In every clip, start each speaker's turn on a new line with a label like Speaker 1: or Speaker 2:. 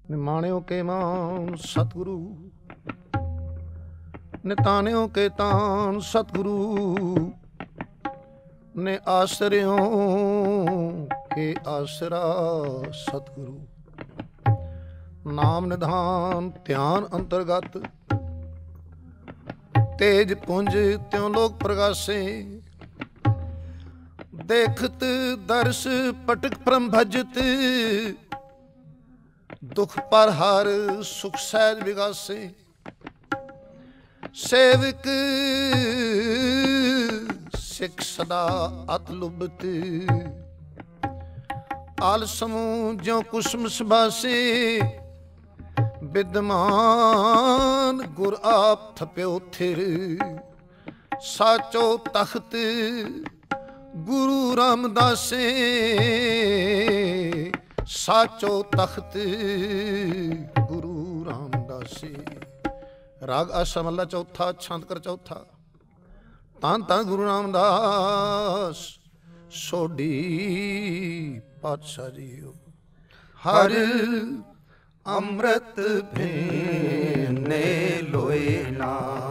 Speaker 1: निमाणियों के मान सतगुरु, नितानियों के तान सतगुरु, ने आश्रयों के आसरा सतगुरु। नाम निधान ध्यान अंतर्गत, तेज पुंज त्यों लोक प्रगासे। देखत दर्श पटक परम भजत, दुख पर हर सुख सहज विगासे। सेवक सिख सदा अत लुभत, आलसमू ज्यों कुसुम सुभासे। विद्यमान गुर आप थप्यो थिर, साचो तख्त गुरु रामदासे। साचो तख्त गुरु रामदासे। राग आशा महला चौथा, छंद कर चौथा। धन धन गुरु रामदास सोढ़ी पातशाह जीओ। हर अमृत भेने लोए ना,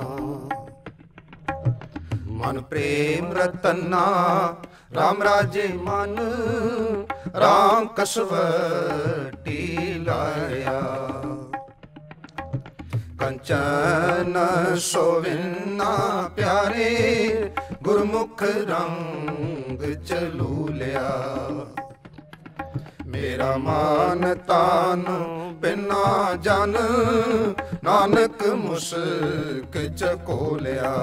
Speaker 1: मन प्रेम रतना राम राजे मन। राम कसवटी लाया, कंचन सोविना प्यारे। गुरमुख रंग चलू लिया, मेरा मान तान बिना जन। नानक मुस्क चकोलिया,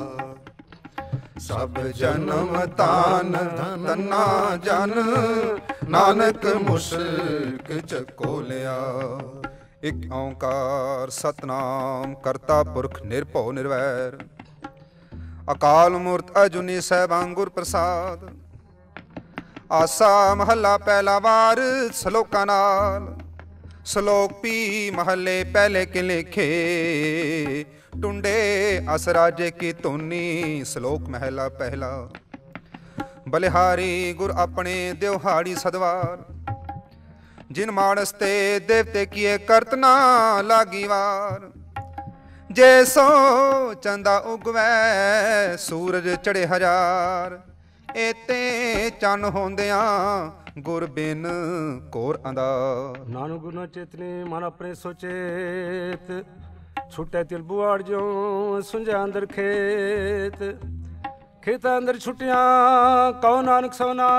Speaker 1: सब जन्म तान धना जन। नानक मुस्क चकोलिया।
Speaker 2: एक ओंकार सतनाम करता पुरख निरभौ निर्वैर। अकाल मूर्त अजुनी सहबान गुर प्रसाद। आसा महला पहला वार सलोका नाल। सलोक पी महले पहले के लिखे, टुंडे असराजे की तोनी। सलोक महला पहला। बलिहारी गुर अपने देवहाड़ी सदवार। जिन मानस ते देवते किए करतना लागी वार। जैसो चंदा उगवै सूरज चढ़े हजार। एते चन होंदिया गुर बिन कोर अंधार।
Speaker 3: नानक गुरु चेतने मन अपने सोचेत। छुटे तिल बुआड़ जो सुंझा अंदर खेत। खेता अंदर छुटिया कौ नानक सोना।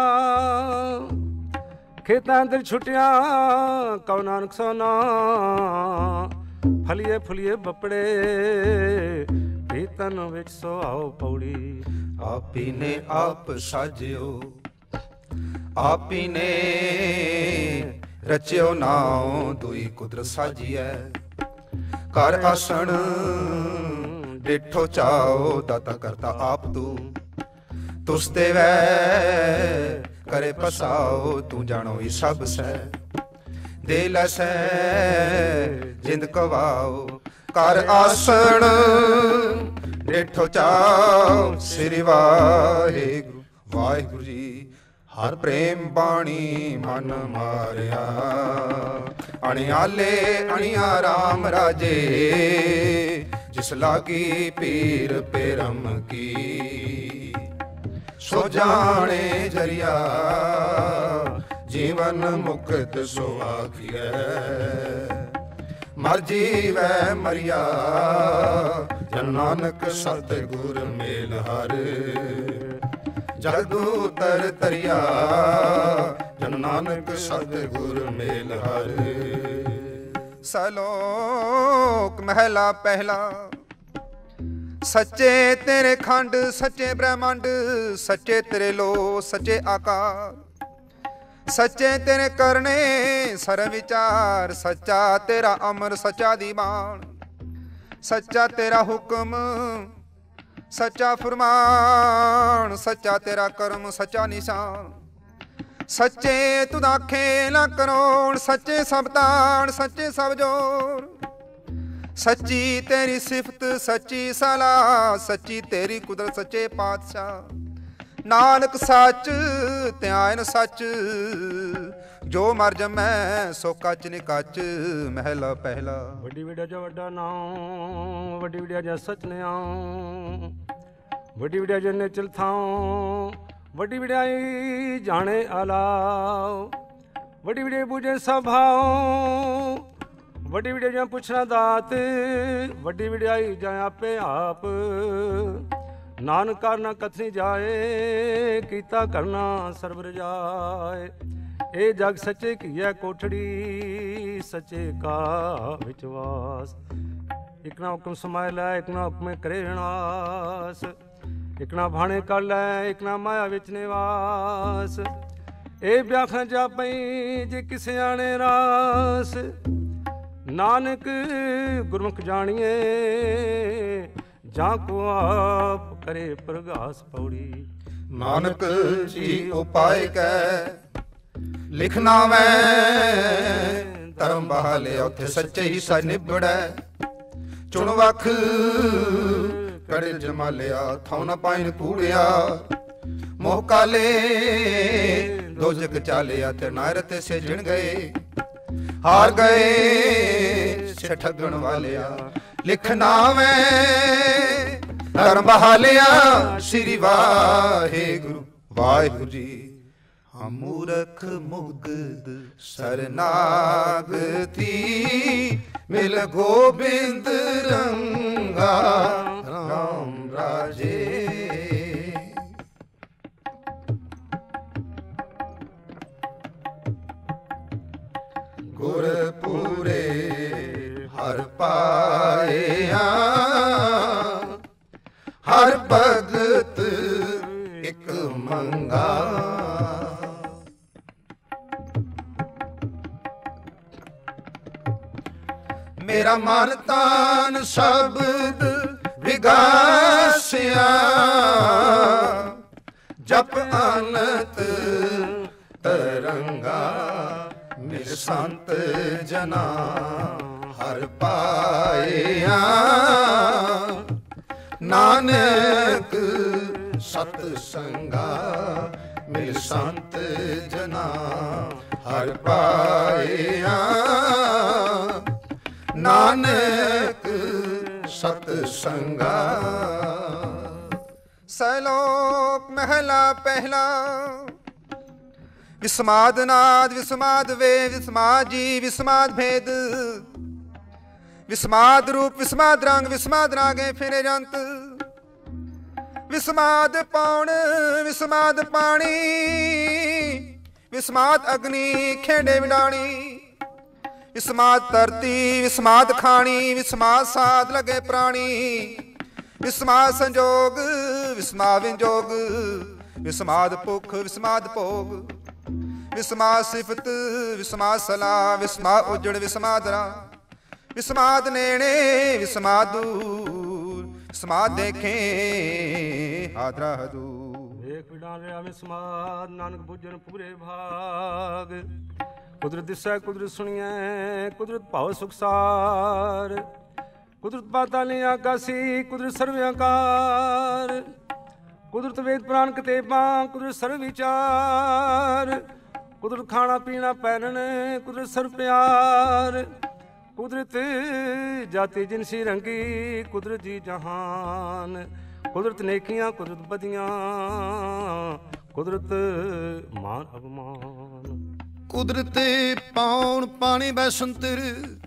Speaker 3: खेता अंदर छुटिया कौ नानक सोना। फलिए फुलिए बपड़े पीतन विच सो आओ पौड़ी।
Speaker 1: आपी ने आप साजियो, आपी ने रचियो नाओ। दुई कुदरत साजिए, कर आसन डिठो चाओ। दाता करता आप तू, तुस देवै करे पसाओ। तू जानो ही सब सै, दे लसै जिंद कवाओ। कर आसन डिठो चाओ। श्री वाहिगुरु वाहिगुरु जी। हर प्रेम बाणी मन मारिया। अणियाले अणिया राम राजे। जिस लागी पीर पेरम की, सो जाने जरिया। जीवन मुक्त सो आखिए, मर जीवै मरिया। जन नानक सतगुर मेल हर, जगदू तर तरिया। जन नानक सतगुर मेल हर।
Speaker 2: सलोक महला पहला। सच्चे तेरे खंड सच्चे ब्रह्मांड। सच्चे तेरे लो सच्चे आकार। सच्चे तेरे करने सर विचार। सच्चा तेरा अमर सच्चा दीवान। सच्चा तेरा हुक्म सच्चा फरमान। सच्चा तेरा कर्म सच्चा निशान। सच्चे तुद आखे ना करोड़। सच्चे सब ताण सच्चे सब जोर। सच्ची तेरी सिफत सच्ची सलाह। सच्ची तेरी कुदरत सच्चे पातशाह। नानक सच त्यान सच ਜੋ ਮਰ ਜਮੈ ਸੋ ਕੱਚ ਨਿਕੱਚ ਮਹਿਲਾ ਪਹਿਲਾ।
Speaker 3: ਵੱਡੀ ਵਿੜਿਆ ਜਾ ਵੱਡਾ ਨਾਉ, ਵੱਡੀ ਵਿੜਿਆ ਜਾ ਸਚ ਨਿਆਉ, ਵੱਡੀ ਵਿੜਿਆ ਜਾ ਨਿਚਲ ਥਾਉ, ਵੱਡੀ ਵਿੜਿਆਈ ਜਾਣੇ ਅਲਾਉ, ਵੱਡੀ ਵਿੜਿਆ ਬੂਝੇ ਸਭਾਉ, ਵੱਡੀ ਵਿੜਿਆ ਜਾਂ ਪੁੱਛਣਾ ਦਾਤ, ਵੱਡੀ ਵਿੜਿਆਈ ਜਾਂ ਆਪੇ ਆਪ। ਨਾਨਕ ਕਰਨਾ ਕਥਨੀ ਜਾਏ, ਕੀਤਾ ਕਰਨਾ ਸਰਬ ਰਜਾਏ। ਇਹ ਜਗ ਸੱਚੇ ਕੀਆ ਕੋਠੜੀ, ਸੱਚੇ ਕਾ ਵਿਚਵਾਸ। ਇਕ ਨਾ ਹੁਕਮ ਸਮਾਇ ਲੈ, ਇਕ ਨਾ ਹੁਕਮੇ ਕਰੇ ਨਾਸ, ਇਕ ਨਾ ਭਾਣੇ ਕਰ ਲੈ, ਇਕ ਨਾ ਮਾਇਆ ਵਿੱਚ ਨਿਵਾਸ। ਇਹ ਵਿਆਖਾਂ ਜਾਪਈ ਜੇ ਕਿਸੇ ਆਣੇ ਰਾਸ, ਨਾਨਕ ਗੁਰਮੁਖ ਜਾਣੀਏ, ਜਾਂ ਕੋ ਆਪ ਕਰੇ ਪ੍ਰਗਾਸ ਪੌੜੀ।
Speaker 1: ਨਾਨਕ ਜੀ ਉਪਾਇ ਕੈ ਲਿਖਣਾ ਵੈ, ਧਰਮ ਬਹਾਲੇ ਉੱਥੇ ਸੱਚੇ ਹੀ ਸੱਚ ਨਿਬੜੈ। ਚੁਣ ਵਖ ਕੜੇ ਜਮਾਲਿਆ, ਥਾਉ ਨਾ ਪਾਇਨ ਕੂੜਿਆ। ਮੋਹ ਕਾਲੇ ਦੋਜਕ ਚਾਲਿਆ, ਤੇ ਨਾਇਰ ਤੇ ਸੇਜਣ ਗਏ। ਹਾਰ ਗਏ ਸੇ ਠੱਗਣ ਵਾਲਿਆ, ਲਿਖਣਾ ਵੈ ਧਰਮ ਬਹਾਲਿਆ। ਸ੍ਰੀ ਵਾਹਿਗੁਰੂ ਵਾਹਿਗੁਰੂ ਜੀ। ਮੂਰਖ ਮੁਗਧ ਸਰਨਾਗਤੀ, ਮਿਲ ਗੋਬਿੰਦ ਰੰਗਾ ਰਾਮ ਰਾਜੇ। ਗੁਰਪੂਰੇ ਹਰ ਪਾਇਆ, ਹਰ ਭਗਤ ਇਕ ਮੰਗਾ। ਮੇਰਾ ਮਨ ਤਾਨ ਸ਼ਬਦ ਵਿਗਾਸਿਆ, ਜਪ ਅਨੰਤ ਤਰੰਗਾ। ਮਿਲ ਸੰਤ ਜਨਾ ਹਰ ਪਾਇਆ, ਨਾਨਕ ਸਤ ਸੰਗਾ। ਮਿਲ ਸੰਤ ਜਨਾ ਹਰ ਪਾਇਆ, ਨਾਨਕ ਸਤ ਸੰਗਾ।
Speaker 2: ਸਲੋਕ ਮਹਿਲਾ ਪਹਿਲਾ। ਵਿਸਮਾਦ ਨਾਦ ਵਿਸਮਾਦ ਵੇ, ਵਿਸਮਾਦ ਜੀ ਵਿਸਮਾਦ ਭੇਦ। ਵਿਸਮਾਦ ਰੂਪ ਵਿਸਮਾਦ ਰੰਗ, ਵਿਸਮਾਦ ਰਾਗੇ ਫਿਰੇ ਜੰਤ। ਵਿਸਮਾਦ ਪੌਣ ਵਿਸਮਾਦ ਪਾਣੀ, ਵਿਸਮਾਦ ਅਗਨੀ ਖੇਡੇ ਵਿਡਾਣੀ। ਵਿਸਮਾਦ ਧਰਤੀ ਵਿਸਮਾਦ ਖਾਣੀ, ਵਿਸਮਾਦ ਸਾਧ ਲਗੇ ਪ੍ਰਾਣੀ। ਵਿਸਮਾਦ ਸੰਜੋਗ ਵਿਸਮਾਦ ਵਿੰਜੋਗ, ਵਿਸਮਾਦ ਭੁੱਖ ਵਿਸਮਾਦ ਭੋਗ। ਵਿਸਮਾਦ ਸਿਫਤ ਵਿਸਮਾਦ ਸਲਾਹ, ਵਿਸਮਾਦ ਉਜੜ ਵਿਸਮਾਦ ਰਾ। ਵਿਸਮਾਦ ਨੇੜੇ ਵਿਸਮਾਦ ਦੂਰ, ਵਿਸਮਾਦ ਦੇਖੇ ਹਾਦਰਾ ਹਦੂਰ।
Speaker 3: ਵੇਖ ਵਿਡਾਲਿਆ ਵਿਸਮਾਦ, ਨਾਨਕ ਬੁੱਝਣ ਪੂਰੇ ਭਾਗ। ਕੁਦਰਤ ਦਿਸੈ ਕੁਦਰਤ ਸੁਣੀਐ, ਕੁਦਰਤ ਭਾਉ ਸੁਖਸਾਰ। ਕੁਦਰਤ ਪਾਤਾਲੇ ਆਕਾਸੀ, ਕੁਦਰਤ ਸਰਵ ਆਕਾਰ। ਕੁਦਰਤ ਵੇਦ ਪੁਰਾਨ ਕਿਤਾਬਾਂ, ਕੁਦਰਤ ਸਰਵ ਵਿਚਾਰ। ਕੁਦਰਤ ਖਾਣਾ ਪੀਣਾ ਪਹਿਨਣ, ਕੁਦਰਤ ਸਰਵ ਪਿਆਰ। ਕੁਦਰਤ ਜਾਤੀ ਜਿਨਸੀ ਰੰਗੀ, ਕੁਦਰਤ ਜੀ ਜਹਾਨ। ਕੁਦਰਤ ਨੇਕੀਆਂ ਕੁਦਰਤ ਬਦੀਆਂ, ਕੁਦਰਤ ਮਾਨ ਅਭਮਾਨ।
Speaker 1: ਕੁਦਰਤ ਪਾਉਣ ਪਾਣੀ ਬੈਸੰਤਰ,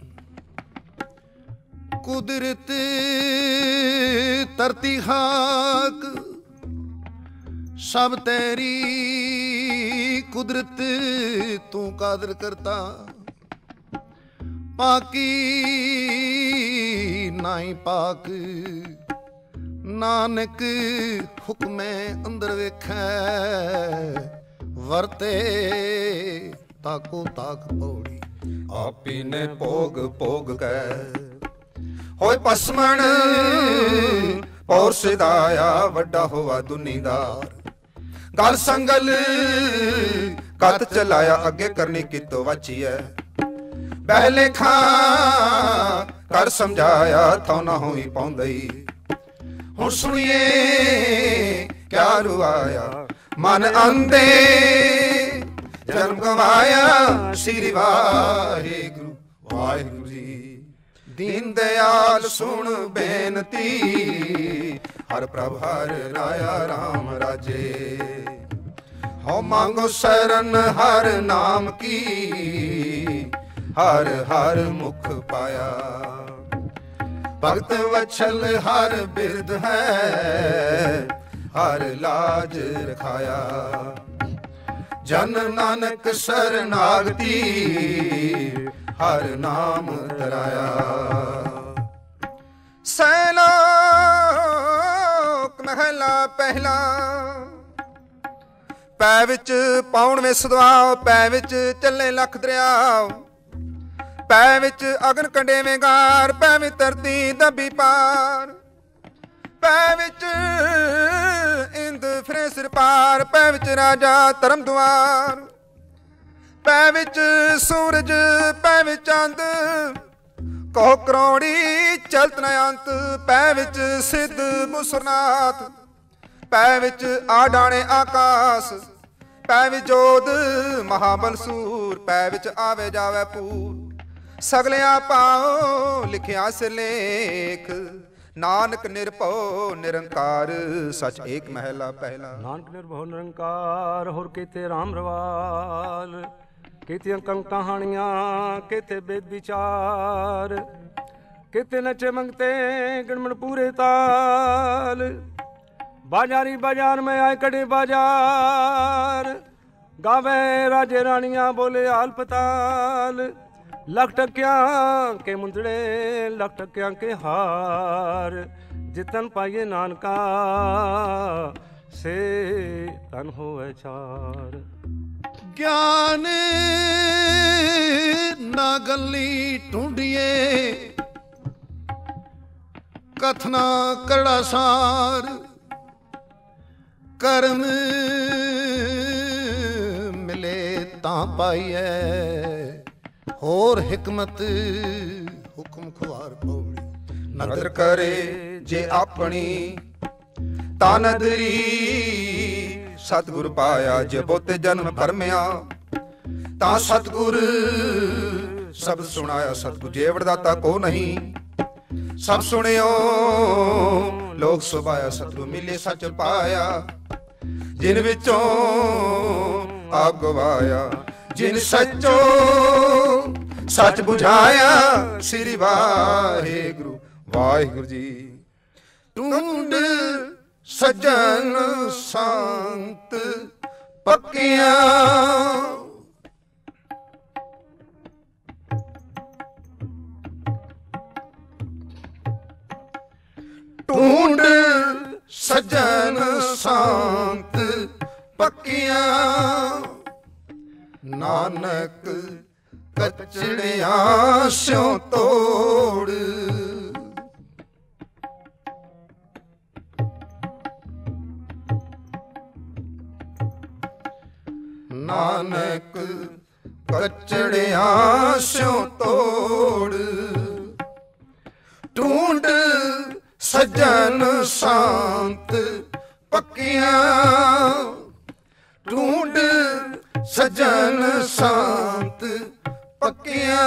Speaker 1: ਕੁਦਰਤ ਧਰਤੀ ਖਾਕ। ਸਭ ਤੇਰੀ ਕੁਦਰਤ ਤੂੰ ਕਾਦਰ ਕਰਤਾ। ਪਾਕੀ ਨਾਈ ਪਾਕ, ਨਾਨਕ ਹੁਕਮੇ ਅੰਦਰ ਵੇਖੈ। ਵਰਤੇ ਤਾਕੋ ਤਾਕ ਪੌੜੀ,
Speaker 2: ਆਪੀ ਨੇ ਭੋਗ ਭੋਗ ਕੈ। ਹੋਏ ਪਸਮਣ ਪੌਰ ਸਿਦਾਇਆ, ਵੱਡਾ ਹੋਵਾ ਦੁਨੀਦਾਰ। ਗਲ ਸੰਗਲ ਕਤ ਚਲਾਇਆ, ਅੱਗੇ ਕਰਨੀ ਕਿਤੋਂ ਵਾਚੀਐ। ਪਹਿਲੇ ਖਾਂ ਕਰ ਸਮਝਾਇਆ, ਥਾਉ ਨਾ ਹੋਈ ਪਾਉਂਦਈ। ਹੁਣ ਸੁਣੀਏ ਕਿਆ ਰੁਆਇਆ, ਮਨ ਅੰਦੇ
Speaker 1: ਜਨਮ ਗਵਾਇਆ ਸ੍ਰੀ ਵਾਹਿਗੁਰੂ ਵਾਹਿਗੁਰੂ ਜੀ। ਦੀਨ ਦਿਆਲ ਸੁਣ ਬੇਨਤੀ, ਹਰ ਪ੍ਰਭ ਹਰ ਰਾਇਆ ਰਾਮ ਰਾਜੇ। ਹਉ ਮੰਗੋ ਸ਼ਰਨ ਹਰ ਨਾਮ ਕੀ, ਹਰ ਹਰ ਮੁਖ ਪਾਇਆ। ਭਗਤ ਵਛਲ ਹਰ ਬਿਰਧ ਹੈ, ਹਰ ਲਾਜ ਰਖਾਇਆ। ਜਨ ਨਾਨਕ ਸਰਨਾਗਤੀ, ਹਰ ਨਾਮ ਤਰਾਇਆ।
Speaker 2: ਸੈਲੋਕ ਮਹਲਾ ਪਹਿਲਾ। ਪੈ ਵਿੱਚ ਪਾਉਣ ਵਿੱਚ ਸਦਵਾਓ, ਪੈ ਵਿੱਚ ਚੱਲੇ ਲੱਖ ਦਰਿਆਓ। ਪੈ ਵਿੱਚ ਅਗਨ ਕੰਡੇ ਵਿੰਗਾਰ, ਪੈ ਵਿੱਚ ਧਰਤੀ ਦੱਬੀ ਪਾਰ। ਪੈ ਵਿੱਚ ਇੰਦ ਫਿਰੇ ਸਿਰ ਪਾਰ, ਪੈ ਵਿੱਚ ਰਾਜਾ ਧਰਮ ਦੁਆਰ। ਪੈ ਵਿੱਚ ਸੂਰਜ, ਪੈ ਵਿੱਚ ਚੰਦ, ਕਹੋ ਕਰੋੜੀ ਚਲਤ ਨ ਅੰਤ। ਪੈ ਵਿੱਚ ਸਿੱਧ ਮੁਸਰਨਾਥ, ਪੈ ਵਿੱਚ ਆਡਾਣੇ ਆਕਾਸ। ਪੈ ਵਿੱਚ ਜੋਧ ਮਹਾਬਲ ਸੂਰ, ਪੈ ਵਿੱਚ ਆਵੇ ਜਾਵੇ ਪੂਰ। ਸਗਲਿਆ ਪਾਓ ਲਿਖਿਆ ਸਿਰਲੇਖ, ਨਾਨਕ ਨਿਰਭਉ ਨਿਰੰਕਾਰ। ਸਚ ਏਕ ਮਹਿਲਾ ਪਹਿਲਾ।
Speaker 3: ਨਾਨਕ ਨਿਰਭਉ ਨਿਰੰਕਾਰ, ਹੋਰ ਕੀਤੇ ਰਾਮ ਰਵਾਲ। ਕੀਤੀਆਂ ਕੰਕ ਕਹਾਣੀਆਂ, ਕੀਤੇ ਬੇਦ ਵਿਚਾਰ। ਕੀਤੇ ਨਚੇ ਮੰਗਤੇ ਗਣਮਣ ਪੂਰੇ ਤਾਲ। ਬਾਜ਼ਾਰੀ ਬਾਜ਼ਾਰ ਮੈਂ ਆਏ ਕੜੇ ਬਾਜ਼ਾਰ। ਗਾਵੇ ਰਾਜੇ ਰਾਣੀਆਂ ਬੋਲੇ ਹਾਲ ਪਤਾਲ। ਲੱਖ ਟਕਿਆਂ ਕੇ ਮੁੰਦੜੇ, ਲੱਖ ਟਕਿਆਂ ਕੇ ਹਾਰ। ਜਿਤਨ ਪਾਈਏ ਨਾਨਕਾ, ਸੇ ਤਨ ਹੋਵੇ ਚਾਰ।
Speaker 1: ਗਿਆਨ ਨਾ ਗੱਲੀ ਢੂੰਡੀਏ, ਕਥਨਾ ਕਰੜਾ ਸਾਰ। ਕਰਮ ਮਿਲੇ ਤਾਂ ਪਾਈਐ, ਹੋਰ ਹਿਕਮਤ ਹੁਕਮ ਖੁਆਰ ਪਉੜੀ।
Speaker 2: ਨਦਰ ਕਰੇ ਜੇ ਆਪਣੀ ਤਾਂ ਨਦਰੀ। ਸਤਿਗੁਰ ਪਾਇਆ ਜੇ ਬੁੱਤ ਜਨਮ ਭਰਮਿਆ, ਤਾਂ ਸਤਿਗੁਰ ਸਬਦ ਸੁਣਾਇਆ। ਸਤਿਗੁਰ ਜੇਵੜ ਦਾਤਾ ਕੋ ਨਹੀਂ, ਸਭ ਸੁਣਿਓ ਲੋਕ ਸੁਭਾਇਆ। ਸਤਿਗੁਰ ਮਿਲੇ ਸੱਚ ਪਾਇਆ, ਜਿਨ ਵਿੱਚੋਂ ਆਪ ਗਵਾਇਆ। ਜਿਨ ਸੱਚੋ ਸੱਚ ਬੁਝਾਇਆ, ਸ੍ਰੀ ਵਾਹਿਗੁਰੂ ਵਾਹਿਗੁਰੂ ਜੀ। ਟੂੰਡ ਸੱਜਣ ਸੰਤ ਪੱਕੀਆਂ, ਟੂੰਡ ਸੱਜਣ ਸੰਤ ਪੱਕੀਆਂ। ਨਾਨਕ ਕਚੜਿਆਂ ਸਿਉ ਤੋੜ, ਨਾਨਕ ਕਚੜਿਆਂ ਸਿਉ ਤੋੜ। ਢੂੰਡ ਸੱਜਣ ਸੰਤ ਪੱਕੀਆਂ, ਢੂੰਡ ਸੱਜਣ ਸੰਤ ਪੱਕੀਆਂ।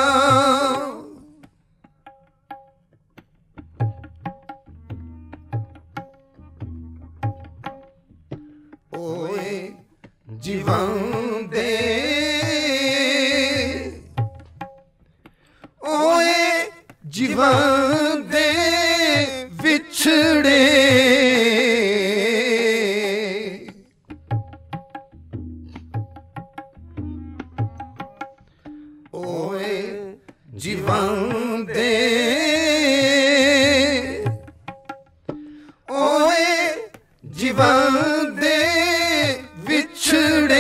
Speaker 2: ਓਏ ਜੀਵਨ ਦੇ, ਓਏ ਜੀਵਨ ਦੇ ਵਿਛੜੇ। ਓਏ ਜੀਵਨ ਦੇ, ਓਏ ਜੀਵਨ ਦੇ ਵਿਛੜੇ।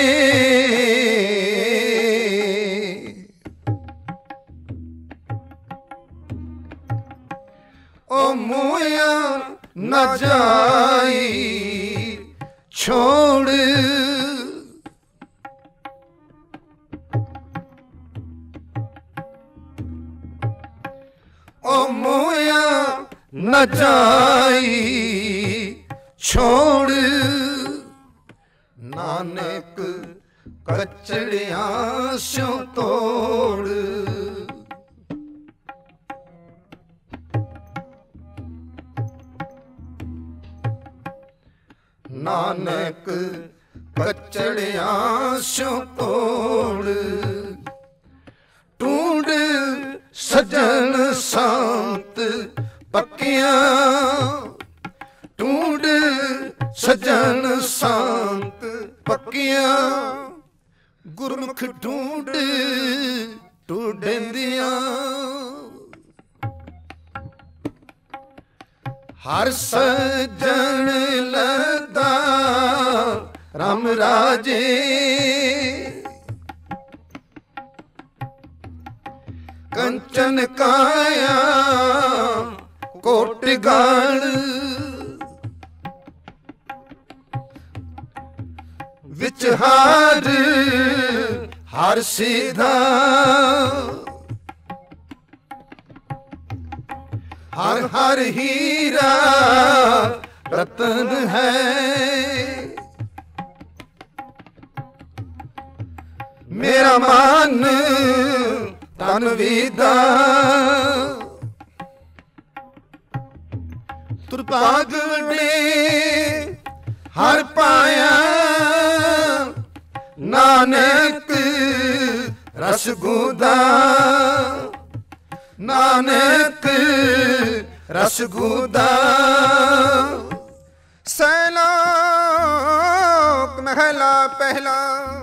Speaker 2: ਓ ਮੋਇਆ ਨਾ ਜਾਈ ਛੋੜ, ਓ ਮੋਇਆ ਨਾ ਜਾਈ ਛੋੜ। ਨਾਨਕ
Speaker 1: ਕਚੜਿਆਂ ਸਿਉ ਤੋੜ। ਨਾਨਕ ਕਚੜਿਆਂ ਸਿਉ ਤੋੜ, ਢੂੰਡ ਸੱਜਣ ਸੰਤ ਪੱਕੀਆਂ, ਢੂੰਡ ਸੱਜਣ ਸੰਤ ਪੱਕੀਆਂ, ਗੁਰਮੁਖ ਢੂੰਡ ਢੂੰਡਦੀਆਂ। ਹਰ ਸੱਜਣ ਲੱਦਾ ਰਾਮ ਰਾਜੇ, ਕੰਚਨ ਕਾਇਆ ਕੋਟ ਗਾਲ, ਵਿਚ ਹਾਰ ਹਰ ਸਿਧਾ, ਹਰ ਹਰ ਹੀਰਾ ਰਤਨ ਹੈ। ਮੇਰਾ ਮਨ ਤਨ ਵੀਦਾ, ਤੁਰਭਾਗ ਵਡੇ ਹਰ ਪਾਇਆ, ਨਾਨਕ ਰਸ ਗੂਦਾ, ਨਾਨਕ ਰਸ ਗੂਦਾ।
Speaker 2: ਸੈਲੋਕ ਮਹਿਲਾ ਪਹਿਲਾ,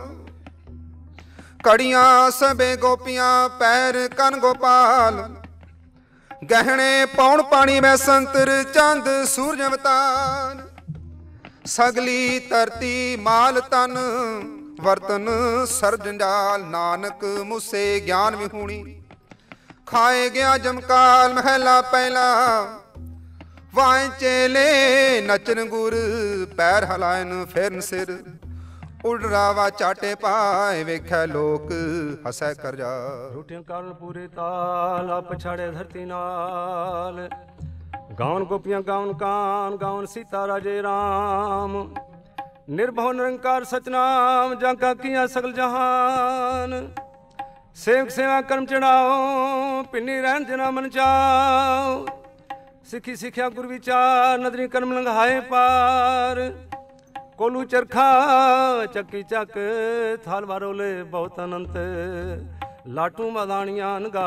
Speaker 2: ਕੜੀਆਂ ਸਭੇ ਗੋਪੀਆਂ ਪੈਰ ਕਨ ਗੋਪਾਲ, ਗਹਿਣੇ ਪੌਣ ਪਾਣੀ ਮੈਂ ਸੰਤਰ ਚੰਦ ਸੂਰਜ ਅਵਤਾਰ। ਸਗਲੀ ਧਰਤੀ ਮਾਲ ਤਨ ਵਰਤਨ ਸਰਜੰਜਾਲ, ਨਾਨਕ ਮੁਸੇ ਗਿਆਨ ਵਿਹੂਣੀ ਖਾਏ ਗਿਆ ਜਮਕਾਲ। ਮਹਿਲਾ ਪਹਿਲਾ, ਵਾਏ ਚੇਲੇ ਨਚਨ ਗੁਰ, ਪੈਰ ਹਲਾਇਨ ਫਿਰਨ ਸਿਰ, ਉੱਡ ਰਾਵਾ ਚਾਟੇ ਪਾਏ, ਵੇਖੈ ਲੋਕ ਹਸੈ ਕਰ ਜਾ।
Speaker 3: ਰੋਟੀਆਂ ਕਾਰਨ ਪੂਰੇ ਤਾਲ, ਆ ਪਛਾੜੇ ਧਰਤੀ ਨਾਲ, ਗਾਉਨ ਗੋਪੀਆਂ ਗਾਉਨ ਕਾਨ, ਗਾਉਨ ਸੀਤਾ ਰਾਜੇ ਰਾਮ। ਨਿਰਭਉ ਨਿਰੰਕਾਰ ਸਤਨਾਮ, ਜਾਂ ਕਾ ਕੀਆ ਸਗਲ ਜਹਾਨ। ਸੇਵਕ ਸੇਵਾ ਕਰਮ ਚੜਾਓ, ਪਿੰਨੀ ਰਹਿਣ ਜਿਨਾ ਮਨ ਚਾਓ। ਸਿੱਖੀ ਸਿੱਖਿਆ ਗੁਰ ਵਿਚਾਰ, ਨਦਰੀ ਕਰਮ ਲੰਘਾਏ ਪਾਰ। ਕੋਲੂ ਚਰਖਾ ਚੱਕੀ ਚੱਕ, ਥਾਲ ਵਾਰੋਲੇ ਬਹੁਤ ਅਨੰਤ। ਲਾਟੂ ਮਦਾਣੀਆਂ ਨਗਾ,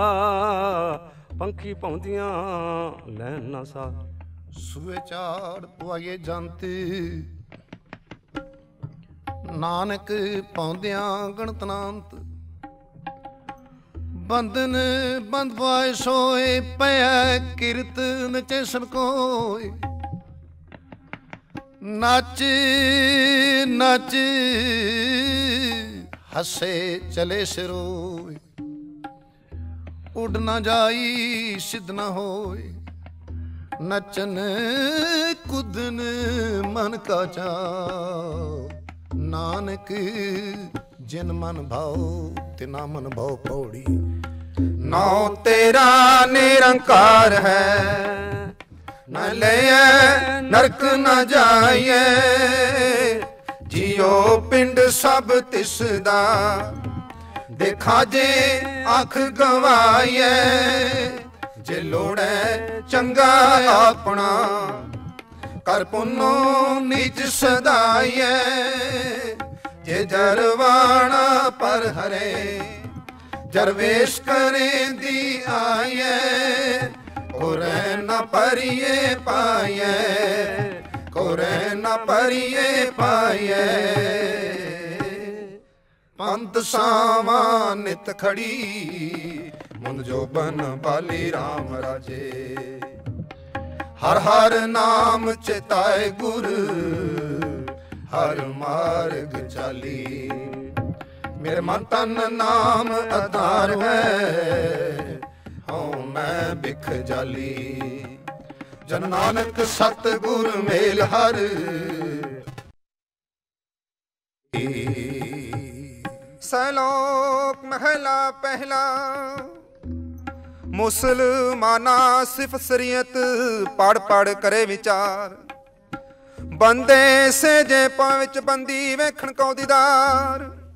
Speaker 3: ਪੰਖੀ ਪਾਉਂਦੀਆਂ ਲੈਣ ਨਾ ਸਾ।
Speaker 1: ਸੂਏ ਚਾੜ ਪੁਆਏ ਜੰਤੀ, ਨਾਨਕ ਪਾਉਂਦਿਆਂ ਗਣਤਨਾਂਤ। ਬੰਧਨ ਬੰਦ ਪਾਏ ਸੋਏ, ਪਿਆ ਕਿਰਤ ਨਚੇ ਸਭ ਕੋਇ। ਨੱਚ ਨੱਚ ਹੱਸੇ ਚਲੇ ਸਿਰੋਏ, ਉੱਡ ਨਾ ਜਾਈ ਸਿੱਧ ਨਾ ਹੋਏ। ਨਚਨ ਕੁਦਨ ਮਨ ਕਾ ਚਾਉ, ਨਾਨਕ ਜਿਨ ਮਨ ਭਾਉ ਤਿਨਾ ਮਨ ਭਾਉ ਪੌੜੀ।
Speaker 2: ਨਾਉ ਤੇਰਾ ਨਿਰੰਕਾਰ ਹੈ, ਨਾ ਲਈਐ ਨਰਕ ਨਾ ਜਾਈਐ। ਜਿਉ ਪਿੰਡ ਸਭ ਤਿਸ ਦਾ, ਦੇਖਾ ਜੇ ਅੱਖ ਗਵਾਈਐ। ਜੇ ਲੋੜੈ ਚੰਗਾ ਆਪਣਾ, ਕਰ ਪੁੰਨੋ ਨੀਚ ਸਦਾਈਐ। ਜੇ ਜਰਵਾਣਾ ਪਰ ਹਰੇ, ਜਰਵੇਸ਼ ਕਰੇਂਦੀ ਆਈਐ। ਕੋਰੈ ਨਾ ਪਰੀਏ ਪਾਈਐ, ਕੋਰੈ ਨਾ ਪਰੀਏ ਪਾਈਐ। ਪੰਤ ਸਾਵਾਂ ਨਿਤ ਖੜੀ, ਮੁੰਦ ਜੋਬਨ ਬਾਲੀ ਰਾਮ ਰਾਜੇ। ਹਰ ਹਰ ਨਾਮ ਚਿਤਾਏ ਗੁਰ, ਹਰ ਮਾਰਗ ਚਾਲੀ। ਮੇਰੇ ਮਨ ਤਨ ਨਾਮ ਆਧਾਰ ਹੈ, ਹਉ ਮੈਂ ਬਿਖ ਜਾਲੀ। ਜਨ ਨਾਨਕ ਸਤ ਗੁਰ ਮੇਲ ਹਰ। ਸੈਲੋਕ ਮਹਿਲਾ ਪਹਿਲਾ, ਮੁਸਲਮਾਨਾ ਸਿਫ ਸਰੀਅਤ ਪੜ ਪੜ ਕਰੇ ਵਿਚਾਰ। ਬੰਦੇ ਸੇ ਜੇ ਪਾਂ ਵਿੱਚ ਬੰਦੀ ਵੇਖਣ ਕੋ ਦੀਦਾਰ।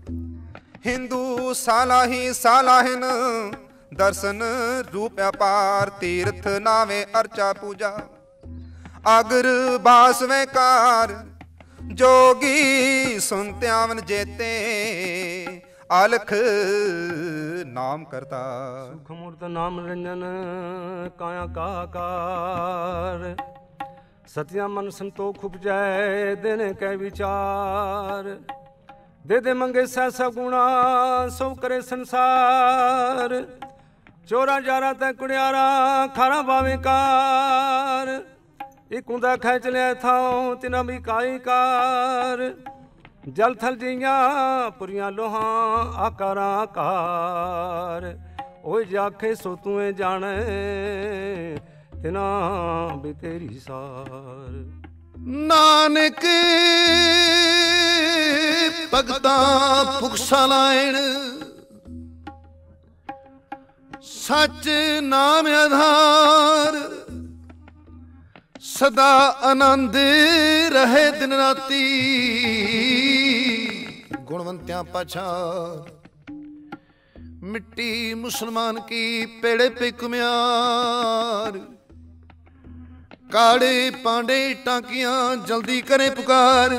Speaker 2: हिंदू सालाही सालाहिन दर्शन रूप अपार तीर्थ नावे अर्चा पूजा आगर बासवे कार जोगी सुनत्यावन जेते आलख नाम करता
Speaker 3: सुख मूर्त नाम रंजन काया काकार सतिया मन संतोख उपजय देने कै विचार दे दे मंगे सहसा गुणा सो करे संसार चोरा जारा तै कुड़ियारा खारा बावेकार एक उंदा खेच लिया थाओ तिना भी काई कार जल थल जिया पुरिया लोहा आकारा आकार ओए जाखे सो तुए जाने तिना भी तेरी सार
Speaker 1: नानक भगता पुखसा लाइन सच नाम आधार सदा आनंद रहे दिन राती गुणवंत्या पछाड़ मिट्टी मुसलमान की पेड़े पे कुम्यार काड़े पांडे टांकियां जल्दी करे पुकार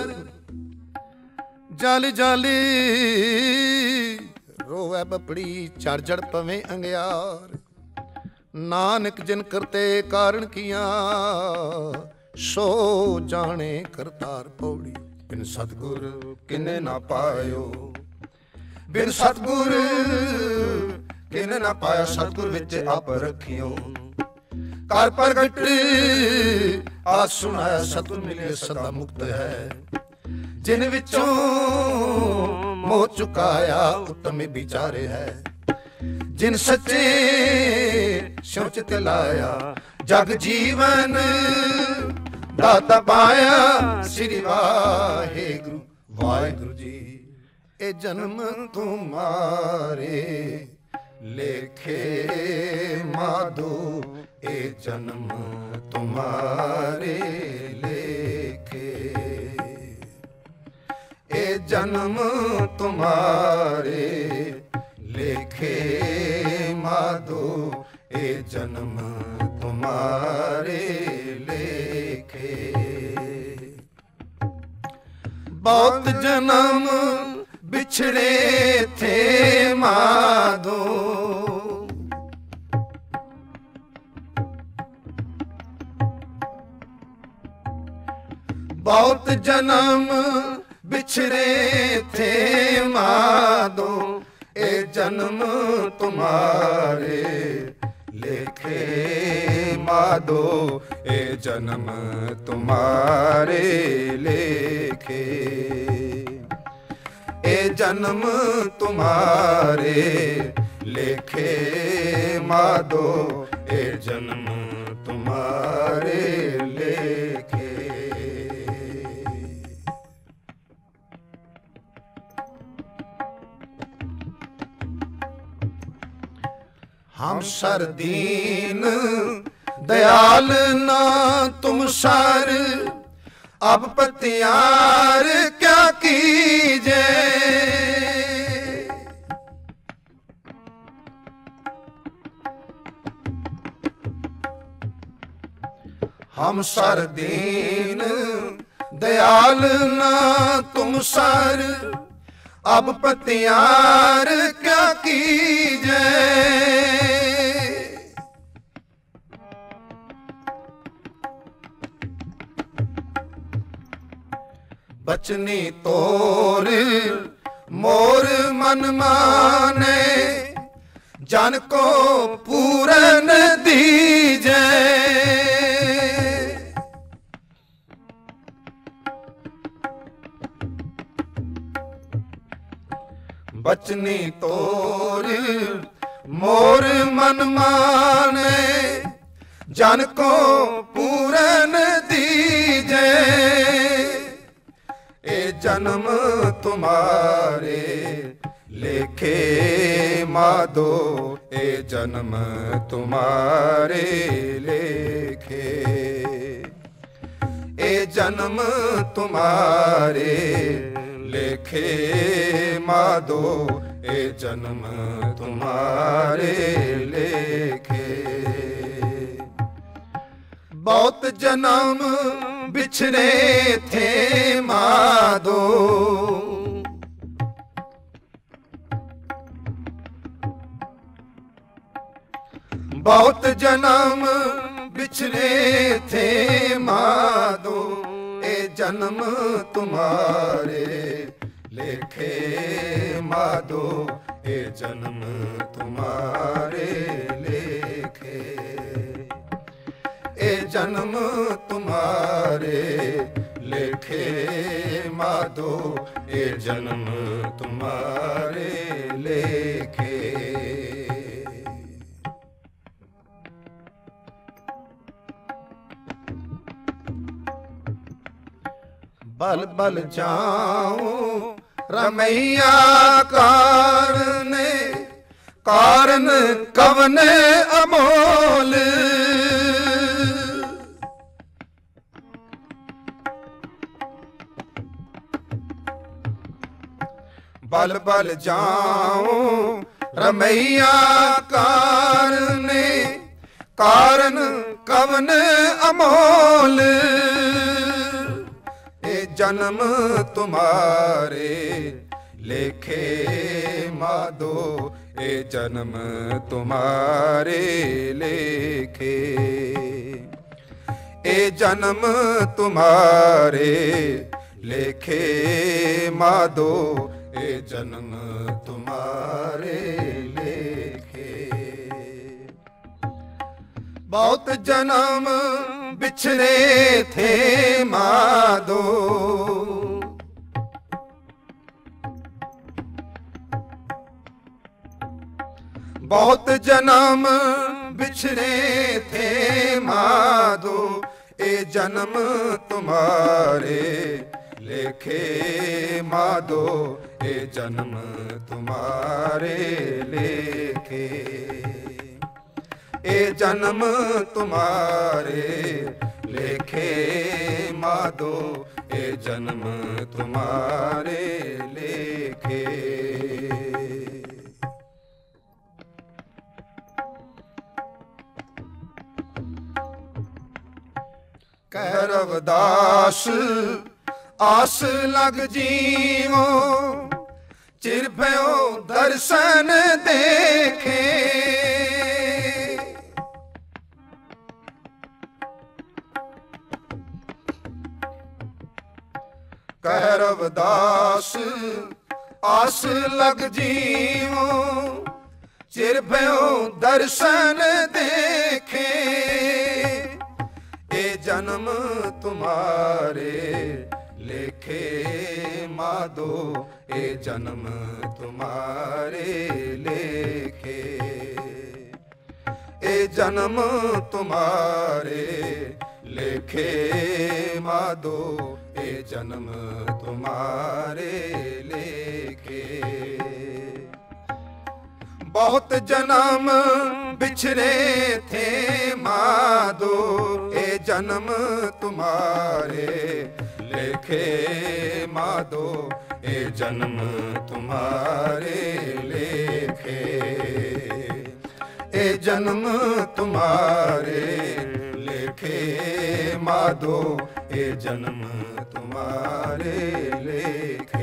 Speaker 1: जल जल रोवे बपड़ी चढ़ चढ़ पवे अंगियार नानक जिन करते कारण किया सो जाने करतार पौड़ी
Speaker 2: बिन सतगुर किने ना पायो बिन सतगुर किने ना पाया सतगुर विच आप रखियो कर प्रगट आज सुनाया सतगुर मिले सदा मुक्त है जिन विचों मोह चुकाया उत्तम विचारे है जिन सच्चे सोच ते लाया जग जीवन दाता पाया श्री वाहेगुरु वाहेगुरु जी ए जन्म तुम्हारे लेखे माधो ए जन्म तुम्हारे लेखे ए जन्म तुम्हारे लेखे माधो ए जन्म तुम्हारे लेखे बहुत जन्म बिछड़े थे माधो बहुत जन्म बिछड़े थे माधो ए जन्म तुम्हारे लेखे माधो ए जन्म तुम्हारे लेखे ए जन्म तुम्हारे लेखे माधो ए जन्म तुम्हारे लेखे हम सरदीन दयाल ना तुम सर अब पतियार क्या कीजे हम सरदीन दयाल ना तुम सर अब पतियार क्या कीजे बचनी तोर मोर मन माने जन को पूरन दीजे बचनी तोर मोर मन माने जन को पूरन दीजे ए जन्म तुम्हारे लेखे माधो ए जन्म तुम्हारे लेखे ए जन्म तुम्हारे लेखे माधो
Speaker 1: ए जन्म तुम्हारे लेखे। बहुत जन्म बिछड़े थे माधो, बहुत जन्म बिछड़े थे माधो, ए जन्म तुम्हारे लेखे माधो, ए जन्म तुम्हारे लेखे। ए जन्म तुम्हारे लेखे माधो, ए जन्म तुम्हारे लेखे। बल बल जाऊं रमैया कारण, कारण कवन अमोल। बल बल जाऊं रमैया कारण, कारण कवन अमोल। ए जन्म तुम्हारे लेखे माधो, ए जन्म तुम्हारे लेखे। ए जन्म तुम्हारे लेखे माधो, ए जन्म तुम्हारे लेखे। बहुत जन्म बिछड़े थे माधो, बहुत जन्म बिछड़े थे माधो, ए जन्म तुम्हारे लेखे माधो, ए जन्म तुम्हारे लेखे। ए जन्म तुम्हारे लेखे माधो, ए जन्म तुम्हारे लेखे। कह रविदास आस लग जीवो, चिर भयो दर्शन देखे। कह रविदास आस लग जीवो, चिर भयो दर्शन देखे। ए जन्म तुम्हारे लेखे माधो, ए जन्म तुम्हारे लेखे। ए जन्म तुम्हारे लेखे माधो, ए जन्म तुम्हारे लेखे। बहुत जन्म बिछड़े थे माधो, ए जन्म तुम्हारे लेखे माधो, ए जन्म तुम्हारे लेखे। ए जन्म तुम्हारे लेखे माधो, ए जन्म तुम्हारे लेखे।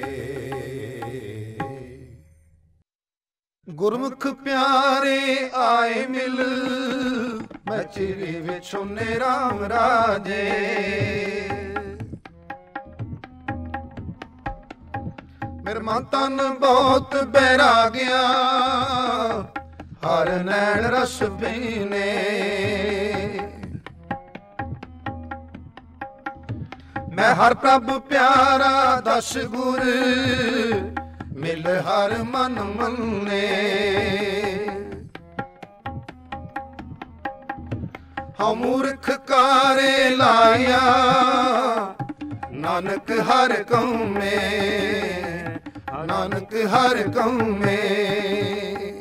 Speaker 1: गुरमुख प्यारे आए मिल, मैं चिरी विछुने राम राजे। मेरे मन तन बहुत बहरा गया, हर नैन रस पीने। मैं हर प्रभु प्यारा दस गुर, मिल हर मन मन्ने। हम मूर्ख कारे लाया, नानक हर कहूँ में, नानक हर कहूँ में।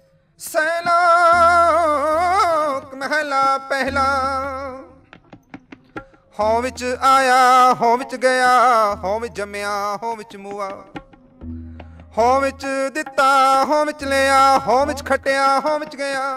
Speaker 2: सैलोक महला पहला, हों विच आया हों विच गया, हों विच जम्या हों विच मूआ। ਹੋਂ ਵਿੱਚ ਦਿੱਤਾ, ਹੋਂ ਵਿੱਚ ਲਿਆ, ਹੋਂ ਵਿੱਚ ਖਟਿਆ, ਹੋਂ ਵਿੱਚ ਗਿਆ।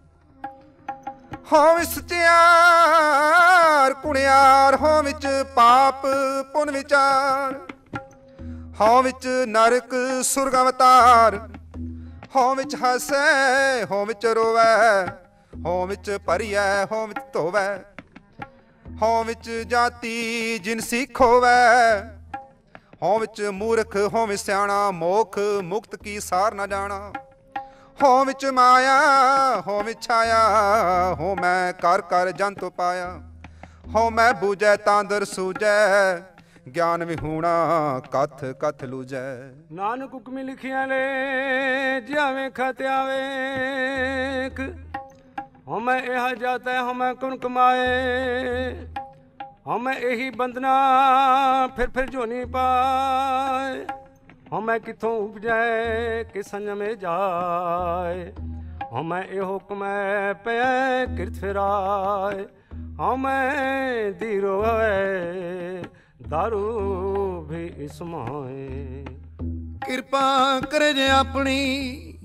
Speaker 2: ਹੋਂ ਵਿੱਚ ਸਚਿਆਰ ਕੁੜਿਆਰ, ਹੋਂ ਵਿੱਚ ਪਾਪ ਪੁੰਨ ਵਿਚਾਰ। ਹੋਂ ਵਿੱਚ ਨਰਕ ਸੁਰਗ ਅਵਤਾਰ, ਹੋਂ ਵਿੱਚ ਹੱਸੈ, ਹੋਂ ਵਿੱਚ ਰੋਵੈ। ਹੋਂ ਵਿੱਚ ਭਰੀਐ, ਹੋਂ ਵਿੱਚ ਧੋਵੈ। ਹੋਂ ਵਿੱਚ ਜਾਤੀ ਜਿਨਸੀ ਖੋਵੈ। ਹੋਂ ਵਿੱਚ ਮੂਰਖ, ਹੋਂ ਵਿੱਚ ਸਿਆਣਾ, ਮੋਖ ਮੁਕਤ ਕੀ ਸਾਰ ਨਾ ਜਾਣਾ। ਹੋਂ ਵਿੱਚ ਮਾਇਆ, ਹੋਂ ਵਿੱਚ ਛਾਇਆ, ਹੋਂ ਮੈਂ ਕਰ ਕਰ ਜੰਤ ਪਾਇਆ। ਹੋਂ ਮੈਂ ਬੂਝੈ ਤਾਂ ਦਰ ਸੂਝੈ, ਗਿਆਨ ਵਿਹੂਣਾ ਕਥ ਕਥ ਲੂਜੈ।
Speaker 3: ਨਾਨਕ ਹੁਕਮੀ ਲਿਖਿਆ ਲੈ ਜਿਵੇਂ ਖਤਿਆ ਵੇਖ। ਹੋਂ ਮੈਂ ਇਹ ਜਾਤੈ, ਹੋਂ ਮੈਂ ਕੁਨ ਕਮਾਏ। ਹੋਂ ਮੈਂ ਇਹੀ ਬੰਦਨਾ ਫਿਰ ਝੋਨੀ ਪਾਏ। ਹੋਂ ਮੈਂ ਕਿੱਥੋਂ ਉਪਜੈ ਕਿ ਸੰਜਮੇ ਜਾਏ। ਹੋਂ ਮੈਂ ਇਹ ਹੁਕਮੈ ਪਿਆ ਕਿਰਤ ਫਿਰਾਏ। ਹੋਂ ਮੈਂ ਧੀਰੋ ਹੋਵੇ ਦਾਰੂ ਵੀ ਇਸਮਾਏ।
Speaker 1: ਕਿਰਪਾ ਕਰੇ ਜੇ ਆਪਣੀ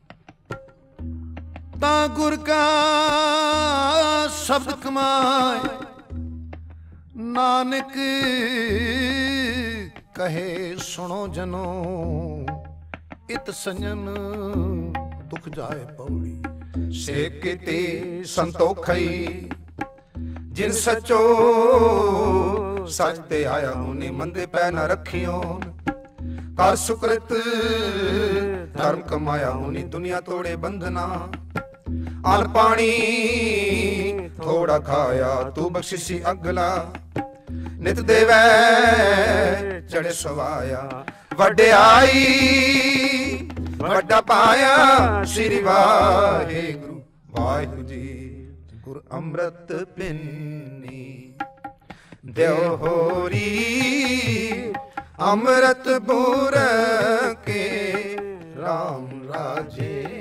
Speaker 1: ਤਾਂ ਗੁਰ ਕਾ ਸ਼ਬਦ ਕਮਾਏ। ਨਾਨਕ ਕਹੇ ਸੁਣੋ ਜਨੋ, ਇਤ ਸੰਜਮ ਦੁਖ ਜਾਏ ਪੌੜੀ।
Speaker 2: ਸੇਵ ਕੀਤੀ ਸੰਤੋਖਈ ਜਿਨ ਸਚੋ, ਸਚ ਤੇ ਆਇਆ ਹੁਨੇ ਮੰਦੇ ਪੈ ਨਾ ਰੱਖਿਓ। ਕਰ ਸੁਕ੍ਰਿਤ ਧਰਮ ਕਮਾਇਆ ਹੁਨੀ ਦੁਨੀਆ ਤੋੜੇ ਬੰਧਨਾ। ਅਨ ਪਾਣੀ ਥੋੜਾ ਖਾਇਆ ਤੂੰ ਬਖਸ਼ਿਸ਼ੀ ਅਗਲਾ। ਨਿਤ ਦੇਵੈ ਚੜੇ ਸਵਾਇਆ, ਵਡਿਆਈ ਵੱਡਾ ਪਾਇਆ। ਸ੍ਰੀ ਵਾਹਿਗੁਰੂ ਵਾਹਿਗੁਰੂ ਜੀ। ਗੁਰ ਅੰਮ੍ਰਿਤ ਪਿੰਨੀ ਦਿਓ ਹੋਰੀ, ਅੰਮ੍ਰਿਤ ਬੂਰ ਕੇ ਰਾਮ ਰਾਜੇ।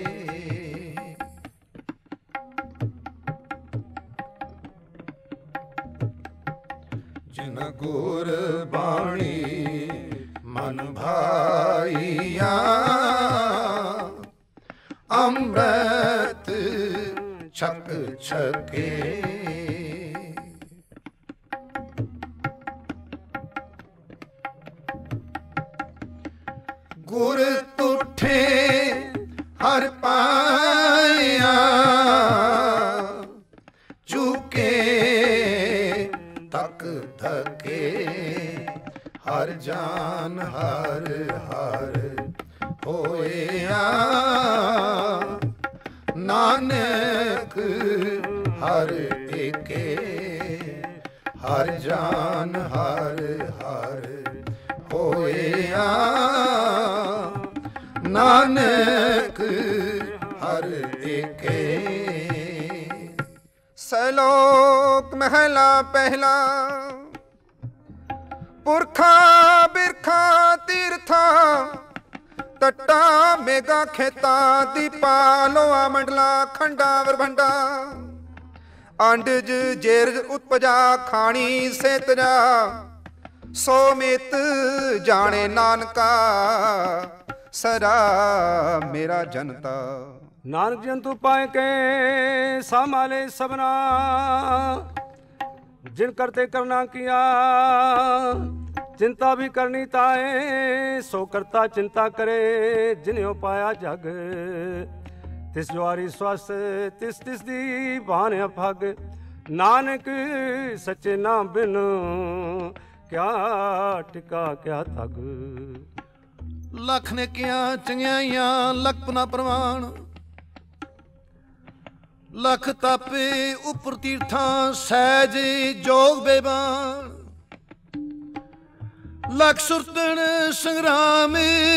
Speaker 2: ਜਿਨ ਗੁਰ ਬਾਣੀ ਮਨ ਭਾਈਆ, ਅੰਮ੍ਰਿਤ ਛਕ ਛਕੇ। ਗੁਰ ਤੁਠੇ ਹਰ ਪਾਇਆ, ਚੁਕੇ ਤਕ ਧਕੇ। ਹਰ ਜਾਨ ਹਰ ਹਰ ਹੋਇਆ, ਨਾਨਕ ਹਰ ਏਕੇ। ਹਰ ਜਾਨ ਹਰ ਹਰ ਹੋਇਆ, ਨਾਨਕ ਹਰ ਏਕੇ। ਸਲੋਕ ਮਹਿਲਾ ਪਹਿਲਾ। ਪੁਰਖਾਂ ਬਿਰਖਾਂ ਤੀਰਥਾਂ, ਤੱਟਾਂ ਮੇਗਾ ਖੇਤਾਂ, ਦੀਪਾਂ ਲੋਆ ਮੰਡਲਾ, ਖੰਡਾ ਵਰਭੰਡਾ। ਅੰਡਜ ਜੇਰਜ ਉਤਪਜਾ, ਖਾਣੀ ਸੇਤਜਾ। ਸੋ ਮਿਤ ਜਾਣੇ ਨਾਨਕਾ, ਸਰਾ ਮੇਰਾ ਜਨਤਾ।
Speaker 3: ਨਾਨਕ ਜੰਤੂ ਪਾਏ ਕੇ ਸਾਮਾਲੇ ਸਭਨਾ, जिन करते करना किया। चिंता भी करनी ताए, सो करता चिंता करे। जिन्हों पाया जग, तिस ज्वारी स्वस्थ, तिस तिस दी भान अफग। नानक सच्चे नाम बिन, क्या टिका क्या थग।
Speaker 1: ਲੱਖ ਨੇ ਕਿਆ ਚੰਗਿਆਈਆਂ, ਲੱਖ ਪੁਨਾ ਪ੍ਰਵਾਨ। ਲੱਖ ਤਾਪੇ ਉਪਰ ਤੀਰਥਾਂ, ਸਹਿਜ ਜੋਗ ਬੇਬਾਨ। ਲੱਖ ਸੁਰਤਣ ਸੰਗਰਾਮ,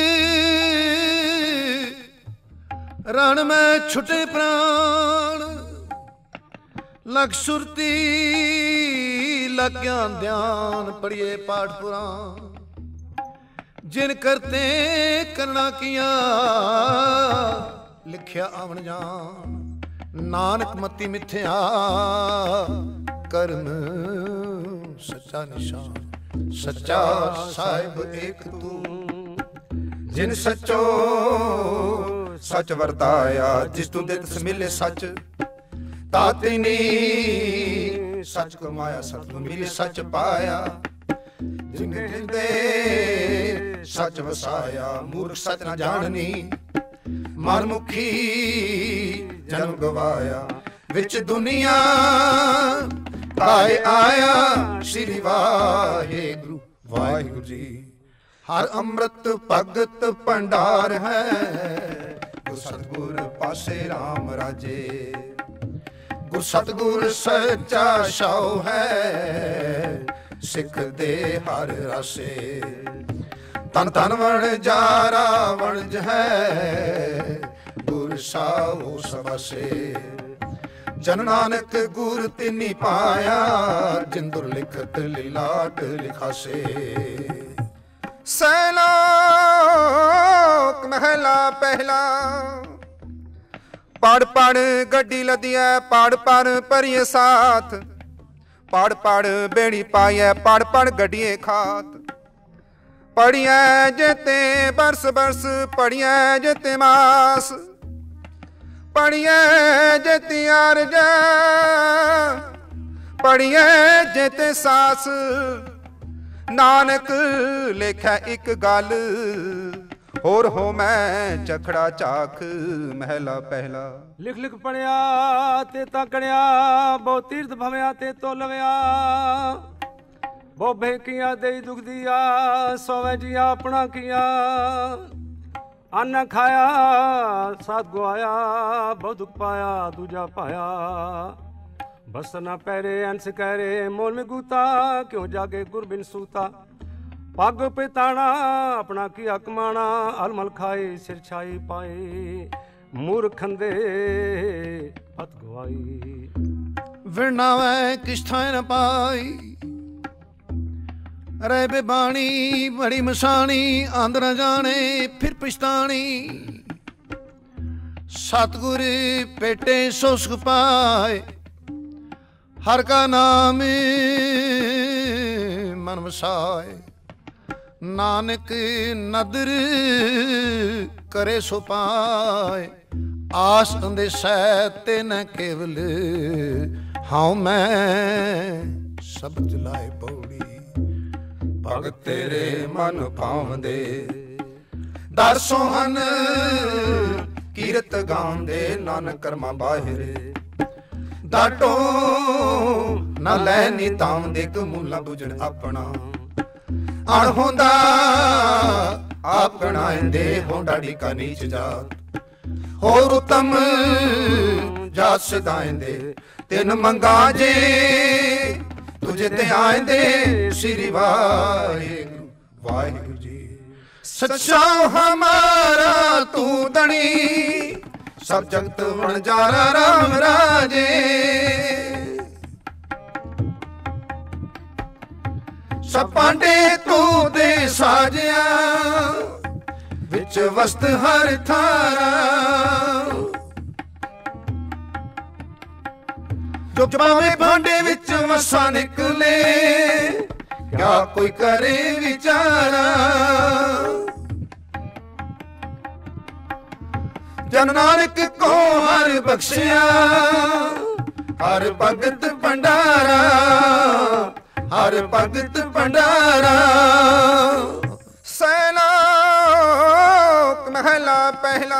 Speaker 1: ਰਣ ਮੈਂ ਛੁਟੇ ਪ੍ਰਾਣ। ਲੱਖ ਸੁਰਤੀ ਲੱਖ ਗਿਆਨ ਧਿਆਨ, ਪੜੀਏ ਪਾਠ ਪੁਰਾਣ। ਜਿਨ ਕਰਤੇ ਕਰਨਾ ਕੀਆ, ਲਿਖਿਆ ਆਵਣ ਜਾਨ। ਨਾਨਕ ਮਤੀ ਮਿਥਿਆ, ਕਰਮ ਸੱਚਾ ਨਿਸ਼ਾਨ। ਸੱਚਾ ਸਾਹਿਬ ਏਕ ਤੂੰ, ਜਿਨ ਸੱਚੋ ਸੱਚ ਵਰਤਾਇਆ, ਜਿਸ ਤੂੰ ਦੇ ਤਿਸ ਮਿਲੇ ਸੱਚ, ਤਾਤਿਨੀ ਸੱਚ ਕਮਾਇਆ, ਸਤਿਗੁਰ ਮਿਲੇ ਸੱਚ ਪਾਇਆ। ਜਿਨ ਜਿੰਦੇ ਸੱਚ ਵਸਾਇਆ, ਮੂਰਖ ਸੱਚ ਨਾ ਜਾਣਨੀ, ਮਨਮੁਖੀ ਜਨਮ ਗਵਾਇਆ। ਵਿੱਚ ਦੁਨੀਆ ਕਾਇ ਆਇਆ, ਸ਼੍ਰੀ ਵਾਹਿਗੁਰੂ ਵਾਹਿਗੁਰੂ ਜੀ। ਹਰ ਅੰਮ੍ਰਿਤ ਭਗਤ ਭੰਡਾਰ ਹੈ, ਗੁਰ ਸਤਿਗੁਰ ਪਾਸੇ ਰਾਮ ਰਾਜੇ। ਗੁਰ ਸਤਿਗੁਰ ਸੱਚਾ ਸ਼ਾਉ ਹੈ, ਸਿੱਖ ਦੇ ਹਰ ਰਾਸੇ। ਤਨ ਤਨ ਵਣ ਜਾਰਾ ਵਣਜ ਹੈ, ਗੁਰ ਸਾਉ ਸਵਾਸੇ। ਜਨ ਨਾਨਕ ਗੁਰ ਤਿਨੀ ਪਾਇਆ, ਜਿੰਦੁਰ ਲਿਖਤ ਲੀਲਾਟ ਲਿਖਾਸੇ।
Speaker 2: ਸੈਲੋਕ ਮਹਿਲਾ ਪਹਿਲਾ। ਪੜ ਪੜ ਗੱਡੀ ਲਦੀਐ, ਪੜ ਪੜ ਭਰੀਏ ਸਾਥ, ਪੜ ਪੜ ਬੇੜੀ ਪਾਈਐ, ਪੜ ਪੜ ਗੱਡੀਏ ਖਾਤ। ਪੜੀਐ ਜੇਤੇ ਬਰਸ ਬਰਸ, ਪੜੀਐ ਜੇਤੇ ਮਾਸ, ਪੜੀਐ ਜੇਤੀ ਅਰਜ, ਪੜੀਐ ਜੇਤੇ ਸਾਸ। ਨਾਨਕ ਲੇਖੈ ਇੱਕ ਗੱਲ, ਹੋਰ ਹੋ ਮੈਂ ਚਖੜਾ ਚਾਖ। ਮਹਿਲਾ ਪਹਿਲਾ।
Speaker 3: ਲਿਖ ਲਿਖ ਪੜਿਆ ਤੇ ਤਾਂ ਕੜਿਆ, ਬਹੁ ਤੀਰਥ ਭਵਿਆ ਤੇ ਤੋ ਲਵਿਆ। ਬਹੁ ਭੇਕੀਆਂ ਦੇਈ ਦੁਖ ਦੀਆ, ਸੋਵੇ ਜੀ ਆਪਣਾ ਕੀਆ। ਅੰਨ ਖਾਇਆ ਸਾਧ ਗਵਾਇਆ, ਬਹੁ ਦੁਖ ਪਾਇਆ ਦੂਜਾ ਪਾਇਆ। ਬਸ ਨਾ ਪਹਿਰੇ ਅੰਸ ਕਹਿਰੇ, ਮੋਲ ਮੇ ਗੂਤਾ, ਕਿਉਂ ਜਾਗੇ ਗੁਰ ਬਿਨ ਸੂਤਾ। ਪੱਗ ਪਿਤਾਣਾ ਆਪਣਾ ਕੀਆ ਕਮਾਣਾ, ਅਲਮਲ ਖਾਈ ਸਿਰ ਛਾਈ ਪਾਈ। ਮੂਰਖੰ ਦੇ ਪਤ ਗਵਾਈ।
Speaker 1: ਵਿਣਾਵੇ ਕਿਸ ਥਾਂ ਨ ਪਾਈ, ਰਹਿ ਬੇਬਾਣੀ ਬੜੀ ਮਸਾਣੀ। ਆਂਦ ਨ ਜਾਣੇ ਫਿਰ ਪਛਤਾਣੀ, ਸਤਿਗੁਰ ਭੇਟੇ ਸੋ ਸੁਖ ਪਾਏ। ਹਰ ਕਾ ਨਾਮ ਮਨ ਵਸਾਏ, ਨਾਨਕ ਨਦਰ ਕਰੇ ਸੋ ਪਾਏ। ਆਸ ਅੰਦੇਸੈ ਤੇ ਨ ਕੇਵਲ, ਹਾਉ ਮੈਂ ਸਭ ਜਲਾਏ ਪੌੜੀ। ਭਗਤ ਤੇਰੇ ਮਨ ਭਾਉਂਦੇ, ਦਰਸੋਂ ਹਨ ਕੀਰਤ ਗਾਉਂਦੇ। ਨਾਨਕ ਕਰਮਾ ਬਾਹਿਰ ਦਾਟੋ ਨਾ ਲੈ ਨੀ ਤਾਉਂਦੇ, ਕਮੂਲਾ ਬੁਝਣ ਆਪਣਾ। ਅਣ ਹੁੰਦਾ ਆਪਣਾ ਇੰਦੇ, ਹੋਂਡਾੜੀ ਕਾ ਨੀਚ ਜਾਤ। ਹੋਰ ਉਤਮ ਜਾਤ ਸਦਾਇਂਦੇ, ਤਿਨ ਮੰਗਾ ਜੇ ਤੁਝੇ ਤੇ ਆਇਂਦੇ। ਸ਼੍ਰੀ ਵਾਹਿਗੁਰੂ ਵਾਹਿਗੁਰੂ ਜੀ। ਸੱਚਾ ਹਮਾਰਾ ਤੂੰ ਦਣੀ, ਸਭ ਜਗਤ ਵਣਜਾਰਾ ਰਾਮ ਰਾਜੇ। ਸਭ ਪਾਂਡੇ ਤੂੰ ਦੇ ਸਾਜਿਆ, ਵਿੱਚ ਵਸਤ ਹਰ ਥਾਰਾ। ਜੋ ਪਾਵੇਂ ਭਾਂਡੇ ਵਿੱਚ ਵਸਾ ਨਿਕਲੇ, ਕਿਆ ਕੋਈ ਕਰੇ ਵਿਚਾਰਾ। ਜਨ ਨਾਨਕ ਕੋ ਹਰ ਬਖਸ਼ਿਆ, ਹਰ ਭਗਤ ਭੰਡਾਰਾ। ਹਰ ਭਗਤ ਭੰਡਾਰਾ।
Speaker 2: ਸੈਲੋਕ ਮਹਿਲਾ ਪਹਿਲਾ।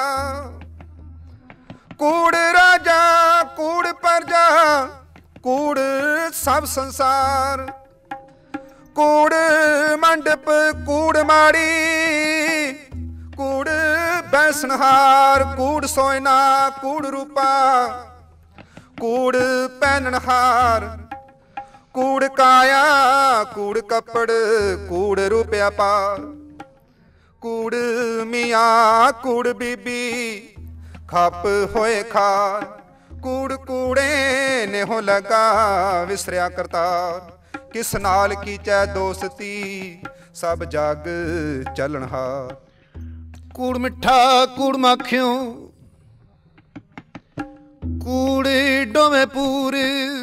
Speaker 2: ਕੂੜ ਰਾਜਾ ਕੂੜ ਪਰਜਾ, ਕੂੜ ਸਭ ਸੰਸਾਰ। ਕੂੜ ਮੰਡਪ ਕੂੜ ਮਾੜੀ, ਕੂੜ ਬੈਸਨਹਾਰ। ਕੂੜ ਸੋਇਨਾ ਕੂੜ ਰੂਪਾ, ਕੂੜ ਪਹਿਨਣਹਾਰ। ਕੂੜ ਕਾਇਆ ਕੂੜ ਕੱਪੜ, ਕੂੜ ਰੂਪਿਆ ਪਾਰ। ਕੂੜ ਮੀਆਂ ਕੂੜ ਬੀਬੀ, ਖੱਪ ਹੋਏ ਖਾਰ। ਕੂੜ ਕੂੜੇ ਨੇਹੋ ਲਗਾ, ਵਿਸਰਿਆ ਕਰਤਾਰ। ਕਿਸ ਨਾਲ ਕੀਚੈ ਦੋਸਤੀ, ਸਭ ਜਗ ਚੱਲਣਹਾਰ।
Speaker 1: ਕੂੜ ਮਿੱਠਾ ਕੂੜ ਮਾਖਿਓ, ਕੂੜ ਡੋਵੇਂ ਪੂਰ।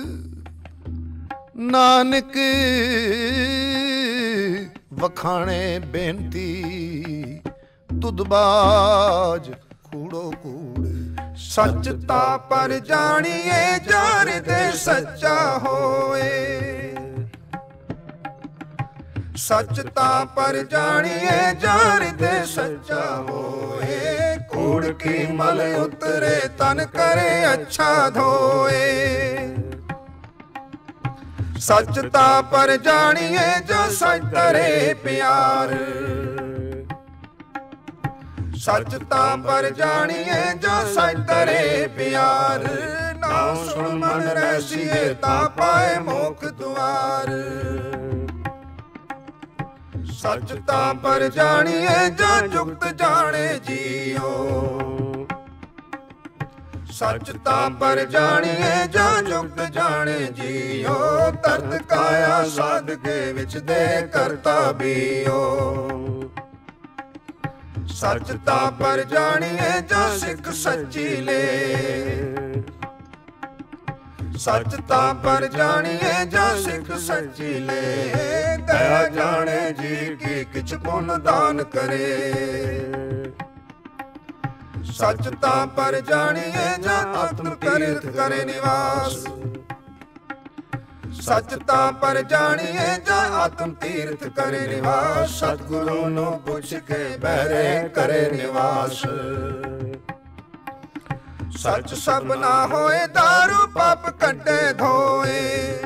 Speaker 1: ਨਾਨਕ ਵਖਾਣੇ ਬੇਨਤੀ, ਤੁਦਬਾਜ ਕੂੜੋ ਕੂੜ।
Speaker 2: ਸੱਚ ਤਾਂ ਪਰ ਜਾਣੀਏ ਜਾਣ ਤੇ ਸੱਚਾ ਹੋਏ, ਸੱਚ ਤਾਂ ਪਰ ਜਾਣੀਏ ਜਾਣ ਤੇ ਸੱਚਾ ਹੋਏ। ਕੂੜ ਕੀ ਮਲ ਉਤਰੇ ਤਨ ਕਰੇ ਅੱਛਾ ਧੋਏ। ਸੱਚ ਤਾਂ ਪਰ ਜਾਣੀਏ ਜੋ ਸੱਚ ਤਰੇ ਪਿਆਰ, ਸੱਚ ਤਾਂ ਪਰ ਜਾਣੀਏ ਜੋ ਸੱਚ ਤਰੇ ਪਿਆਰ। ਨਾ ਸੁਣ ਮਨ ਰਹਿਸੀਏ ਤਾਂ ਪਾਏ ਮੋਖ ਦੁਆਰ। ਸੱਚ ਤਾਂ ਪਰ ਜਾਣੀਏ ਜੋ ਜੁਗਤ ਜਾਣੇ ਜੀਓ, ਸੱਚ ਤਾਂ ਪਰ ਜਾਣੀਏ ਜੋ ਜੁਗਤ ਜਾਣੇ ਜੀਓ। ਤਰਤ ਕਾਇਆ ਸਾਧਕੇ ਵਿੱਚ ਦੇ ਕਰਤਾ ਬੀਓ। ਸੱਚ ਤਾਂ ਪਰ ਜਾਣੀਏ ਜੋ ਸਿੱਖ ਸੱਚੀ ਲੈ, ਸੱਚ ਤਾਂ ਪਰ ਜਾਣੀਏ ਜੋ ਸਿੱਖ ਸੱਚੀ ਲੈ। ਦਇਆ ਜਾਣੇ ਜੀ ਕੀ ਕਿਛ ਪੁੰਨ ਦਾਨ ਕਰੇ। ਸੱਚ ਤਾਂ ਪਰ ਜਾਣੀਏ ਜੋ ਆਤਮ ਤੀਰਥ ਕਰੇ ਨਿਵਾਸ। ਸੱਚ ਤਾਂ ਪਰ ਜਾਣੀਏ ਜੋ ਆਤਮ ਤੀਰਥ ਕਰੇ ਨਿਵਾਸ। ਸਤਿਗੁਰੂ ਨੂੰ ਪੁੱਛ ਕੇ ਬਹਿਰੇ ਕਰੇ ਨਿਵਾਸ। ਸੱਚ ਸਭ ਨਾ ਹੋਏ ਦਾਰੂ ਪਾਪ ਕੱਢੇ ਧੋਏ।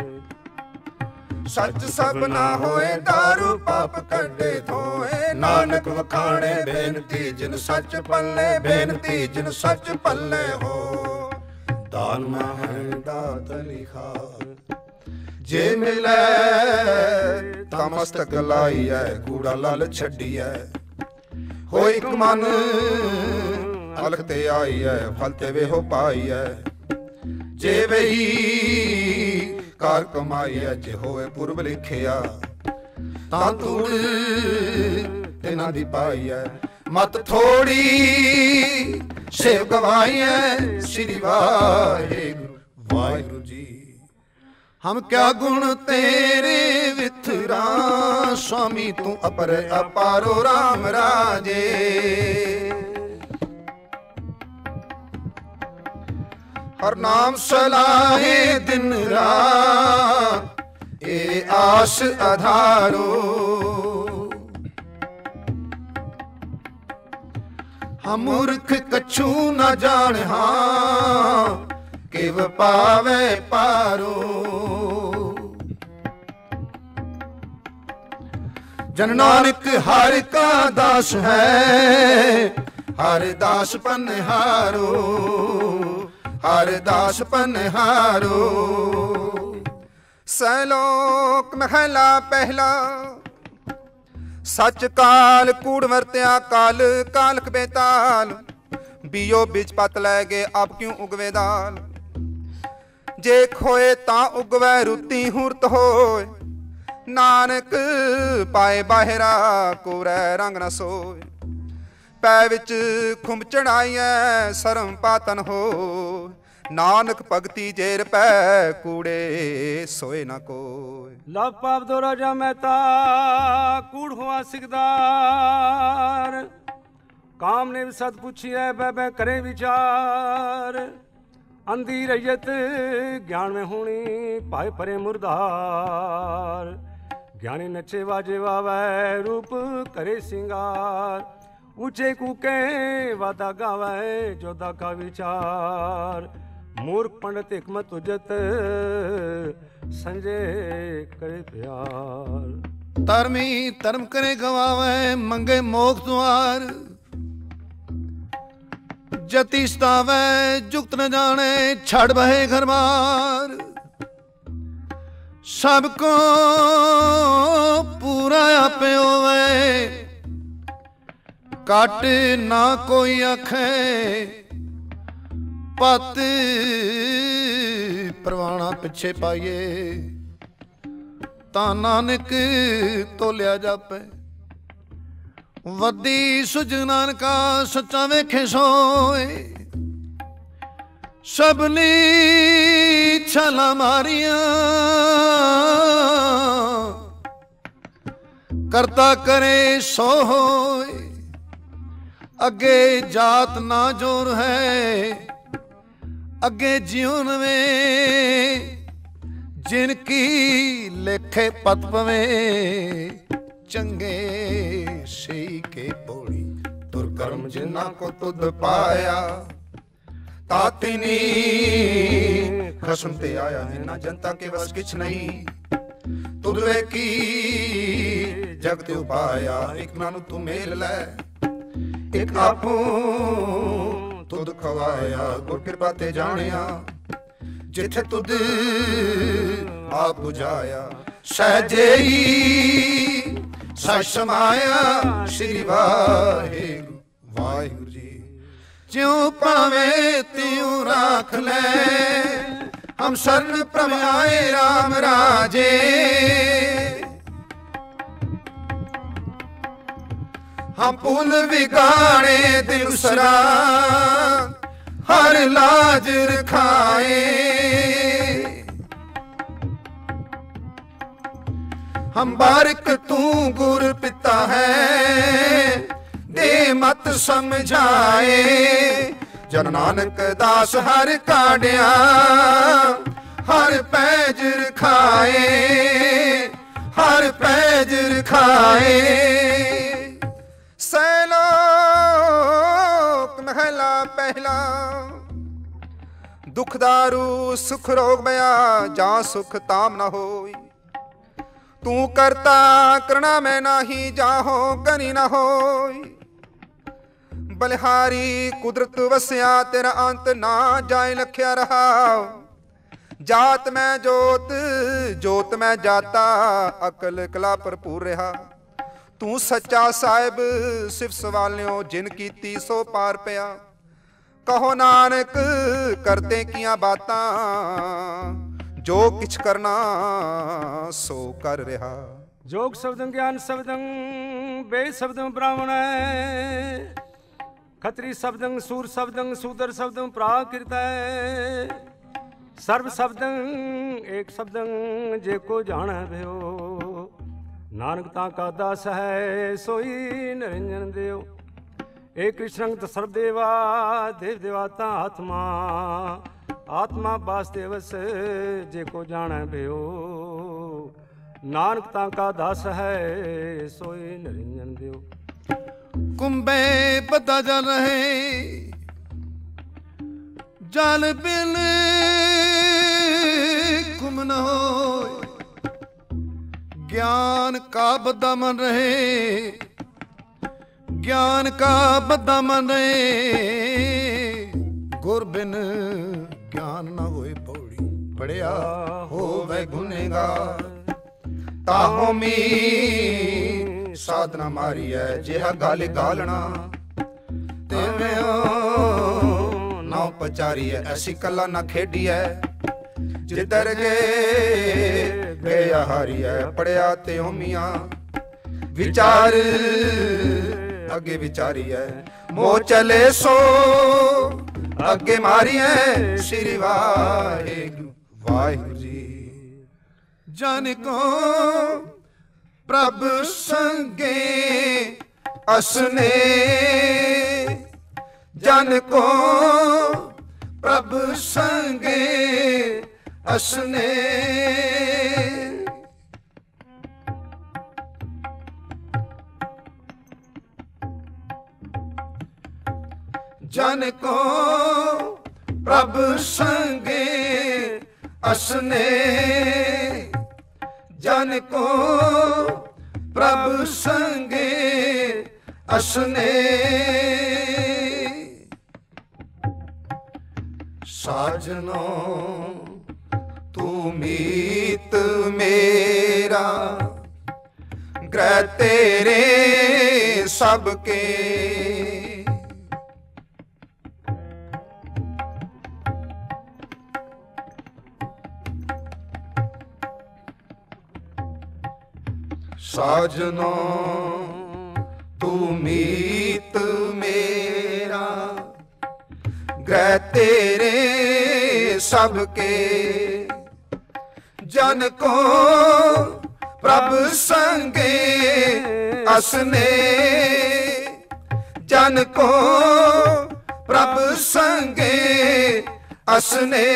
Speaker 2: ਸੱਚ ਸਭ ਨਾ ਹੋਏ ਦਾਰੂ ਪਾਪ ਕੱਢੇ ਧੋਏ। ਨਾਨਕ ਵਖਾਣੇ ਬੇਨਤੀ ਜਿਨ ਸੱਚ ਪੱਲੇ, ਬੇਨਤੀ ਜਿਨ ਸੱਚ ਪੱਲੇ ਹੋ। ਦਾਨ ਮਹਿ ਦਾਤ ਲਿਖਾ ਜੇ ਮਿਲੈ ਤਾਂ ਮਸਤਕ ਲਾਈਐ। ਕੂੜਾ ਲਲ ਛੱਡੀਐ ਹੋਈ ਇੱਕ ਮਨ ਅਲਖ ਤੇ ਆਈਐ। ਫਲ ਤੇ ਵੇਹੋ ਪਾਈਐ ਜੇ ਵਹੀ ਕਾਰ ਕਮਾਈਐ। ਜੇ ਹੋਏ ਪੁਰਬ ਲਿਖਿਆ ਤਾਂ ਤੂੜ ਤਿਨਾਂ ਦੀ ਪਾਈਐ। ਮਤ ਥੋੜੀ ਸੇਵ ਗਵਾਈਐ। ਸ੍ਰੀ ਵਾਹਿਗੁਰੂ ਵਾਹਿਗੁਰੂ ਜੀ। ਹਮ ਕਿਆ ਗੁਣ ਤੇਰੇ ਵਿਥਰਾ, स्वामी तू अपर अपारो राम राजे। हर नाम सलाहे दिन रात ए आस आधारो। हम मूर्ख कछु न जान हाँ किव पावे पारो। जन नानक हर का दास है हर दास पनहारो। हर दास पनहारो। सैलोक महला पहला सच काल कूड़ वरत्या काल कालक बेताल। बीओ बिच पत लै गए अब क्यों उगवे दाल। जे खोए तां उगवै रुती हुरत होए। नानक पाए बाहरा कोरै रंग न सोए। पै विच खुंब चढ़ाइए सरम पातन हो। नानक भगती जेर पै कूड़े सोए न कोय।
Speaker 3: लव पाप दो राजा मेहता कूड़ हुआ सिकदार। काम ने सत पूछिए बह करे विचार। अंधी रैयत ज्ञान में होनी पाए परे मुरदार। ज्ञानी नचे वाजे वावै रूप करे सिंगार। ऊंचे कूके वादा गावै जोदा का विचार। मूर्ख पंडित हिकमत उजत संजय करे प्यार।
Speaker 1: धर्मी धर्म करे गवावै मंगे मोख द्वार। जति सतावै जुगत न जाने छड़ बहे घर बार। सबको पूरा आपे होवे काट ना कोई आखे। पत परवाना पिछे पाइए ता नानक तोलिया जापे। वदी सुज नानका सच्चा वेखे सोए। सबनी छला मारिया करता करे सो होए। अगे जात ना जोर है, अगे जीवन में जिनकी लेखे पत पवे, चंगे सही के पौड़ी तुर कर्म जिन्ना को तुद पाया, तातिनी खसम ते आया है ना जनता के बस किछ नहीं, तुद वे की जगत उपाया, एक नानु तू मेल लै एक आपू तुद खवाया, गुर कृपा ते जानिया जिथे तुद आप बुझाया, सहजेई सच समाया, श्री वाहिगुरु वाहिगुरु जी। ज्यों पावे त्यों राख ले, हम शरण प्रभ आए राम राजे, हम पुल बिगाड़े दिवसरा, हर लाज रखाए, हम बारिक तू गुर पिता है, दे मत समझाए, जन नानक दास हर काढ़िया, हर पैज रखाए, हर पैज रखाए।
Speaker 2: सैलोक महला पहला, दुख दारू सुख रोग बया, जा सुख ताम न होई, तू करता करना मैं नाही, जाहो कनी न होई, बलिहारी कुदरत वस्या, तेरा अंत ना जाए लख्या रहा, जात मैं जोत जोत मैं जाता, अकल कला भरपूर रहा, तू सच्चा साहिब सिफ सवालियों, जिन कीती सो पार पिया, कहो नानक करते किया बातां, जो किछ करना सो कर रहा।
Speaker 3: जोग शब्दं ज्ञान शब्दं वेद शब्दं ब्राह्मण, खत्री शब्दं सूर शब्दं शूद्र शब्दं प्राकृत, सर्व शब्दं एक शब्दं जे को जान भयो, नानक ताका दास है सोई निरंजन देव, एक कृष्ण सर्वदेवा देव देवाता आत्मा, आत्मा वासुदेवस जे को जाने भयो, नानक ताका दास है सोई निरंजन देव।
Speaker 1: कुंभे बदा जल रहे, जल बिन कुम न हो, ज्ञान का बदा मन रहे, ज्ञान का बदा मन रहे, गुर बिन ज्ञान न होए पौड़ी, पढ़िया होवे गुनेगार, ताहो मी साधना मारी है, जिहा गाल गालना तेवे नाव पचारी है, ऐसी कला ना खेडी है, जिधर गया हारी है, पढ़िया ते मियां विचार अगे विचारी है, मोह चले सो अगे मारी है, श्री वाहिगुरु वाहिगुरु जी। जन को प्रभु संगे असने, जन को प्रभु संगे असने, जन को प्रभु संगे असने, जन को प्रभु संगे असने, साजनो तू मीत मेरा, ग्रह तेरे सबके, साजनो तू मीत मेरा, ग्रह तेरे सबके, जन को प्रभु संगे असने, जन को प्रभ संगे असने।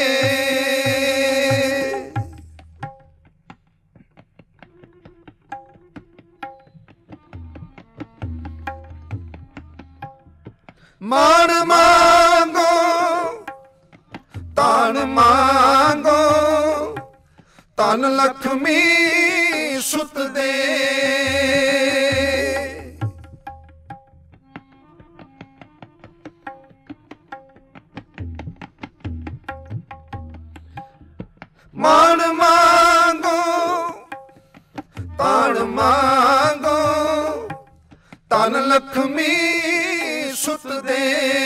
Speaker 1: मान मांगो तान मांगो तन लक्ष्मी सुत दे। मान मांगो तान मांगो तन लक्ष्मी सुत दे।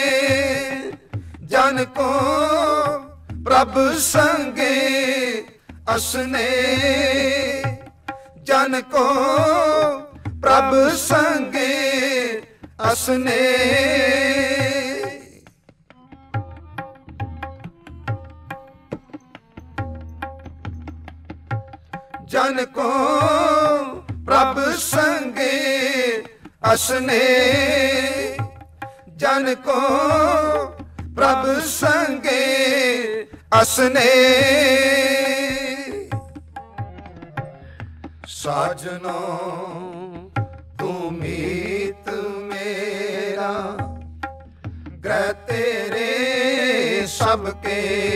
Speaker 1: जन को प्रभ संगे असने। जन को प्रभ संगे असने। जन को प्रभ संगे असने। जन को प्रभ संगे असने। साजनो तू मीत मेरा ग्रह तेरे सबके।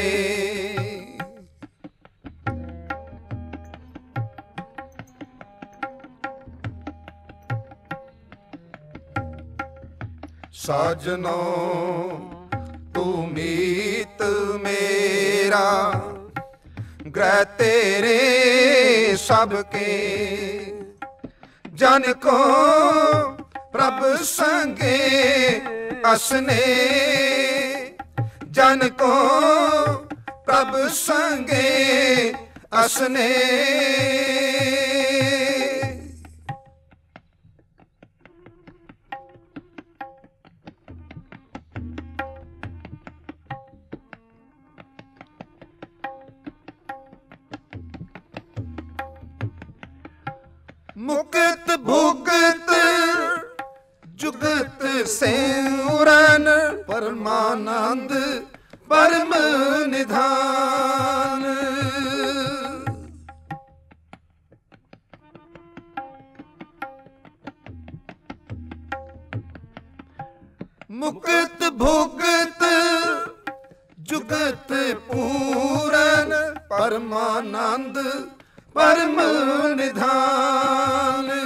Speaker 1: साजनो तू मीत मेरा ग्रह तेरे सबके। जन को प्रभ संगे असने। जन को प्रभ संगे असने। मुक्त भुगत जुगत से उरन परमानंद परम निधान। मुक्त भुगत जुगत पूरन परमानंद परम निधान।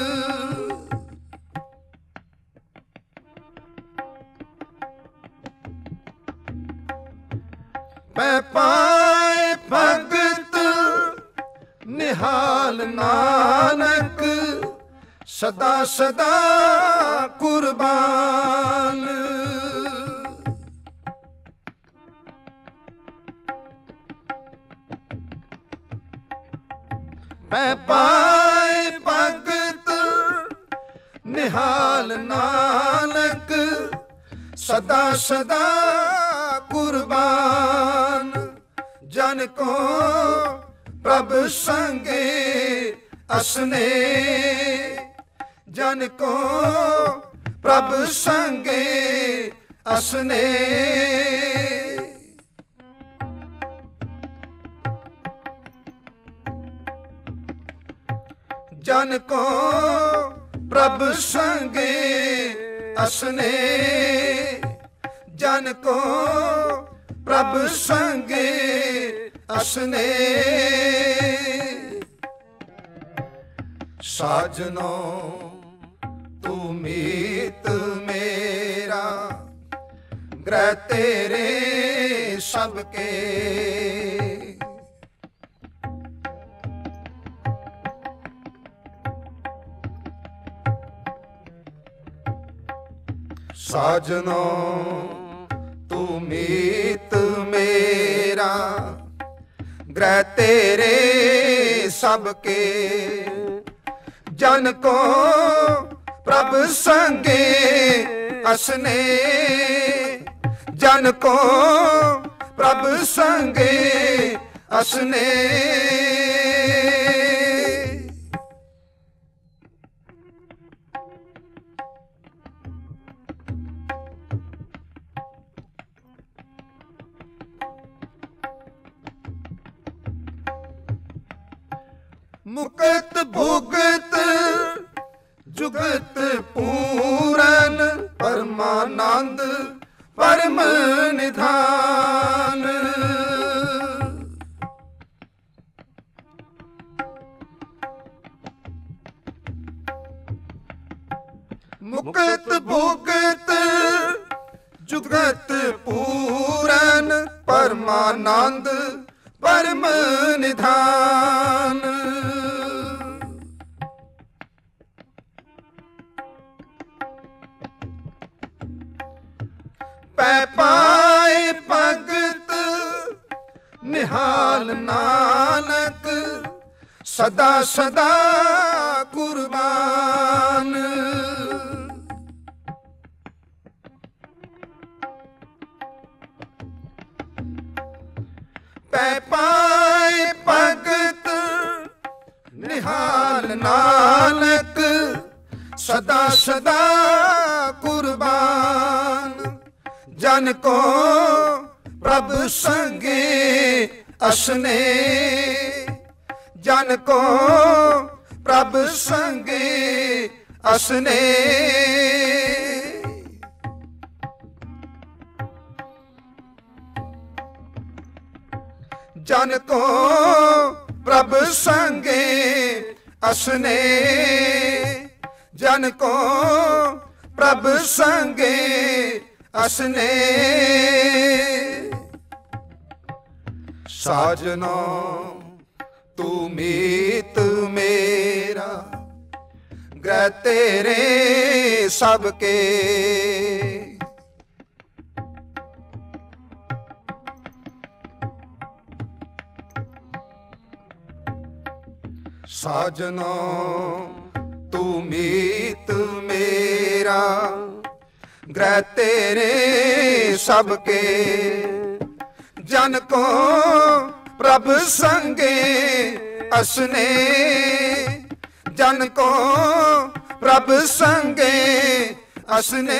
Speaker 1: मैं पाए भगत निहाल नानक सदा सदा कुर्बान। मैं पाए भगत निहाल नानक सदा सदा कुर्बान। जन को प्रभ संगे असने। जन को प्रभ संगे असने। जन को प्रभ संगे असने। जन को प्रभ संगे असने। साजनो तू मीत मेरा ग्रह तेरे सबके। साजनो तू मीत मेरा ग्रह तेरे सबके। जन को प्रभ संगे असने। जन को प्रभ संगे असने। मुक्त भुगत जुगत पूरन परमानंद परम निधान। मुक्त भुगत जुगत पूरन परमानंद परम निधान। पै पाए भगत निहाल नानक सदा सदा कुर्बान। पै पाए भगत निहाल नानक सदा सदा कुर्बान। जन को प्रभु संगे असने, जन को प्रभु संगे असने। जन को प्रभु संगे असने, जन को प्रभु संगे असने। साजना तू मीत मेरा ग्रह तेरे सबके। साजना तू मीत मेरा ग्रह तेरे सबके। जन को प्रभु संगे असने, जन को प्रभु संगे असने।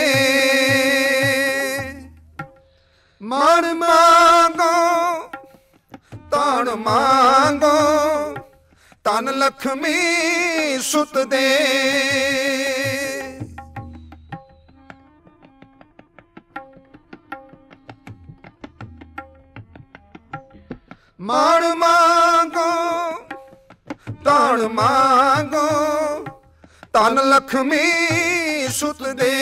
Speaker 1: मन मांगो तान मांगो तन लक्ष्मी सुत दे। मान मांगो तान मांगो तन लक्ष्मी सुत दे।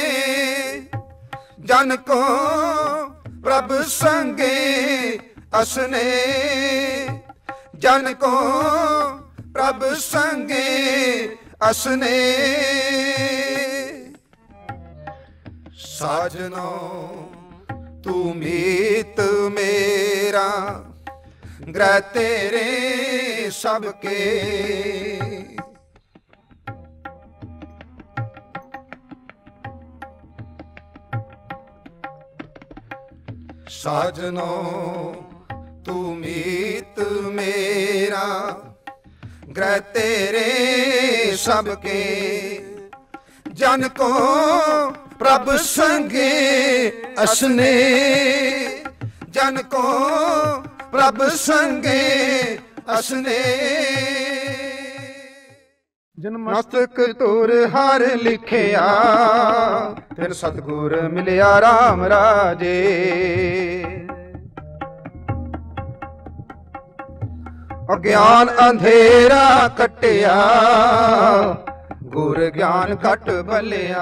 Speaker 1: जन को प्रभु संगे असने, जन को प्रभु संगे असने। साजना तू मीत मेरा ग्रह तेरे सबके। साजनो तू मीत मेरा ग्रह तेरे सबके। जन को प्रभु संगे असने, जन को प्रभु संगे असने। मस्तक तुर हर लिखिया तिन सतगुर मिलिया राम राजे। अज्ञान अंधेरा कटिया गुर ज्ञान घट भलिया।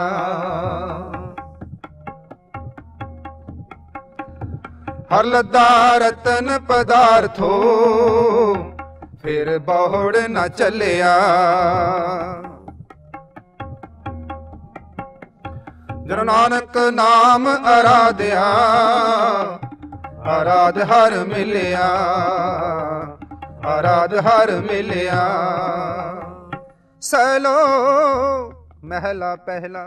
Speaker 1: हर लदा रतन पदार्थो फिर बहुड़ न चलिया। जन नानक नाम आराध्या आराध हर मिलिया, आराध हर मिलिया।
Speaker 2: सैलो महला पहला।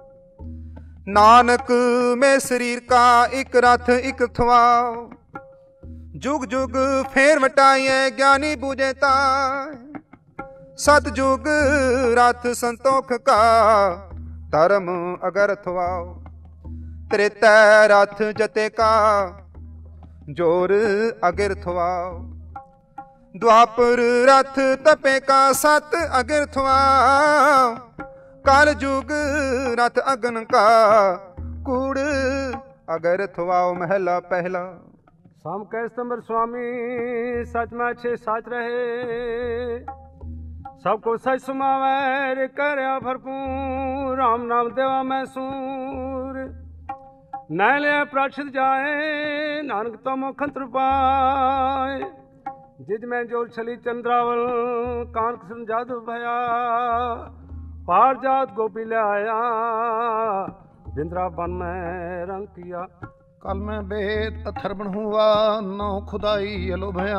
Speaker 2: नानक में शरीर का एक रथ एक थवाओ। जुग जुग फेर वटाइए ज्ञानी बूझे ताय। सतजुग रथ संतोख का धर्म अगर थवाओ। त्रेता रथ जते का जोर अगिर थवाओ। द्वापर रथ तपे का सत अगर थवा, काल जुग रथ अगन का कूड़ अगर थवाओ। महला पहला।
Speaker 3: शाम कैस्तंबर स्वामी सच में अच्छे साच रहे, सबको सच सुमावे करया भरपूर। राम नाम देवा मैं सूर, नैले प्राक्षित जाए नानक तो मुखंत्र पाए। जिज में जोर छली चंद्रावल कान कृष्ण जादू भया, पार जात गोपी ले आया वृंदावन में रंग किया।
Speaker 1: कल में बेद अथर्वण हुआ नौ खुदाई अलो भया,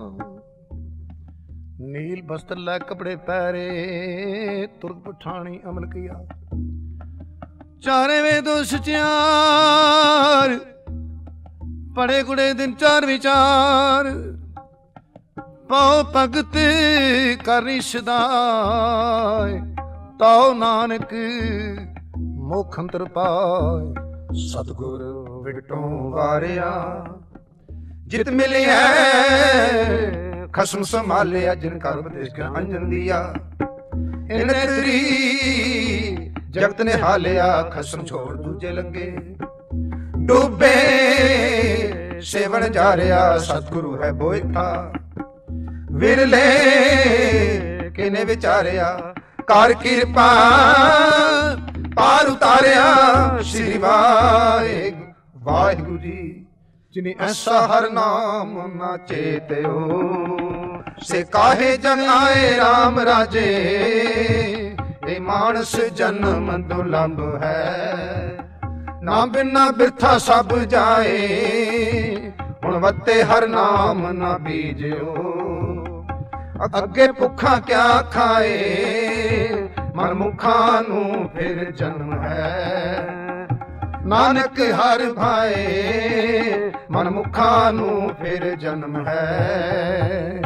Speaker 1: नील वस्त्र लै कपड़े पहरे तुर्क पठानी अमल किया। चारे वेदों सचार पड़े गुड़े दिन चार विचार, पाओ भगत कर सदाय। ताओ नानक मोखंतर पाए,
Speaker 2: सतगुर विटों वारिया जित मिली है। खसम संभालिया जिनका उपदेश कर अंजन दिया। इन तेरी जगत ने हालिया, खसम छोड़ दूजे लगे। डूबे सेवन जा रहा सतगुरु है बोए था। विरले किने विचारिया कर कृपा पार उतारिया। श्री वाहिगुरु जी जिन्हें ऐसा हर नाम ना चेत्यो, से काहे जन आए राम राजे। ए मानस जन्म दुर्लभ है, ना बिना बिरथा सब जाए। हुण वत्ते हर नाम ना बीजो, अगे भुखा क्या खाए। मन मुखा नू फिर जन्म है, नानक हर भाए। मन मुखा नू फिर जन्म है।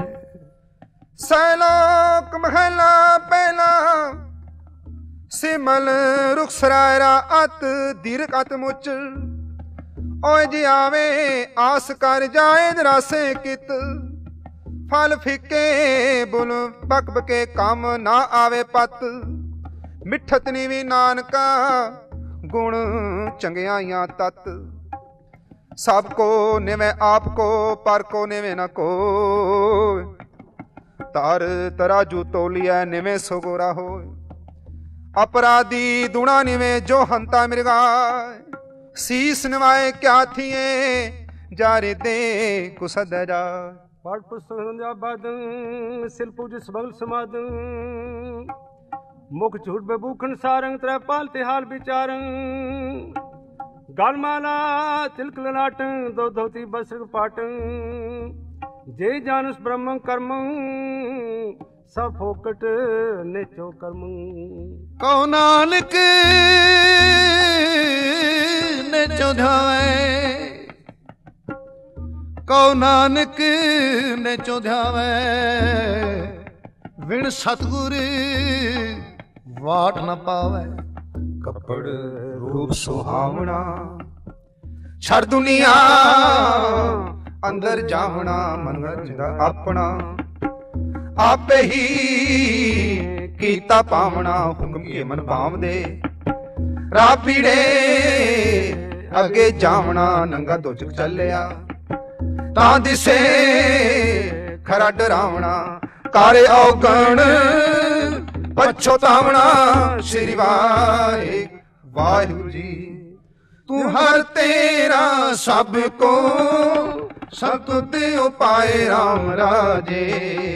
Speaker 2: सैलोक महला पहला, सिमल रुख सरायरा अत दीर्घ अत मुच। ओए जी आवे आस कर जाए रासे कित। फल फिके बुल पक बके काम ना आवे पत। मिठत नीवी नानका गुण चंगियाइयां तत। सबको निवे आपको पर को निवे न को। तार तराजू तोलिया निवे सोगोरा हो। अपराधी दुणा निवे जो हंता मृगा। शीस निवाए क्या थिए जारे दे कुसद जा।
Speaker 3: पाठ पुस्तक बादं सिल पूज सबल समादं। मुख झूठ बबूखन सारंग त्रै पालते हाल विचारं। गालमाला तिलक ललाटं दो धोती बसर पाटं। जे जानस ब्रह्म कर्म सब फोकट नेचो कर्म।
Speaker 1: कहो नानक नेचो ध्यावे। कहो नानक नेचो ध्यावे। विण सतगुर वाट न पावे।
Speaker 2: कपड़ रूप सुहावना छड़ दुनिया अंदर जावना। मन जिंदा अपना आपे ही कीता पावना। हुक्म के मन भाव दे राह पीड़े अगे जावना। नंगा दोचक चलिया ता दिसे खरा डरावना। कारे औगण पछोतावना। श्री वाहिगुरु जी तू हर तेरा सबको सब तुद उपाय राम राजे।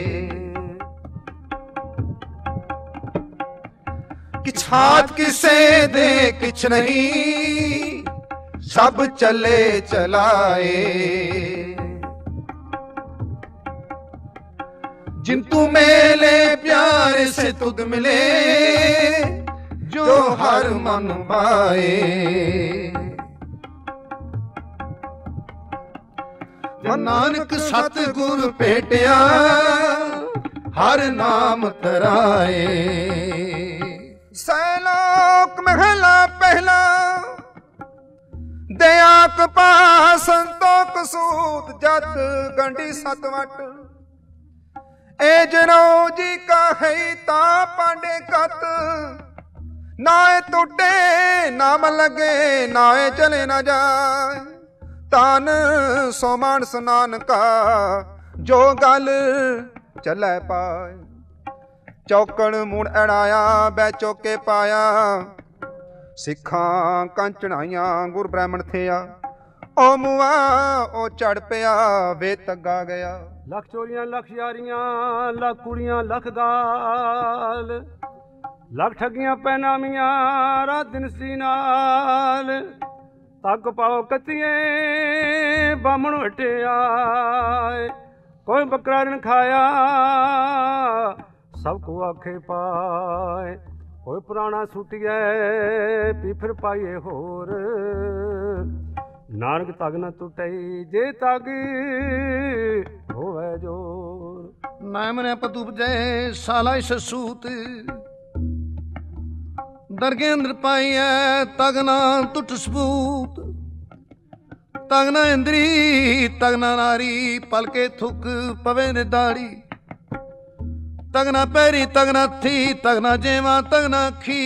Speaker 2: किछ हाथ किसे दे किछ नहीं सब चले चलाए। जिन तू मेले प्यार से तुद मिले जो हर मन पाए। नानक सतगुर भेटिया हर नाम तराए। सैलोक महला पहला दया कपा संतोख सूत जत गंडी सतवट। ए जनो जी का है ता पांडे कत, नाए टूटे नाम लगे नाए चले ना जाए। तान सो मानस नानका जो गल चलै पाए। चौकड़ मुड़ अड़ाया बै चौके पाया, सिखां कंच चढ़ाइया गुर ब्राह्मण थिया। ओ मुआ ओ चढ़ पिया वे तग्गा गया।
Speaker 3: लख चोरियां लख यारियां लख कुड़ियां लख गाल, लख ठगियां पैनामियां रात दिन सी नाल। तग पाओ कतिए बामण हटे आए, कोई बकरा न खाया सबको आखे पाए। कोई पुराना सुटिए पी फिर पाइए होर, नानक तग न टुटई जे तग होवे जोर।
Speaker 4: नाम ने पतु जय साला सूत, दरगेंद्र पाइए तग ना टुट सबूत। तग ना इंद्री तग ना नारी, पलके थुक पवे ने दाड़ी। तग ना पैरी तग ना थी तग ना जेवा तग ना खी।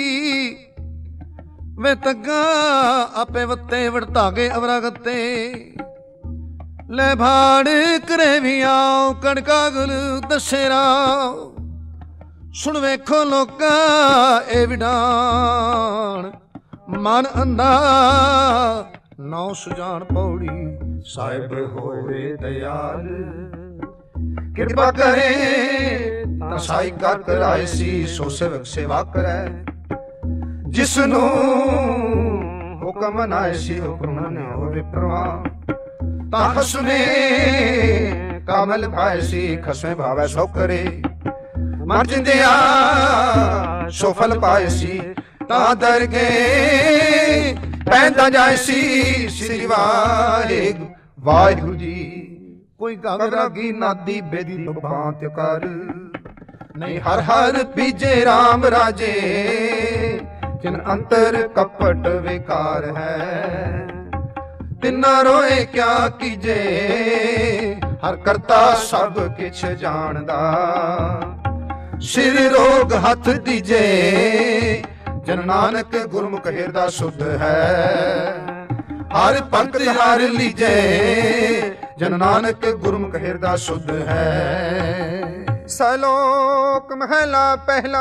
Speaker 4: वे तग्गा आपे वत्ते वड़तागे अवरागते। ले भाड़ करे भी आओ कड़का गुल दशेरा। सुन वेखो लोका ए विडान, मन अंधा नौ सुजान पौड़ी। साहिब होवे दयाल
Speaker 2: कृपा करे तसाई कर कराए सी, सो सेवक सेवा करे। जिसनू हुक्म नाए सी हुक्म न होवे परवान। ता खसमे कामल भाए सी, खसमे भावे सो करे। मर जिंदिया सो फल पाए सी, ता दरगे पैंदा जाए सी। श्री वाहिगुरु जी।
Speaker 4: कोई
Speaker 2: गगरागी नादी बेदी बात कर, नहीं हर हर बीजे राम राजे। जिन अंतर कपट विकार है, तिना रोए क्या कीजे। हर करता सब किछ जानदा, सिर रोग हथ दीजे। जन नानक गुरमुख हिरदा शुद्ध है, हर पंक्ति हर लीजे। जन नानक गुरमुख हिरदा शुद्ध है। सलोक महला पहला,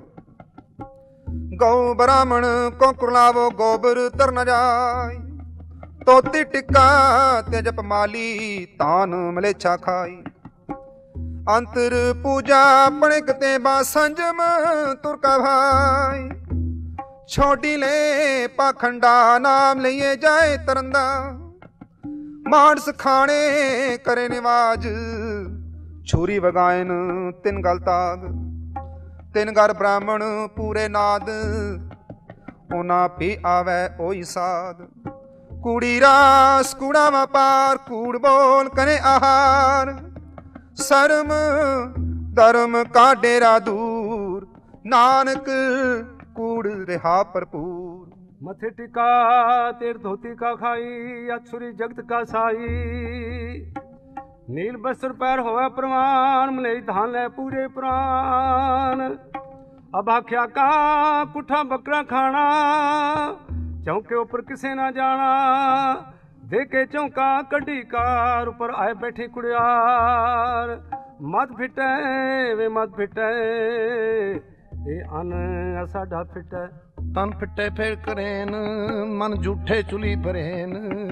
Speaker 2: गौ ब्राह्मण को कुरलावो गोबर तर न जाय। तोती टिक्का तेजप माली तान मलेच्छा खाई। अंतर पूजा पणिकते बा संजम तुरका भाई। छोटी ले पाखंडा नाम लिए जाए तरंदा। मांस खाने करे निवाज, छुरी वगायन तिन गल ताग। तिन घर ब्राह्मण पूरे नाद, ओना भी आवे ओई साध। कूड़ी रास कूड़ा व्यापार, कूड़ बोल करे आहार। शर्म धर्म का डेरा दूर, नानक कूड़ रिहा भरपूर।
Speaker 3: मथे टिका तेर धोती का खाई, अछुरी जगत का साई। नील बस्त्र पैर होवे प्रमाण, मलई धान ले पूरे प्राण। अब आख्या का पुठा बकरा खाना, चौके ऊपर किसे ना जाना। देखे चौका कड्डी कार, ऊपर आए बैठी कुड़ियार। मत फिटे वे मत फिटे, ए अन साडा फिटे।
Speaker 4: तन फिटे फिर करेन, मन झूठे चुली भरेन।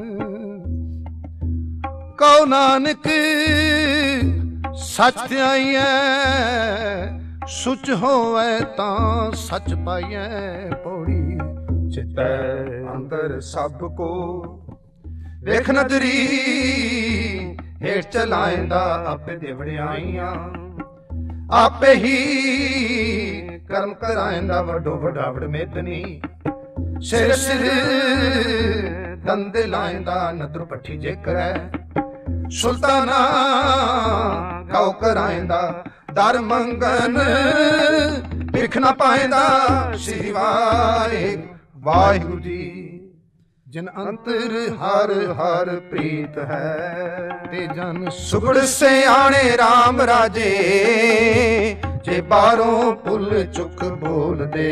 Speaker 4: कहो नानक सच ध्याइए, सुच होवे तां सच पाइए। पौड़ी
Speaker 2: चितै अंदर सब को वेख नदरी। हेठ चलाएंदा आपे देवड़ियाइयां, आपे ही कर्म कराएंदा वडो वडावड़ मेदनी। सिर सिर दंदे लाएंदा नदर पट्ठी जे करे। सुल्ताना गाओ कराएंदा दर मंगन, भिख ना पाएंदा। श्री वाहिगुरु जी।
Speaker 4: ਜਿਨ ਅੰਤਰ ਹਰ ਹਰ ਪ੍ਰੀਤ ਹੈ ਤੇ ਜਨ ਸੁਗੜ
Speaker 1: ਸਿਆਣੇ RAM ਰਾਜੇ ਜੇ ਬਾਹਰੋਂ ਭੁੱਲ ਚੁੱਕ ਬੋਲਦੇ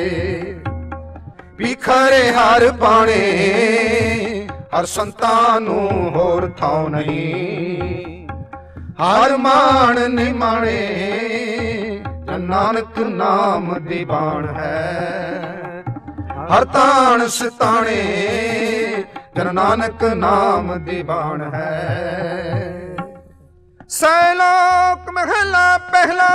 Speaker 1: ਵਿਖਰੇ ਹਰ ਬਾਣੇ ਹਰ ਸੰਤਾਂ ਨੂੰ ਹੋਰ ਥਾਂ ਨਹੀਂ ਹਰ ਮਾਣ ਨਿਮਾਣੇ ਨਾਨਕ ਨਾਮ ਦੀ ਬਾਣ ਹੈ ਹਰ ਤਾਣ ਸਤਾਣੇ ਜਨ ਨਾਨਕ ਨਾਮ ਦੀ ਬਾਣ ਹੈ।
Speaker 2: ਸੈਲੋਕ ਮਹਲਾ ਪਹਿਲਾ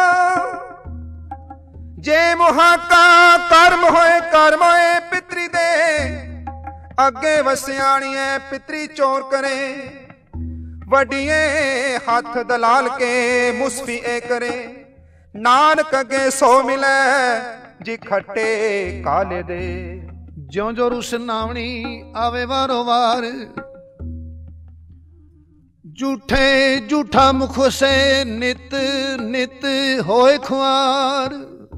Speaker 2: ਜੇ ਮੁਹਾਕਾ ਕਰਮ ਹੋਏ ਪਿਤਰੀ ਦੇ ਅੱਗੇ ਵਸਿਆਣੀਏ ਪਿਤਰੀ ਚੋਰ ਕਰੇ ਵੱਡੀਏ ਹੱਥ ਦਲਾਲ ਕੇ ਮੁਸਫੀ ਏ ਕਰੇ ਨਾਨਕ ਅੱਗੇ ਸੋ ਮਿਲੈ ਜੀ ਖੱਟੇ ਕਾਲੇ ਦੇ
Speaker 4: ਜਿਉਂ ਜੋ ਰੁਸ ਨਾਵਣੀ ਆਵੇ ਵਾਰੋ ਵਾਰ ਝੂਠੇ ਝੂਠਾ ਮੁਖ ਸੇ ਨਿਤ ਨਿਤ ਹੋਏ ਖੁਆਰ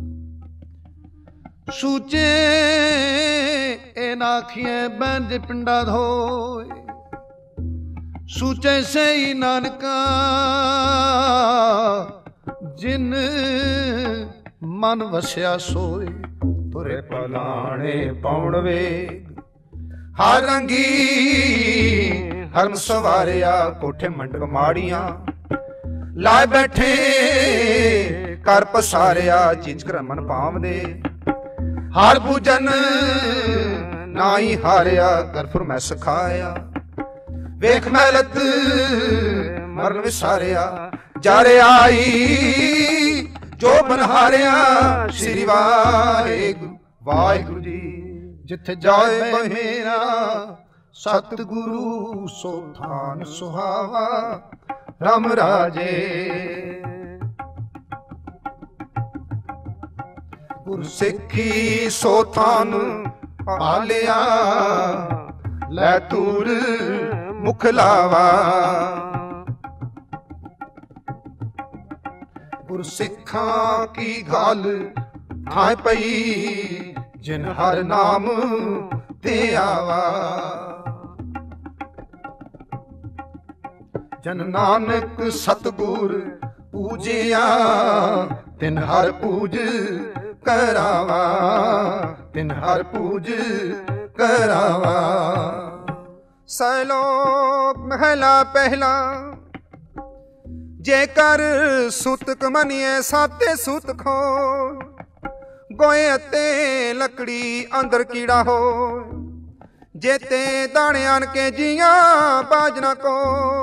Speaker 4: ਸੂਚੇ ਇਹ ਨਾਖੀਏ ਬੰਜ ਪਿੰਡਾ ਧੋਏ ਸੂਚੇ ਸਈ ਨਾਨਕਾ ਜਿਨ ਮਨ ਵਸਿਆ ਸੋਏ
Speaker 1: ਤੁਰੇ ਪਲਾਣੇ ਪਾਉਣ ਵੇਗ ਹਰ ਰੰਗੀ ਹਰਮ ਸਵਾਰਿਆ ਕੋਠੇ ਮੰਡਪ ਮਾੜੀਆਂ ਲਾਏ ਬੈਠੇ ਕਰ ਪਸਾਰਿਆ ਚੀਚ ਕਰਮਨ ਪਾਵਦੇ ਹਰ ਪੂਜਨ ਨਾਈ ਹਾਰਿਆ ਕਰ ਫਰਮੈਸ ਖਾਇਆ ਵੇਖ ਮਹਿਲਤ ਮਰਨ ਵਿਸਾਰਿਆ ਜਾਰੇ ਆਈ ਜੋ ਬਨਹਾਰਿਆ ਸ਼੍ਰੀ ਵਾਹਿਗੁਰੂ ਵਾਹਿਗੁਰੂ ਜੀ
Speaker 4: ਜਿੱਥੇ ਜਾਏ ਮੇਰਾ ਸਤਿਗੁਰੂ ਸੋ ਥਾਨ ਸੁਹਾਵਾ
Speaker 1: ਰਾਮ ਰਾਜੇ ਗੁਰਸਿੱਖੀ ਸੋ ਥਾਨ ਪਾਲਿਆ ਲੈ ਤੂਰ ਮੁਖ ਲਾਵਾ ਗੁਰਸਿੱਖਾਂ ਕੀ ਗੱਲ ਥਾਂ ਪਈ ਜਿਨ ਹਰ ਨਾਮ ਤੇ ਆਵਾ ਜਨ ਨਾਨਕ ਸਤਿਗੁਰ ਪੂਜਿਆ ਤਿਨ ਹਰ ਪੂਜ ਕਰਾਵਾ ਤਿਨ ਹਰ ਪੂਜ ਕਰਾਵਾ।
Speaker 2: ਸੈਲੋਕ ਮਹਿਲਾ ਪਹਿਲਾ ਜੇਕਰ ਸੂਤਕ ਮਨੀਏ ਸਾਤੇ ਸੂਤ ਖੋ ਗੋਏ ਅਤੇ ਲੱਕੜੀ ਅੰਦਰ ਕੀੜਾ ਹੋ ਜੇਤੇ ਦਾਣੇ ਆਣ ਕੇ ਜੀਆਂ ਬਾਜਨਾ ਕੋ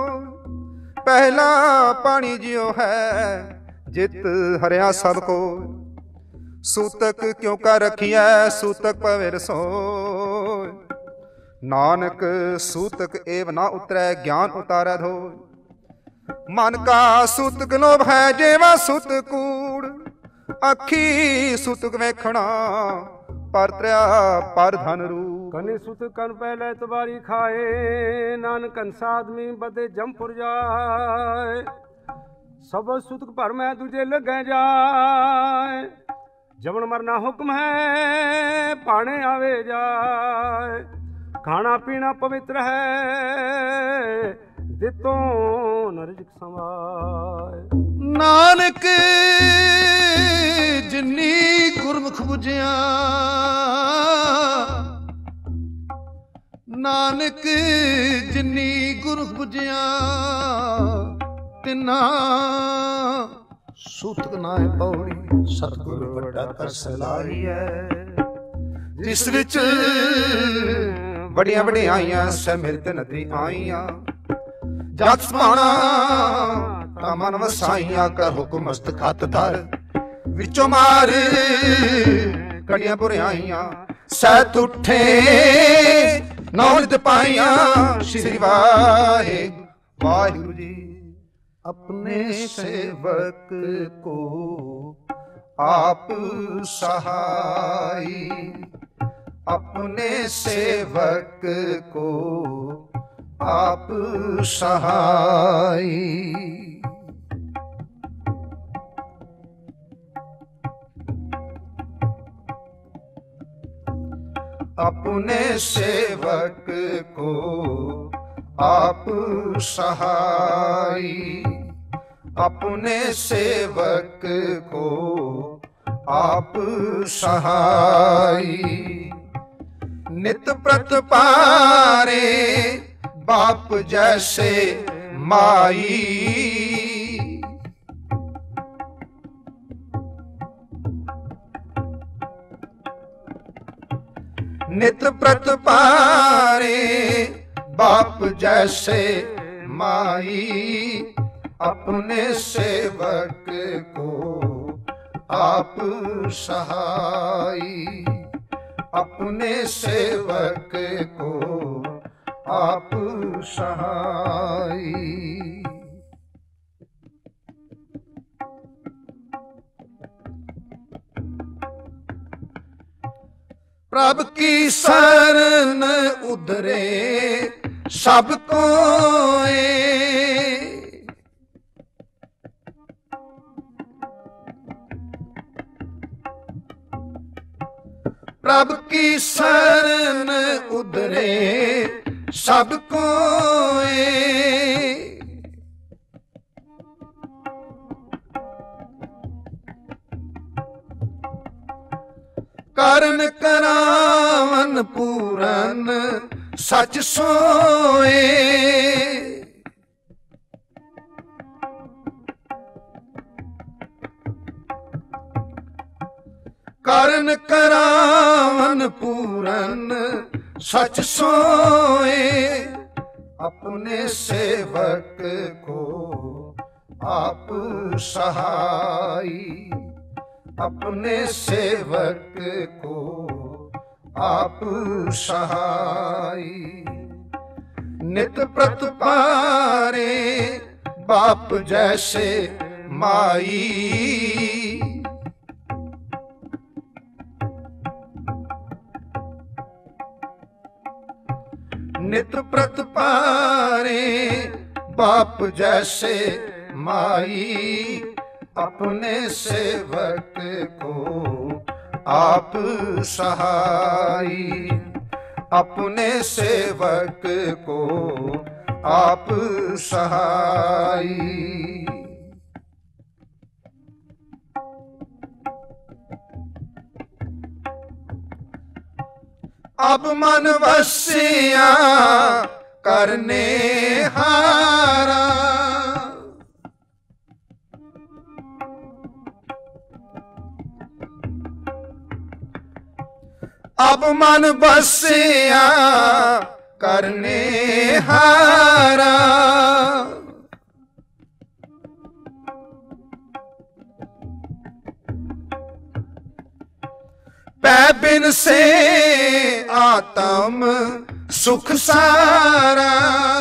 Speaker 2: ਪਹਿਲਾ ਪਾਣੀ ਜਿਉ ਹੈ ਜਿਤ ਹਰਿਆ ਸਭ ਕੋ ਸੂਤਕ ਕਿਉਂ ਕਰ ਰਖੀਐ ਸੂਤਕ ਪਵੇ ਰਸੋਇ ਨਾਨਕ ਸੂਤਕ ਏਵ ਨਾ ਉਤਰੈ ਗਿਆਨ ਉਤਾਰੈ ਧੋਇ ਮਨ ਕਾ ਸੂਤਕ ਲੋਭ ਹੈ ਜੇਵਾ ਸੁਤ ਕੂੜ ਅੱਖੀ ਸੂਤਕ ਵੇਖਣਾ ਪਰ ਤਰਿਆ ਪਰ ਧਨ ਰੂ
Speaker 3: ਕਨੇ ਸੁਤ ਕਨ ਪਹਿਲੇ ਤਵਾਰੀ ਖਾਏ ਨਾਨਕ ਸਾਦਮੀ ਬਦੇ ਜੰਪੁਰ ਜਾਏ ਸਭ ਸੁਤਕ ਭਰ ਮੈਂ ਦੂਜੇ ਲੱਗੇ ਜਾਏ ਜਵਨ ਮਰਨਾ ਹੁਕਮ ਹੈ ਪਾਣੇ ਆਵੇ ਜਾਏ ਖਾਣਾ ਪੀਣਾ ਪਵਿੱਤਰ ਹੈ ਦਿੱਤੋਂ ਨਰਜਿਕ ਸਮਾਏ
Speaker 4: ਨਾਨਕ ਜਿਨੀ ਗੁਰਮੁਖ ਬੁਝਿਆ ਨਾਨਕ ਜਿਨੀ ਗੁਰਮੁਖ ਬੁਝਿਆ ਤਿਨਾ ਸੂਤਕ ਨਾਏ ਪੌੜੀ ਸਤਿਗੁਰ ਵੱਡਾ ਕਰ ਸਲਾਹੀਐ
Speaker 1: ਜਿਸ ਵਿੱਚ ਬੜੀਆਂ ਵਡਿਆਈਆਂ ਸਮਿਰਤ ਨਦੀ ਆਈਆਂ ਜਤ ਸਮਾਣਾ ਤਾਂ ਮਨ ਵਸਾਈਆਂ ਕਰ ਹੁਕਮ ਮਸਤਖਤ ਧਰ ਵਿੱਚੋਂ ਮਾਰ ਕੜੀਆਂ ਬੁਰਿਆਈਆਂ ਸਹਿਤ ਉੱਠੇ ਨੌਲਦ ਪਾਈਆਂ ਸ਼੍ਰੀ ਵਾਹਿਗੁਰੂ ਵਾਹਿਗੁਰੂ ਜੀ अपने सेवक को आप सहाय अपने सेवक को आप सहाय अपने सेवक को आप सहाई, अपने सेवक को आप सहाई। नित प्रत पारे बाप जैसे माई, नित प्रत पारे बाप जैसे माई। अपने सेवक को आप सहाई, अपने सेवक को आप सहाई। प्रभु की शरण उधरे सब कोए, प्रभु की शरण उधरे सब कोए। करन करावन पूरन सच सोए, करन करावन पूरन सच सोए। अपने सेवक को आप सहाई, अपने सेवक को आप सहाई। नित प्रत पारे बाप जैसे माई, नित प्रत पारे बाप जैसे माई। अपने सेवक को आप सहाई, अपने सेवक को आप सहाई। अब मन वसिया करने हारा, अब मन बसिया करने हारा। पै बिन से आत्म सुख सारा,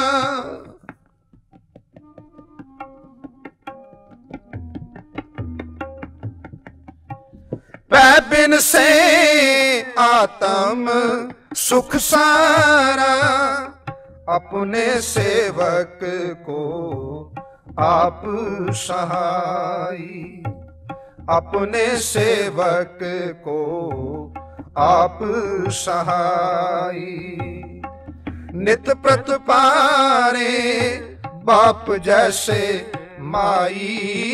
Speaker 1: पै बिन से आत्म सुख सारा। अपने सेवक को आप सहाई, अपने सेवक को आप सहाई। नित प्रत पारे बाप जैसे माई,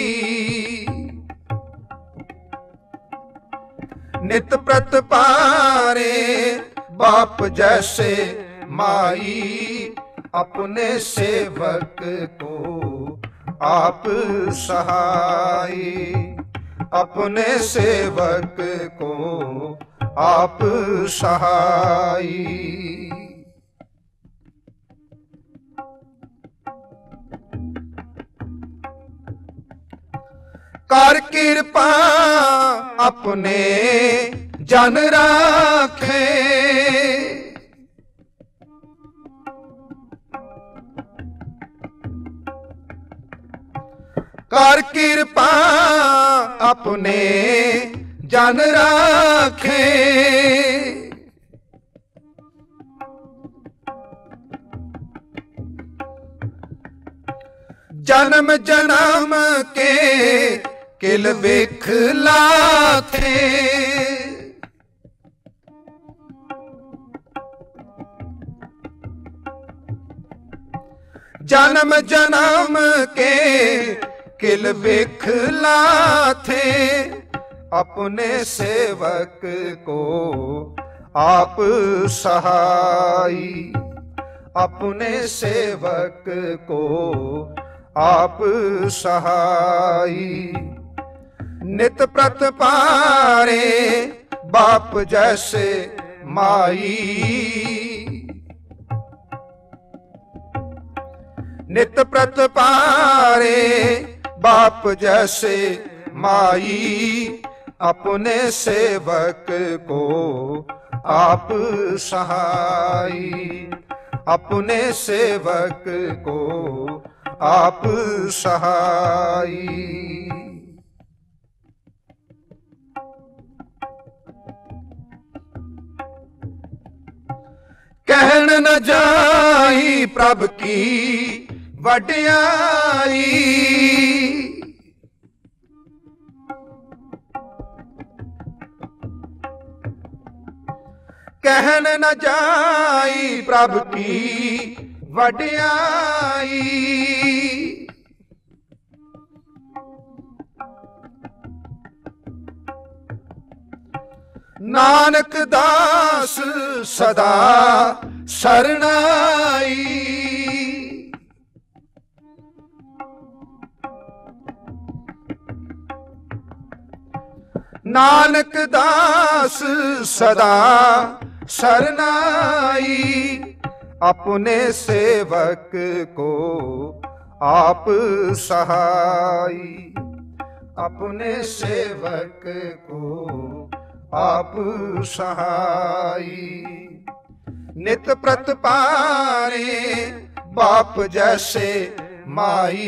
Speaker 1: नित प्रत पारे बाप जैसे माई। अपने सेवक को आप सहाई, अपने सेवक को आप सहाई। कर कृपा अपने जन राखे, कर कृपा अपने जन राखे। जन्म जन्म के किल विखलाथे, जन्म जन्म के किल बिखला थे, अपने सेवक को आप सहाई, अपने सेवक को आप सहाई। नित प्रत पारे बाप जैसे माई, नित प्रत पारे बाप जैसे माई, अपने सेवक को आप सहाई, अपने सेवक को आप सहाई। कहन न जाई प्रभ की वड्याई, कहन न जाई प्रभ की वड्याई। नानक दास सदा शरणाई, नानक दास सदा शरणाई, अपने सेवक को आप सहाई, अपने सेवक को आप सहाई। नित प्रत पारे बाप जैसे माई,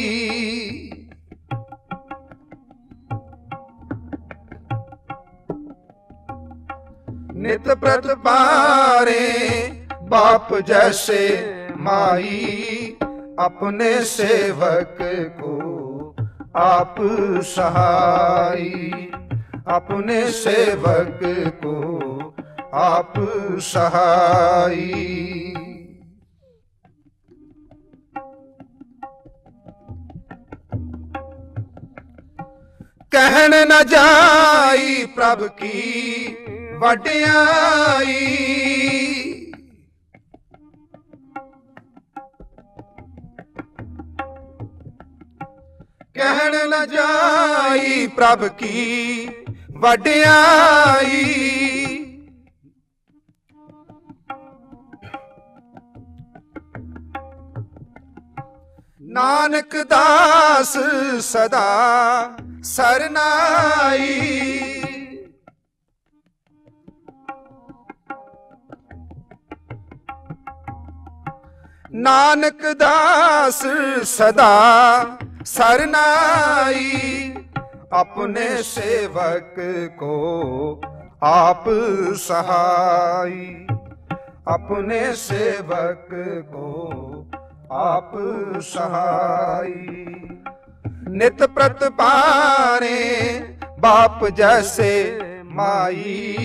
Speaker 1: नित प्रत पारे बाप जैसे माई, अपने सेवक को आप सहाई, अपने सेवक को आप सहाई। कहन न जाई प्रभ की वड्याई, कहन न जाई प्रभ की वड्याई। नानक दास सदा सरनाई, नानक दास सदा सरनाई, अपने सेवक को आप सहाई, अपने सेवक को आप सहाई। नित प्रत पारे बाप जैसे माई,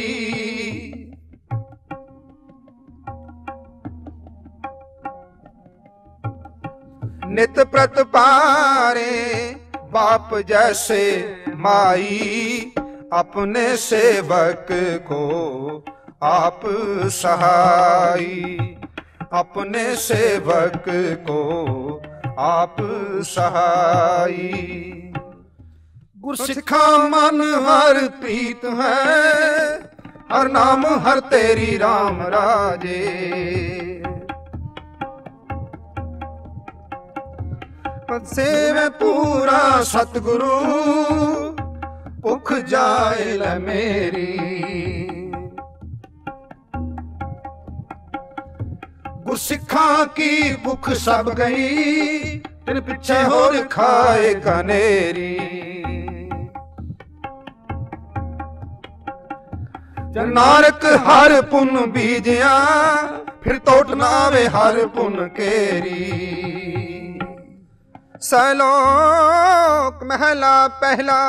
Speaker 1: नित प्रत पारे बाप जैसे माई, अपने सेवक को आप सहाई, अपने सेवक को आप सहाई। गुरसिखा मन हर प्रीत है, हर नाम हर तेरी राम राजे। सेवे पूरा सतगुरु भुख जाए ल मेरी। गुरसिखा की भुख सब गई, तेरे पीछे होर खाए कनेरी। नानक हर पुन बीजिया, फिर तोट ना आवे हर पुन केरी। सलोक महला पहला,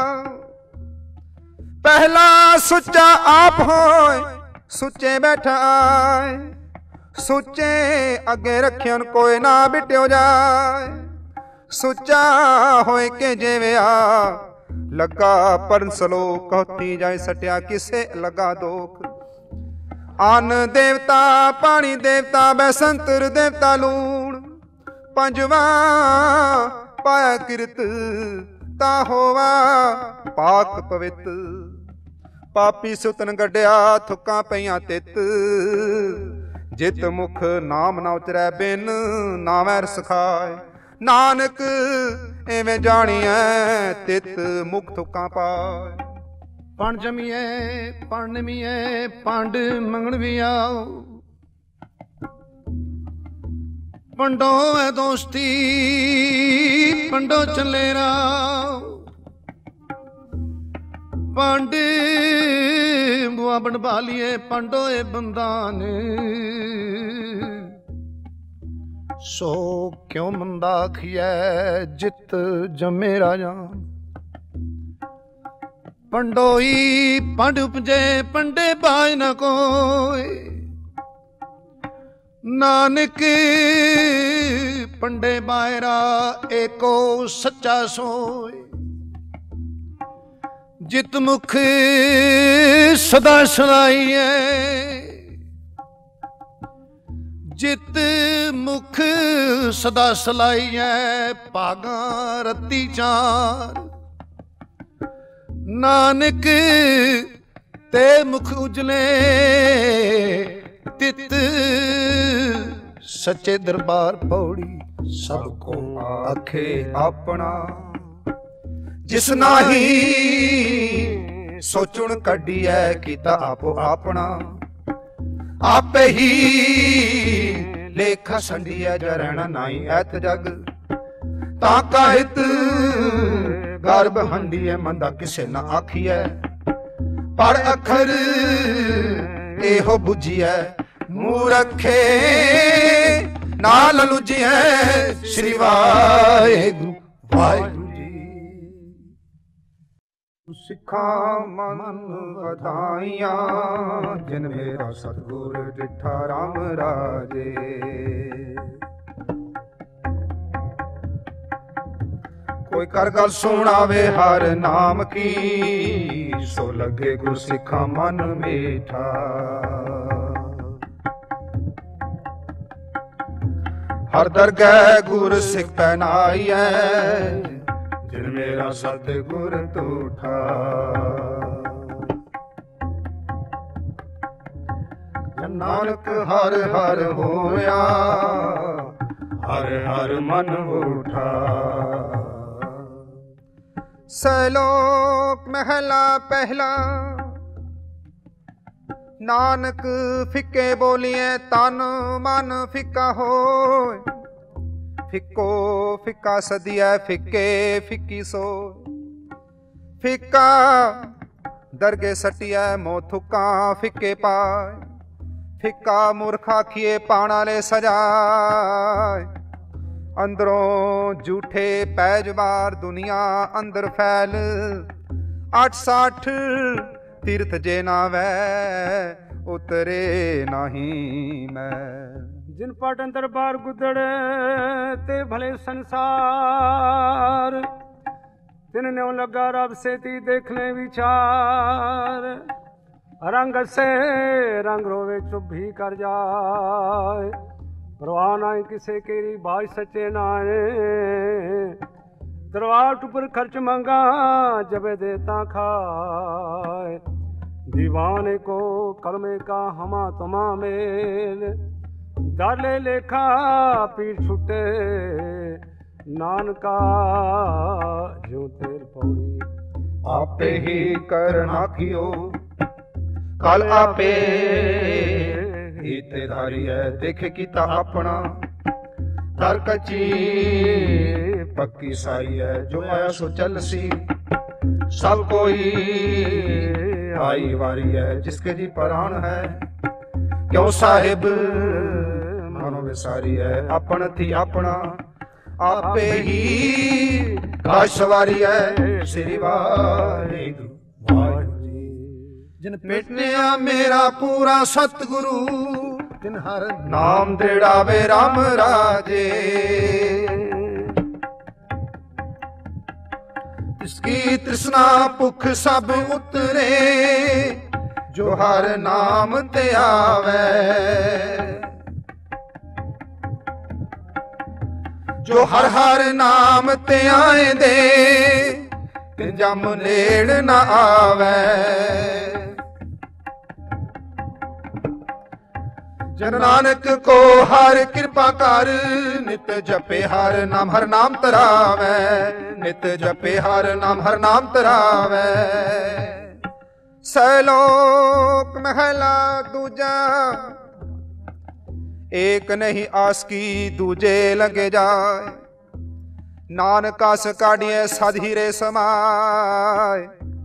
Speaker 1: पहला सुच्चा आप होए, सुच्चे बैठा आए।
Speaker 2: ਸੁੱਚੇ ਅੱਗੇ ਰੱਖਿਆਨ ਕੋਈ ਨਾ ਬਿਟਿਓ ਜਾਏ। ਸੁੱਚਾ ਹੋਏ ਕੇ ਜਿਵਿਆ ਲੱਗਾ ਪਰਨ ਸਲੋਕ ਕਹਤੀ ਜਾਏ ਸਟਿਆ ਕਿਸੇ ਲਗਾ ਦੋਖ। ਅਨ ਦੇਵਤਾ ਪਾਣੀ ਦੇਵਤਾ ਬੈਸੰਤਰ ਦੇਵਤਾ ਲੂਣ ਪੰਜਵਾ ਪਾਇਆ ਕਿਰਤ ਤਾ ਹੋਵਾ ਪਾਕ ਪਵਿੱਤ। ਪਾਪੀ ਸੁਤਨ ਗੱਡਿਆ ਥੁੱਕਾਂ ਪਈਆਂ ਤਿੱਤ ਜਿਤ ਮੁਖ ਨਾਮ ਨਾ ਉਚਰੈ ਬਿਨ ਨਾਮੈ ਰਸ ਖਾਏ। ਨਾਨਕ ਐਵੇਂ ਜਾਣੀਐ ਤਿਤ ਮੁਖ ਥੁੱਕਾਂ ਪਾਏ।
Speaker 4: ਪਣ ਜਮੀਏ ਪਣ ਨਮੀਏ ਪੰਡ ਮੰਗਣ ਵੀ ਆਓ। ਪੰਡੋ ਹੈ ਦੋਸਤੀ ਪੰਡੋ ਚੱਲੇ ਰਾਓ। ਪੰਡ ਬੁਆ ਬਣਵਾ ਲੀਏ ਪੰਡੋਏ ਬੰਦਾਨ। ਸੋ ਕਿਉਂ ਮੰਦਾ ਖੀਐ ਜਿਤ ਜੰਮੇ ਰਾਜਾਨ। ਪੰਡੋਈ ਪੰਡ ਉਪਜੇ ਪੰਡੇ ਬਾਝ ਨ ਕੋਈ। ਨਾਨਕ ਪੰਡੇ ਬਾਇਰਾ ਏਕੋ ਸੱਚਾ ਸੋਏ। ਜਿਤ ਮੁਖ ਸਦਾ ਸੁਣਾਈਐ ਜਿਤ ਮੁਖ ਸਦਾ ਸਲਾਈਐ ਭਾਗਾਂ ਰੱਤੀ ਚਾਰ। ਨਾਨਕ ਤੇ ਮੁਖ ਉਜਲੇ ਤਿਤ ਸੱਚੇ ਦਰਬਾਰ ਪੌੜੀ।
Speaker 2: ਸਭ ਕੋ ਆਖੇ ਆਪਣਾ ਜਿਸ ਨਾਹੀ ਸੋਚਣ ਕੱਢੀਐ ਕੀਤਾ ਆਪੋ ਆਪਣਾ। ਆਪੇ ਹੀ ਲੇਖਾ ਸੰਡੀਐ ਜਰਣਾ ਨਾਈ ਐਤ ਜਗ। ਤਾਂ ਕਹਿਤ ਗਰਭ ਹੰਡੀਐ ਮੰਦਾ ਕਿਸੇ ਨਾ ਆਖੀਐ। ਪਰ ਅੱਖਰ ਇਹੋ ਬੁਝੀਐ ਮੂਰਖੇ ਨਾਲ ਲੁਝੀਐ। ਸ੍ਰੀ ਵਾਹਿਗੁਰੂ ਵਾਹਿਗੁਰੂ ਸਿੱਖਾਂ ਮਨ ਵਧਾਈਆਂ ਜਿਨ ਮੇਰਾ ਸਤਿਗੁਰ ਡਿਠਾ ਰਾਮ ਰਾਜੇ। ਕੋਈ ਕਰ ਗੱਲ ਸੁਣਾਵੇ ਹਰ ਨਾਮ ਕੀ ਸੋ ਲੱਗੇ ਗੁਰ ਸਿੱਖਾਂ ਮਨ ਮੀਠਾ। ਹਰ ਦਰਗਹਿ ਗੁਰ ਸਿੱਖ ਪਹਿਨਾਈਐ ਜਿਨ ਮੇਰਾ ਸਤਿਗੁਰ ਤੂਠਾ। ਨਾਨਕ ਹਰ ਹਰ ਹੋਇਆ ਹਰ ਹਰ ਮਨ ਉਠਾ। ਸਲੋਕ ਮਹਿਲਾ ਪਹਿਲਾ ਨਾਨਕ ਫਿੱਕੇ ਬੋਲੀਏ ਤਨ ਮਨ ਫਿੱਕਾ ਹੋਏ। ਫਿੱਕੋ ਫਿੱਕਾ ਸਦੀਐ ਫਿੱਕੇ ਫਿੱਕੀ ਸੋ। ਫਿੱਕਾ ਦਰਗੇ ਸਟੀਐ ਮੋ ਥੁੱਕਾਂ ਫਿੱਕੇ ਪਾਏ। ਫਿੱਕਾ ਮੂਰਖ ਆਖੀਏ ਪਾਣਾ ਲੈ ਸਜਾਏ। ਅੰਦਰੋਂ ਝੂਠੇ ਪੈਜਵਾਰ ਦੁਨੀਆ ਅੰਦਰ ਫੈਲ। 860 ਤੀਰਥ ਜੇ ਨਾ ਵੈ ਉਤਰੇ ਨਹੀਂ ਮੈਂ।
Speaker 3: जिन पाटन दरबार गुदड़े ते भले संसार। तिन न्यों लगा रब से ती देखने विचार। रंग से रंग रोवे चुप भी कर जाए। परवाह नाई किसे केरी बाज सच्चे नाए। दरबार पर खर्च मंगा जबे देता खाए। दीवाने को कलमे का हमा तुमा मेल। दाले लेखा पीर छुटे नानका जो तेर पौड़ी।
Speaker 2: आपे ही करना कियो कल आपे ही ते धारी है। देखे किता अपना दर कच्ची पक्की साई है। जो आया सो चल सी सब कोई आई वारी है। जिसके जी प्राण है क्यों साहिब मनो विसारी है। अपन थी अपना आपे ही काश सवारी है। श्री वाहिगुरू वाहिगुरू।
Speaker 4: जिन पेटनिया मेरा पूरा सतगुरु ਤਿਨ ਹਰ
Speaker 2: ਨਾਮ ਦ੍ਰਿੜਾਵੇ ਰਾਮ ਰਾਜੇ। ਤਿਸਕੀ ਤ੍ਰਿਸ਼ਨਾ ਭੁਖ ਸਭ ਉਤਰੇ, ਜੋ ਹਰ ਨਾਮ ਤੇ ਆਵੇ। ਜੋ ਹਰ ਹਰ ਨਾਮ ਤੇ ਆਏ ਦੇ, ਤੇ ਜਮ ਨੇੜ ਨਾ ਆਵੇ। ਜਨ ਨਾਨਕ ਕੋ ਹਰ ਕਿਰਪਾ ਕਰ, ਨਿਤ ਜਪੇ ਹਰ ਨਾਮ ਤਰਾਵੇ। ਨਿਤ ਜਪੇ ਹਰ ਨਾਮ ਤਰਾਵੇ। ਸਲੋਕ ਮਹਿਲਾ ਦੂਜਾ, ਏਕ ਨਹੀਂ ਆਸਕੀ ਦੂਜੇ ਲਗੇ ਜਾਏ। ਨਾਨਕ ਆਸ ਕਾਢੀਏ ਸਦ ਹੀਰੇ ਸਮਾਏ।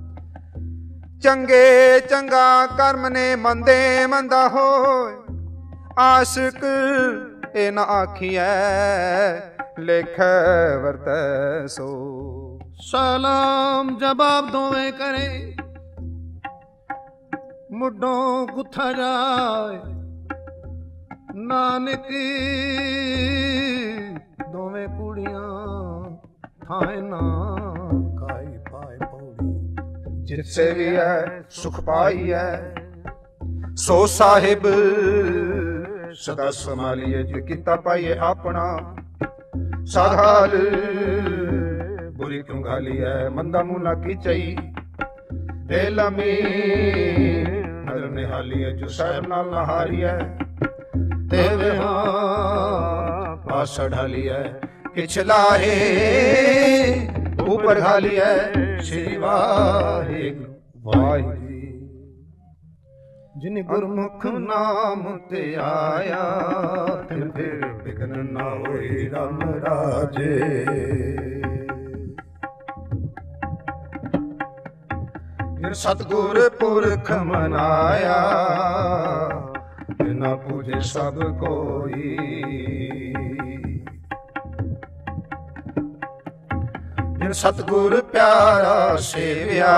Speaker 2: ਚੰਗੇ ਚੰਗਾ ਕਰਮ ਨੇ ਮੰਦੇ ਮੰਦਾ ਹੋਏ। ਆਸ਼ਿਕ ਇਹ ਨਾ ਆਖੀਐ, ਲੇਖੈ ਵਰਤੈ ਸੋ।
Speaker 4: ਸਲਾਮ ਜਵਾਬ ਦੋਵੇਂ ਕਰੇ, ਮੁੱਢੋਂ ਗੁੱਥਾ ਜਾਏ। ਨਾਨਕ ਦੋਵੇਂ ਕੁੜੀਆਂ ਥਾਏ ਨਾ ਕਾਈ ਪਾਏ ਪੌੜੀ।
Speaker 2: ਜਿਸੇ ਵੀ ਹੈ ਸੁਖ ਪਾਈ ਹੈ, ਸੋ ਸਾਹਿਬ ਸਦਾ ਸੰਭਾਲੀਏ। ਜੇ ਕੀਤਾ ਪਾਈਏ ਆਪਣਾ, ਸਾਧਾਲ ਬੁਰੀ ਕਿਉਂ ਗਾਲੀ ਹੈ। ਮੰਦਾ ਮੂੰਹ ਨਾ ਕੀ ਚਈ, ਦੇ ਲਮੀ ਨਜ਼ਰ ਨਿਹਾਲੀ ਹੈ। ਜੋ ਸਾਹਿਬ ਨਾਲ ਨਾ ਹਾਰੀ ਹੈ, ਤੇ ਪਾਸ ਢਾਲੀ ਹੈ। ਕਿਛ ਲਾਹੇ ਉਪਰ ਘਾਲੀ ਹੈ। ਸ਼੍ਰੀ ਵਾਹਿਗੁਰੂ ਵਾਹਿਗੁਰੂ। ਜਿਨ ਗੁਰਮੁਖ ਨਾਮ ਤੇ ਆਇਆ, ਤਿਨ ਫਿਰ ਬਿਘਨ ਨਾ ਹੋਈ ਰਾਮ ਰਾਜੇ। ਜਿਨ ਸਤਿਗੁਰ ਪੁਰਖ ਮਨਾਇਆ, ਤਿਨਾ ਪੂਜੇ ਸਭ ਕੋਈ। ਜਿਨ ਸਤਿਗੁਰ ਪਿਆਰਾ ਸੇਵਿਆ,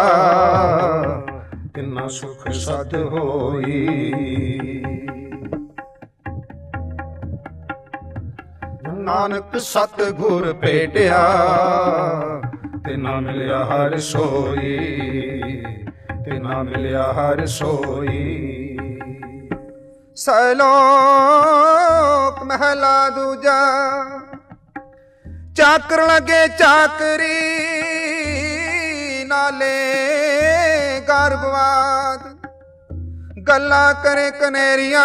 Speaker 2: ਤਿਨਾ ਸੁਖ ਸਦ ਹੋਈ। ਨਾਨਕ ਸਤਿਗੁਰ ਭੇਟਿਆ, ਤਿਨਾ ਮਿਲਿਆ ਹਰਿ ਸੋਈ। ਤਿਨਾ ਮਿਲਿਆ ਹਰਿ ਸੋਈ। ਸਲੋਕ ਮਹਿਲਾ ਦੂਜਾ, ਚਾਕਰ ਲਗੇ ਚਾਕਰੀ, ਨਾਲੇ ਗਰਭਵਾਦ। ਗੱਲਾਂ ਕਰੇ ਕਨੇਰੀਆਂ,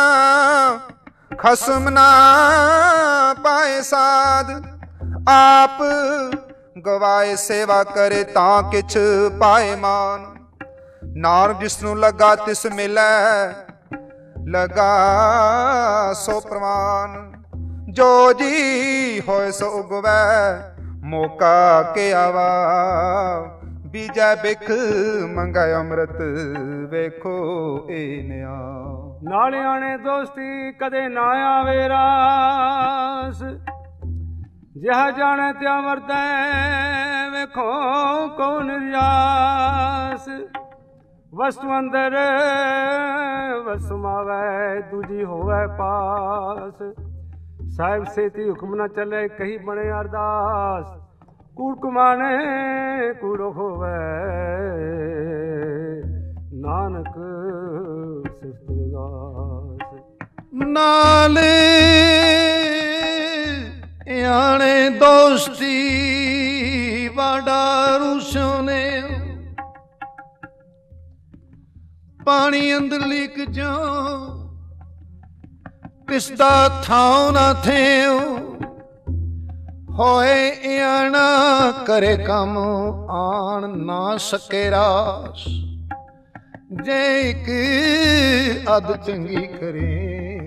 Speaker 2: ਖਸਮ ਨਾ ਪਾਏ ਸਾਧ। ਆਪ ਗਵਾਏ ਸੇਵਾ ਕਰੇ, ਤਾਂ ਕਿਛ ਪਾਏ ਮਾਨ। ਨਾਨਕ ਜਿਸਨੂੰ ਲੱਗਾ ਤਿਸ ਮਿਲੈ, ਲਗਾ ਸੋ ਪ੍ਰਵਾਨ। ਜੋ ਜੀ ਹੋਏ ਸੋ ਉਗਵੈ, ਮੌਕਾ ਕੇ ਆਵਾ। ਬੀਜੈ ਬਿਖ ਮੰਗਾਇ ਅੰਮ੍ਰਿਤ, ਵੇਖੋ ਇਹ ਨਿਆ।
Speaker 3: ਨਾਲਿਆਣੇ ਦੋਸਤੀ ਕਦੇ ਨਾ ਆਵੇ ਰਾਸ। ਜਿਹਾ ਜਾਣੇ ਤਿਆ ਵਰਤੈ, ਵੇਖੋ ਕੋ ਨਿਰਜਾਸ। ਵਸਤੂ ਅੰਦਰ ਵਸਮਾਵੈ, ਦੂਜੀ ਹੋਵੈ ਪਾਸ। ਸਾਹਿਬ ਸੇਤੀ ਹੁਕਮ ਨਾ ਚੱਲੇ, ਕਹੀ ਬਣੇ ਅਰਦਾਸ। ਕੂੜ ਕਮਾਣੇ ਕੂੜੋ ਹੋਵੇ, ਨਾਨਕ ਸਿਫਤ ਵਿਗਾਸ।
Speaker 4: ਨਾਲੇ ਆਣੇ ਦੋਸਤੀ ਵਾਡਾ ਰੂਸੋਂ ਨੇ। ਪਾਣੀ ਅੰਦਰ ਲੀਕ ਜੋ, ਪਿਸਦਾ ਥਾਉ ਨਾ ਥਿਓ। ਹੋਏ ਆਣਾ ਕਰੇ ਕੰਮ, ਆਣ ਨਾ ਸਕੇ ਰਾਸ। ਜੇ ਇੱਕ ਅਦ ਚੰਗੀ ਕਰੇ,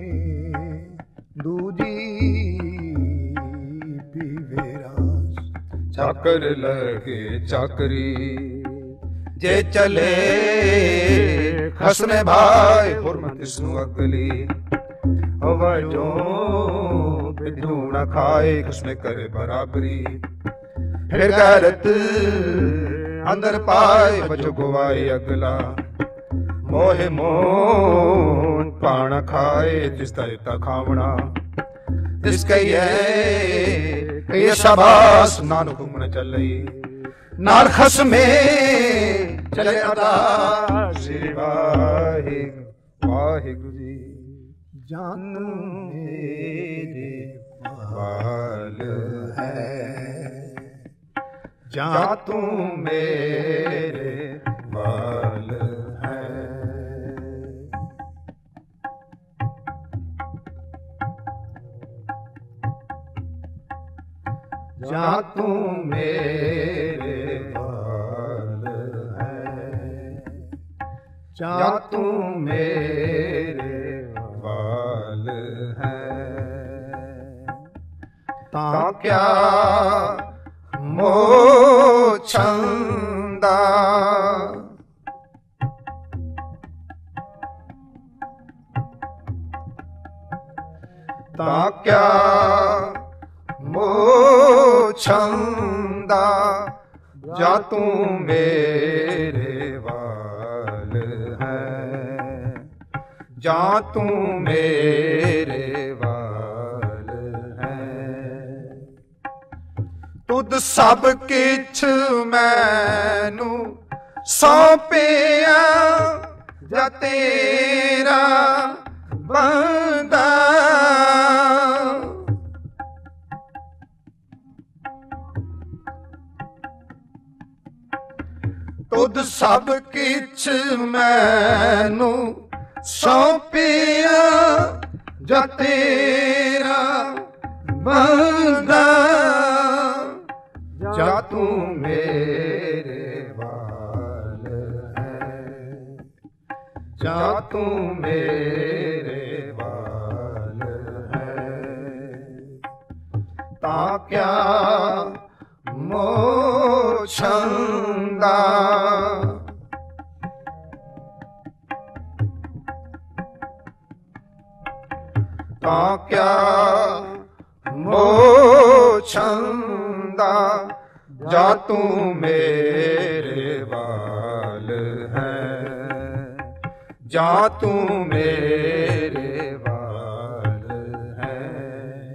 Speaker 4: ਦੂਜੀ ਪੀਵੇ ਰਾਸ।
Speaker 2: ਚਾਕਰ ਲਗੇ ਚਾਕਰੀ, ਜੇ ਚਲੇ ਖਸਮੇ ਭਾਈ। ਹੁਰਮਤ ਇਸਨੂੰ ਅਕਲੀ, ਵਜੋ ਬਿਧੂ ਨਾ ਖਾਏ। ਖਸਮੇ ਕਰੇ ਬਰਾਬਰੀ, ਫਿਰ ਗੈਰਤ ਅੰਦਰ ਪਾਏ। ਵਜੋ ਗਵਾਏ ਅਗਲਾ,
Speaker 1: ਮੋਹਿ ਮੋਨ ਪਾਣ ਖਾਏ ਤਿਸ ਤੈ ਖਾਵਣਾ ਤਿਸ ਕਹੀਏ ਇਹ ਸ਼ਾਬਾਸ਼ ਨਾਨਕ ਹੁਕਮ ਚੱਲਈ ਨਾਲ ਖਸਮੇ ਚਲੇ ਅਦਾ ਸ੍ਰੀ ਵਾਹਿਗੁਰੂ ਵਾਹਿਗੁਰੂ ਜੀ ਜਨ ਮੇਰੇ ਵਾਲ ਹੈ ਜਾਂ ਤੂੰ ਮੇਰੇ ਵਾਲ ਹੈ ਜਾਂ ਤੂੰ ਮੇਰੇ ਵਾਲ ਹੈ ਜਾਂ ਤੂੰ ਮੇਰੇ ਵਾਲ ਹੈ ਤਾਂ ਕਿਆ ਮੋਹ ਛੰਦਾ ਤਾਂ ਕਿਆ ਮੋਹ ਛੰਦਾ ਜਾ ਤੂੰ ਮੇਰੇ ਵਾਲ ਹੈ ਜਾ ਤੂੰ ਮੇਰੇ ਵਾਲ ਹੈ ਤੁਧ ਸਭ ਕਿਛ ਮੈਨੂੰ ਸੌਂਪਿਆ ਜਾ ਤੇਰਾ ਬੰਦਾ ਤੁਧ ਸਭ ਕਿਛ ਮੈਨੂੰ ਸੌਂਪਿਆ ਜਾ ਤੇਰਾ ਬੰਦਾ ਜਾ ਤੂੰ ਮੇਰੇ ਵਾਲ ਹੈ ਜਾ ਤੂੰ ਮੇਰੇ ਵਾਲ ਹੈ ਤਾਂ ਕਿਆ ਮੋਹ ਛੰਦਾ ਤਾਂ ਕਿਆ ਮੋਹ ਛੰਦਾ ਜਾ ਤੂੰ ਮੇਰੇ ਵਾਲ ਹੈ ਜਾ ਤੂੰ ਮੇਰੇ ਵਾਲ ਹੈ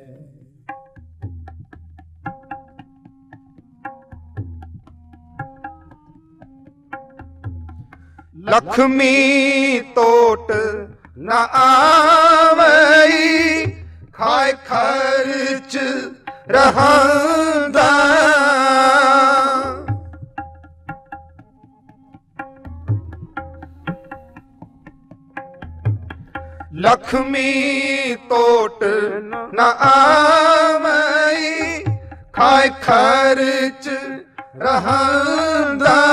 Speaker 1: ਲਖਮੀ ਟੋਟ ਨਾ ਆਵਈ ਖਾਏ ਖਰਚ ਰਹਾਂਦਾ ਲਖਮੀ ਟੋਟ ਨਾ ਆਵਈ ਖਾਏ ਖਰਚ ਰਹਾਂਦਾ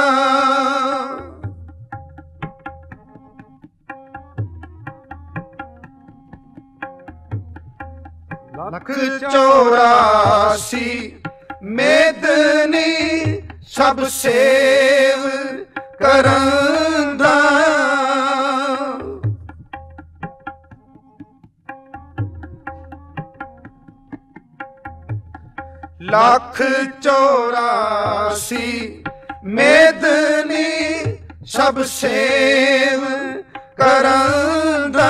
Speaker 1: ਲੱਖ 84 ਮੇਦਨੀ ਸਭ ਸੇਵ ਕਰੰਦਾ ਲੱਖ 84 ਮੇਦਨੀ ਸਭ ਸੇਵ ਕਰੰਦਾ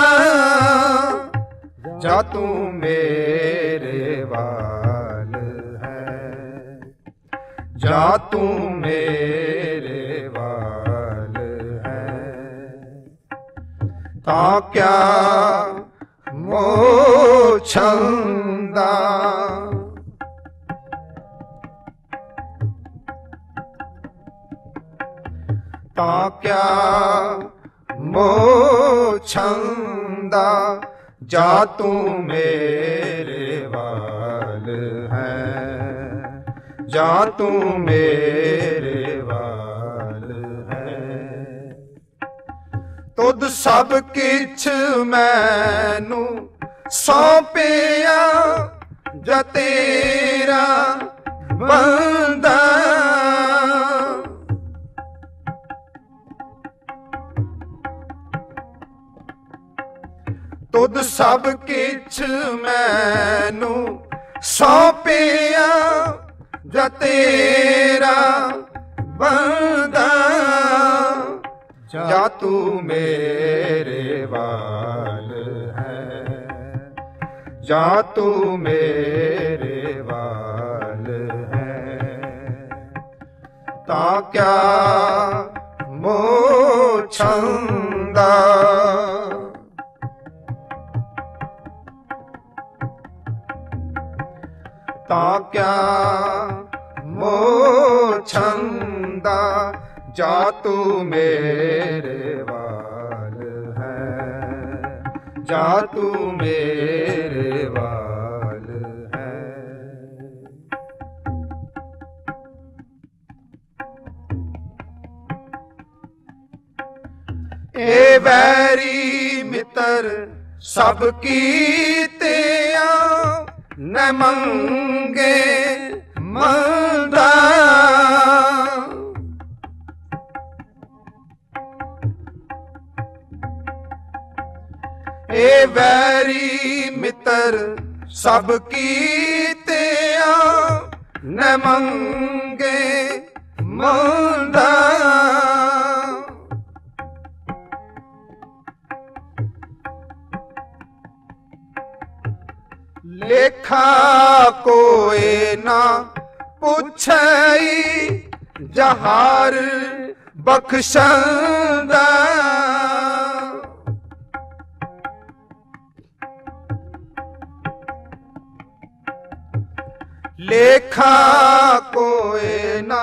Speaker 1: ਜਾ ਤੂੰ ਮੇਰੇ ਵਾਲ ਹੈ ਜਾ ਤੂੰ ਮੇਰੇ ਵਾਲ ਹੈ ਤਾਂ ਕਿਆ ਮੋਹ ਛੰਦਾ ਤਾਂ ਕਿਆ ਮੋਹ ਛੰਦਾ ਜਾ ਤੂੰ ਮੇਰੇ ਵਾਲ ਹੈ ਜਾ ਤੂੰ ਮੇਰੇ ਵਾਲ ਹੈ ਤੁਧ ਸਭ ਕਿਛ ਮੈਨੂੰ ਸੌਂਪਿਆ ਜਾ ਤੇਰਾ ਬੰਦਾ ਤੁਧ ਸਭ ਕਿਛ ਮੈਨੂੰ ਸੌਂਪਿਆ ਜਾ ਤੇਰਾ ਬੰਦਾ ਜਾ तू मेरे वाल है, जा तू मेरे वाल है, ता क्या मोह छंदा, ता क्या मोह छंदा, जा तू मेरे वाल है, जा तू मेरे वाल है। ए वैरी मित्र सब कीतिया न मंगे मंदा, ए वैरी मित्र सब कीतिया न मंगे मंदा, लेखा कोई ना पुछई जहार बख्शंदा, लेखा कोई ना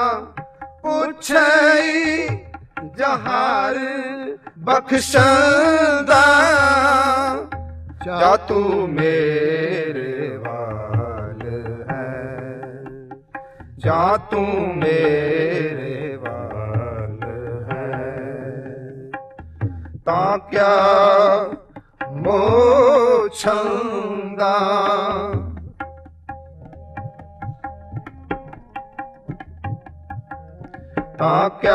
Speaker 1: पुछई जहार बख्शंदा, जा तू मेरे वाल है, जा तू मेरे वाल है, ता क्या मोह छंदा, ता क्या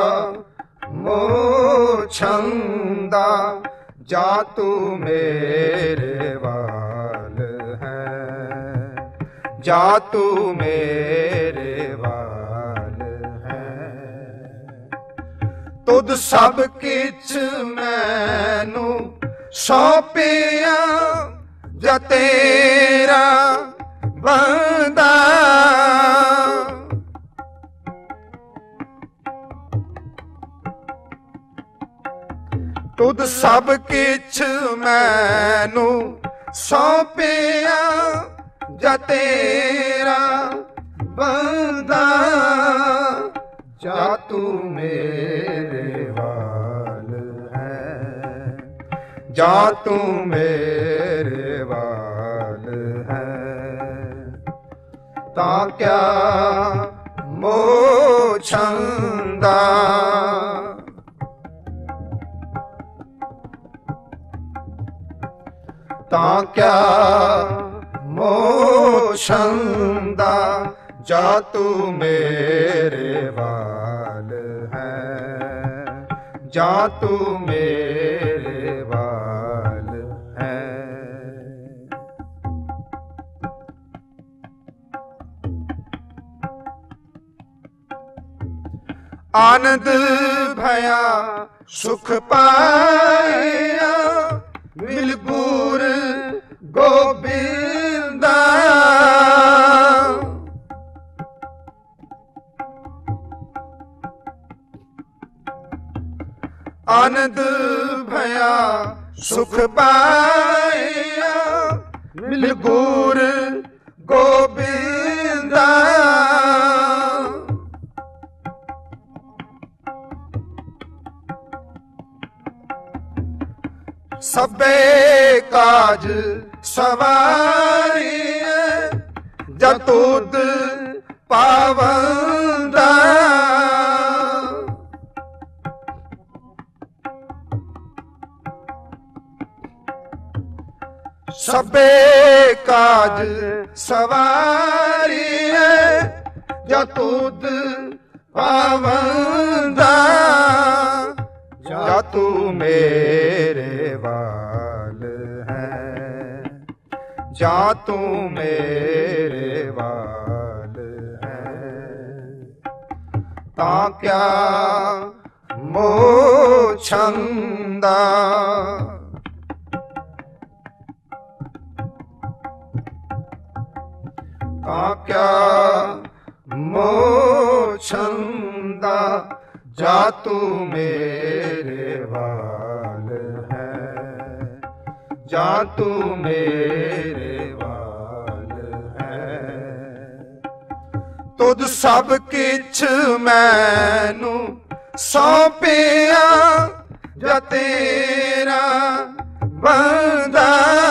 Speaker 1: मोह छंदा, जा तू मेरे वाल है, जा तू मेरे वाल है। तुद सब किछ मैनू सौंपिया, जा तेरा बंदा, तुद सब किछ मैनू सौंपिया, जा तेरा बंदा, जा तू मेरे वाल है, जा तू मेरे वाल है, ता क्या मोह छंदा, ता क्या मोह छंदा, जा तू मेरे वाल है, जा तू मेरे वाल है। आनंद भया सुख पाया, मिल गुर गोबिंदा, आनंद भया सुख पाया, मिल गुर गोबिंदा, सबे काज सवारी जतुद पावंदा, सबे काज सवारी जतुद पावंदा, जा तू मेरे वाल है, जा तू मेरे वाल है, ता क्या
Speaker 2: ਮੋਹ ਛੰਦਾ। ਤਾਂ ਕਿਆ ਮੋਹ ਛੰਦਾ, ਜਾ ਤੂੰ ਮੇਰੇ ਵਾਲ ਹੈ, ਜਾ ਤੂੰ ਮੇਰੇ ਵਾਲ ਹੈ। ਤੁਧ ਸਭ ਕਿਛ ਮੈਨੂੰ ਸੌਂਪਿਆ, ਜਾ ਤੇਰਾ ਬੰਦਾ।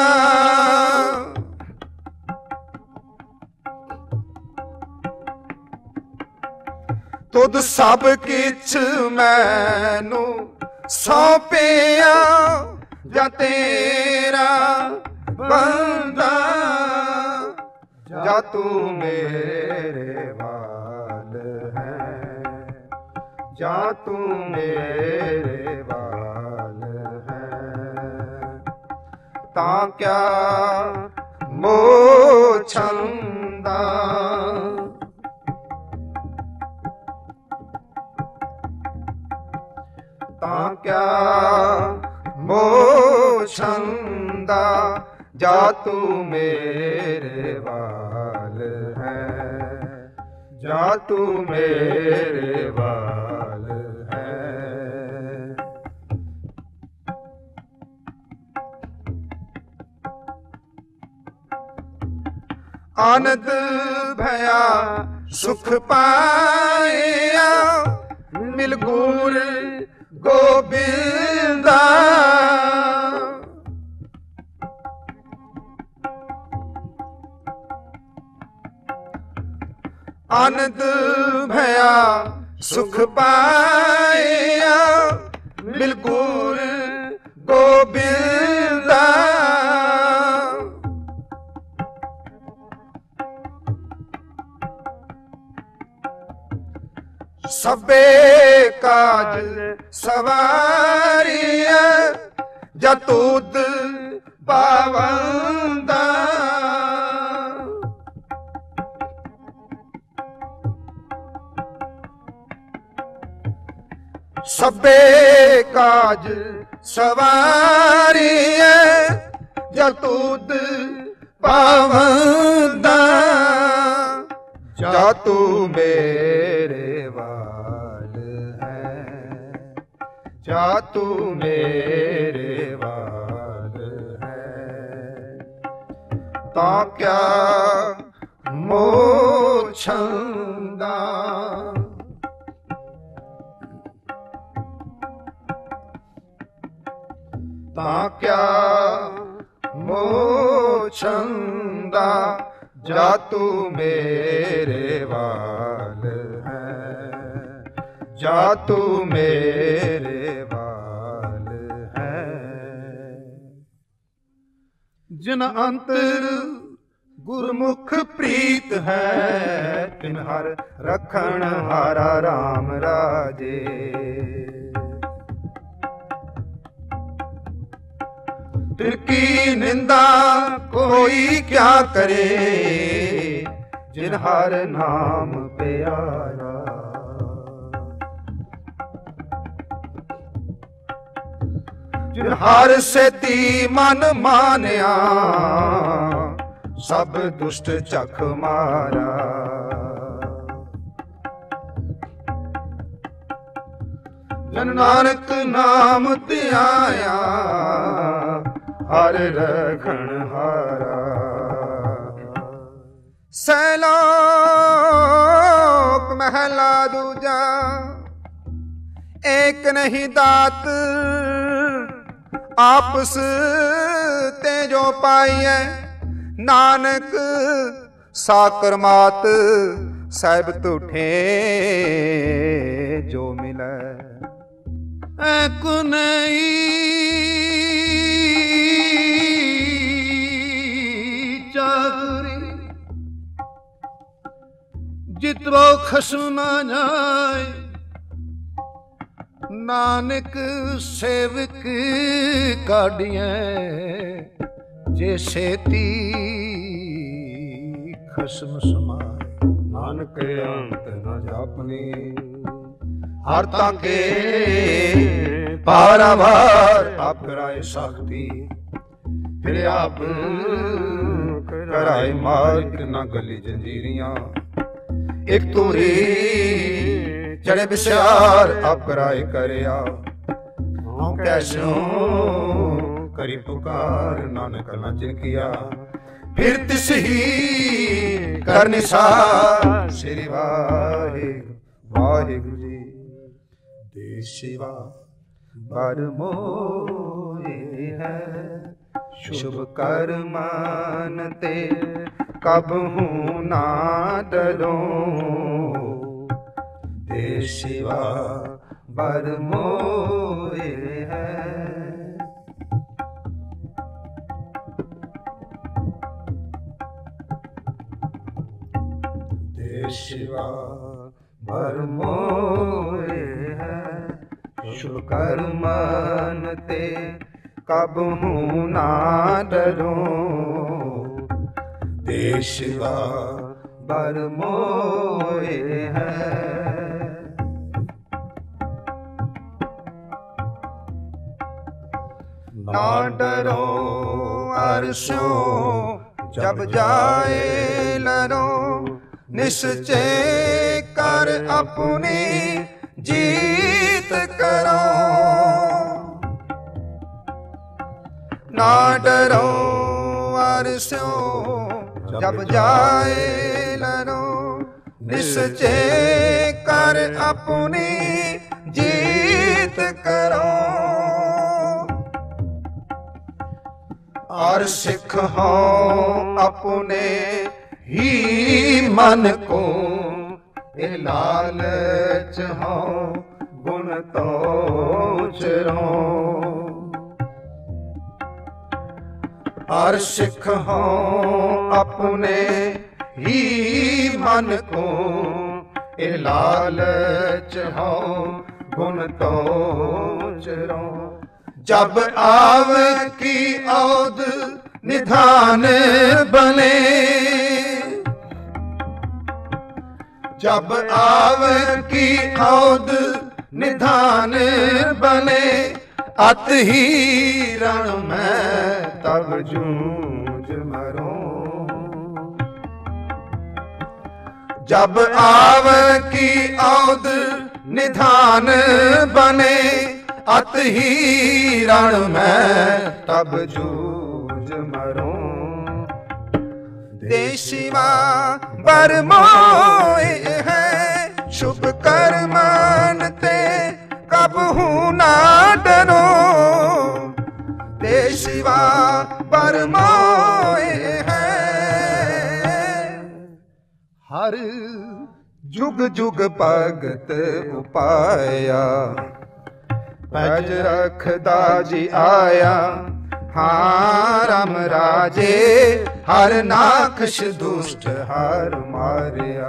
Speaker 2: ਤੁਧ ਸਭ ਕਿਛ ਮੈਨੂੰ ਸੌਂਪਿਆ, ਜਾ ਤੇਰਾ ਬੰਦਾ। ਜਾ ਤੂੰ ਮੇਰੇ ਵਾਲ ਹੈ, ਜਾ ਤੂੰ ਮੇਰੇ ਵਾਲ ਹੈ। ਤਾਂ ਕਿਆ ਮੋਹ ਛੰਦਾ, ਤਾਂ ਕਿਆ ਮੋਹ ਛੰਦਾ, ਜਾ ਤੂੰ ਮੇਰੇ ਵਾਲ ਹੈ, ਜਾ ਤੂੰ ਮੇਰੇ ਵਾਲ ਹੈ। ਆਨੰਦ ਭਇਆ ਸੁਖ ਪਾਇਆ, ਮਿਲ ਗੁਰ ਗੋਬਿੰਦਾ। ਆਨੰਦ ਭਇਆ ਸੁਖ ਪਾਇਆ, ਮਿਲ ਗੁਰ ਗੋਬਿੰਦਾ। ਸਭੇ ਕਾਜ ਸਵਾਰੀਆ, ਜਾ ਤੁਧ ਪਾਵੰਦਾ। ਸਭੇ ਕਾਜ ਸਵਾਰੀਆ, ਜਾ ਤੁਧ ਪਾਵੰਦਾ। ਜਾ ਤੂੰ ਮੇਰੇ ਵਾਲ ਹੈ, ਜਾ ਤੂੰ ਮੇਰੇ ਵਾਲ ਹੈ। ਤਾਂ ਕਿਆ ਮੋਹ ਛੰਦਾ, ਤਾਂ ਕਿਆ ਮੋਹ ਛੰਦਾ, ਜਾ ਤੂੰ ਮੇਰੇ ਵਾਲ ਹੈ, ਜਾ ਤੂੰ ਮੇਰੇ ਵਾਲ ਹੈ। ਜਿਨ ਅੰਤਰ ਗੁਰਮੁਖ ਪ੍ਰੀਤ ਹੈ, ਤਿਨ ਹਰ ਰਖਣ ਹਾਰਾ ਰਾਮ ਰਾਜੇ। ਤਿਨ ਕੀ ਨਿੰਦਾ ਕੋਈ ਕਿਆ ਕਰੇ, ਜਿਨ ਹਰ ਨਾਮ ਪਿਆਰਾ। ਜਿਨ ਹਰ ਸੇਤੀ ਮਨ ਮਾਨਿਆ, ਸਭ ਦੁਸ਼ਟ ਚਖ ਮਾਰਾ। ਜਨ ਨਾਨਕ ਨਾਮ ਧਿਆਇਆ, ਹਰ ਰਖਣ ਹਾਰਾ। ਸੈਲੋਕ ਮਹਿਲਾ ਦੂਜਾ, ਏਕ ਨਹੀਂ ਦਾਤ, ਆਪਸ ਤੇ ਜੋ ਪਾਈਐ। ਨਾਨਕ ਸਾਕਰ ਮਾਤ, ਸਹਿਬ ਤੁਠੇ ਜੋ ਮਿਲੈ।
Speaker 4: ਐਕ ਨਹੀਂ ਚਾਤੁਰੀ, ਜਿਤਰੋ ਖਸਮ ਨਾ ਜਾਏ। ਨਾਨਕ ਸੇਵਕ ਕਾਢੀਐ, ਜੇ ਸੇਤੀ ਖਸਮ ਸਮਾਏ।
Speaker 2: ਨਾਨਕ ਅੰਤ ਨ ਜਾਪਨੀ,
Speaker 1: हर ताके पारावार आप कराए साखती फिर आप कराए मार ना गली जंजीरियां एक तूरी चढ़े बिस्यार आप कराए करया कैसो करी पुकार नानक नाचन किया फिर तिस ही कर निसार श्री वाहे वाहिगुरु जी देश सेवा बर मोए है शुभ कर्मन ते कब हूँ ना डरो देश सेवा बर मोए है देश सेवा बर मोए है शुभ कर्मन ते कब हूँ ना डरो देश सेवा बर मोए है ना डरो अरसों जब जाए लरो निश्चय कर अपनी जीत करो ना डरो अरसों जब जाए लरो निश्चय कर अपनी जीत करो और सिख हो अपने ही मन को लालच हो गुण तो चरो और सिख हो अपने ही मन को लालच हो गुण तो चरो जब आव की औद निधान बने जब आव की औद निधान बने अत ही रण में तब जूझ मरो जब आव की औद निधान बने अत ही रण में तब जूझ मरो देशिवा बर मोए है शुभ कर्मन ते कब हूँ ना डरो देशिवा बर मोए है हर जुग जुग भगत उपाया पैज रखदा जी आया हाँ राम राजे हर नाखश दुष्ट हर मारिया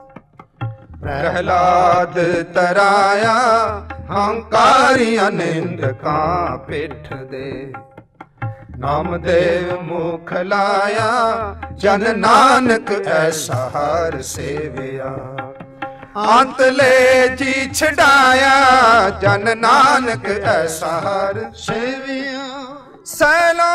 Speaker 1: प्रहलाद तराया हंकारिया निंदका पिठ दे नामदेव मुख लाया जन नानक ऐसा हर सेविया अंत ले जी छड़ाया जन नानक ऐसा हर सेविया सैलोक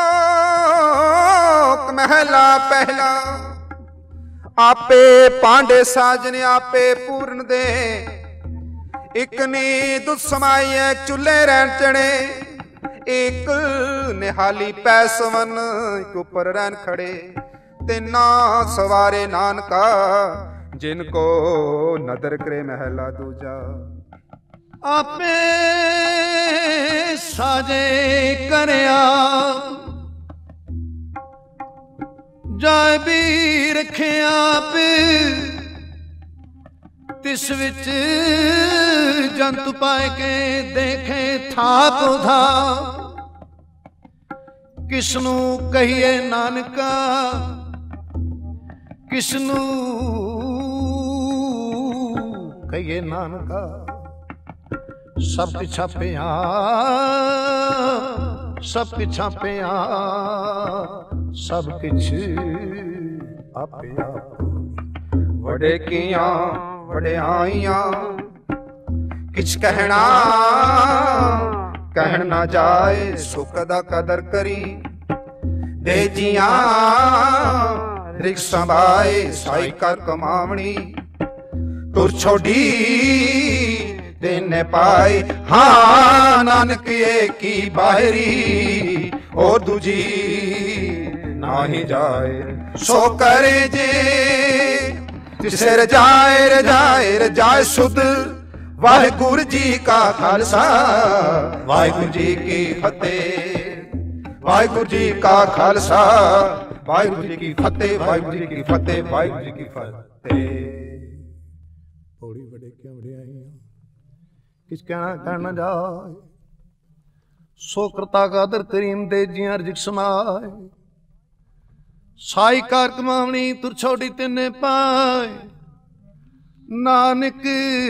Speaker 1: महला पहला आपे पांडे साजन आपे पूर्ण दे इकनी दुध समाई चुल्हे रहन चढ़े एक निहाली पैसवन एक ऊपर रहन खड़े तिना सवारे नानका जिनको नदर करे महला दूजा
Speaker 4: आपे साजे करया जाय भी रखे आप तिस विच जंतु पाए के देखे थाप उधा किसनू कहिए नानका किसनू कहिए नानका सब छापिया सब छापिया सब किछ आपे आप
Speaker 1: वडे किया वड्याइयां किछ कहना कहन ना जाए सुख दा कदर करी दे जियां रिक संभाए साई कर कमावनी तुर छोड़ी देने पाए हाँ नानक एक की बाहरी और दूजी नाही जाए सो करे जे जिसे रजाए रजाए रजाए सुध वाहिगुरु जी का खालसा वाहिगुरु जी की फतेह वाहिगुरु जी का खालसा वाहिगुरु जी की फतेह वाहिगुरु जी की फतेह वाहिगुरु जी की फतेह।
Speaker 4: थोड़ी बड़े क्यों आई किस कहना कहना जाए सो करता कादर करीम दे जियां रिज़्क़ समाए साई कार कमावनी तुर छोड़ी तेने पाए नानक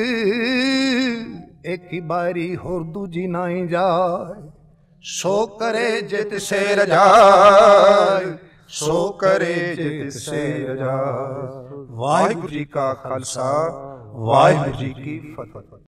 Speaker 4: एक ही बारी होर दूजी नाई जाए
Speaker 1: सो करे जित से रजाए सो करे जित से रजाए वाहिगुरु जी का खालसा वाहिगुरु जी की फतेह।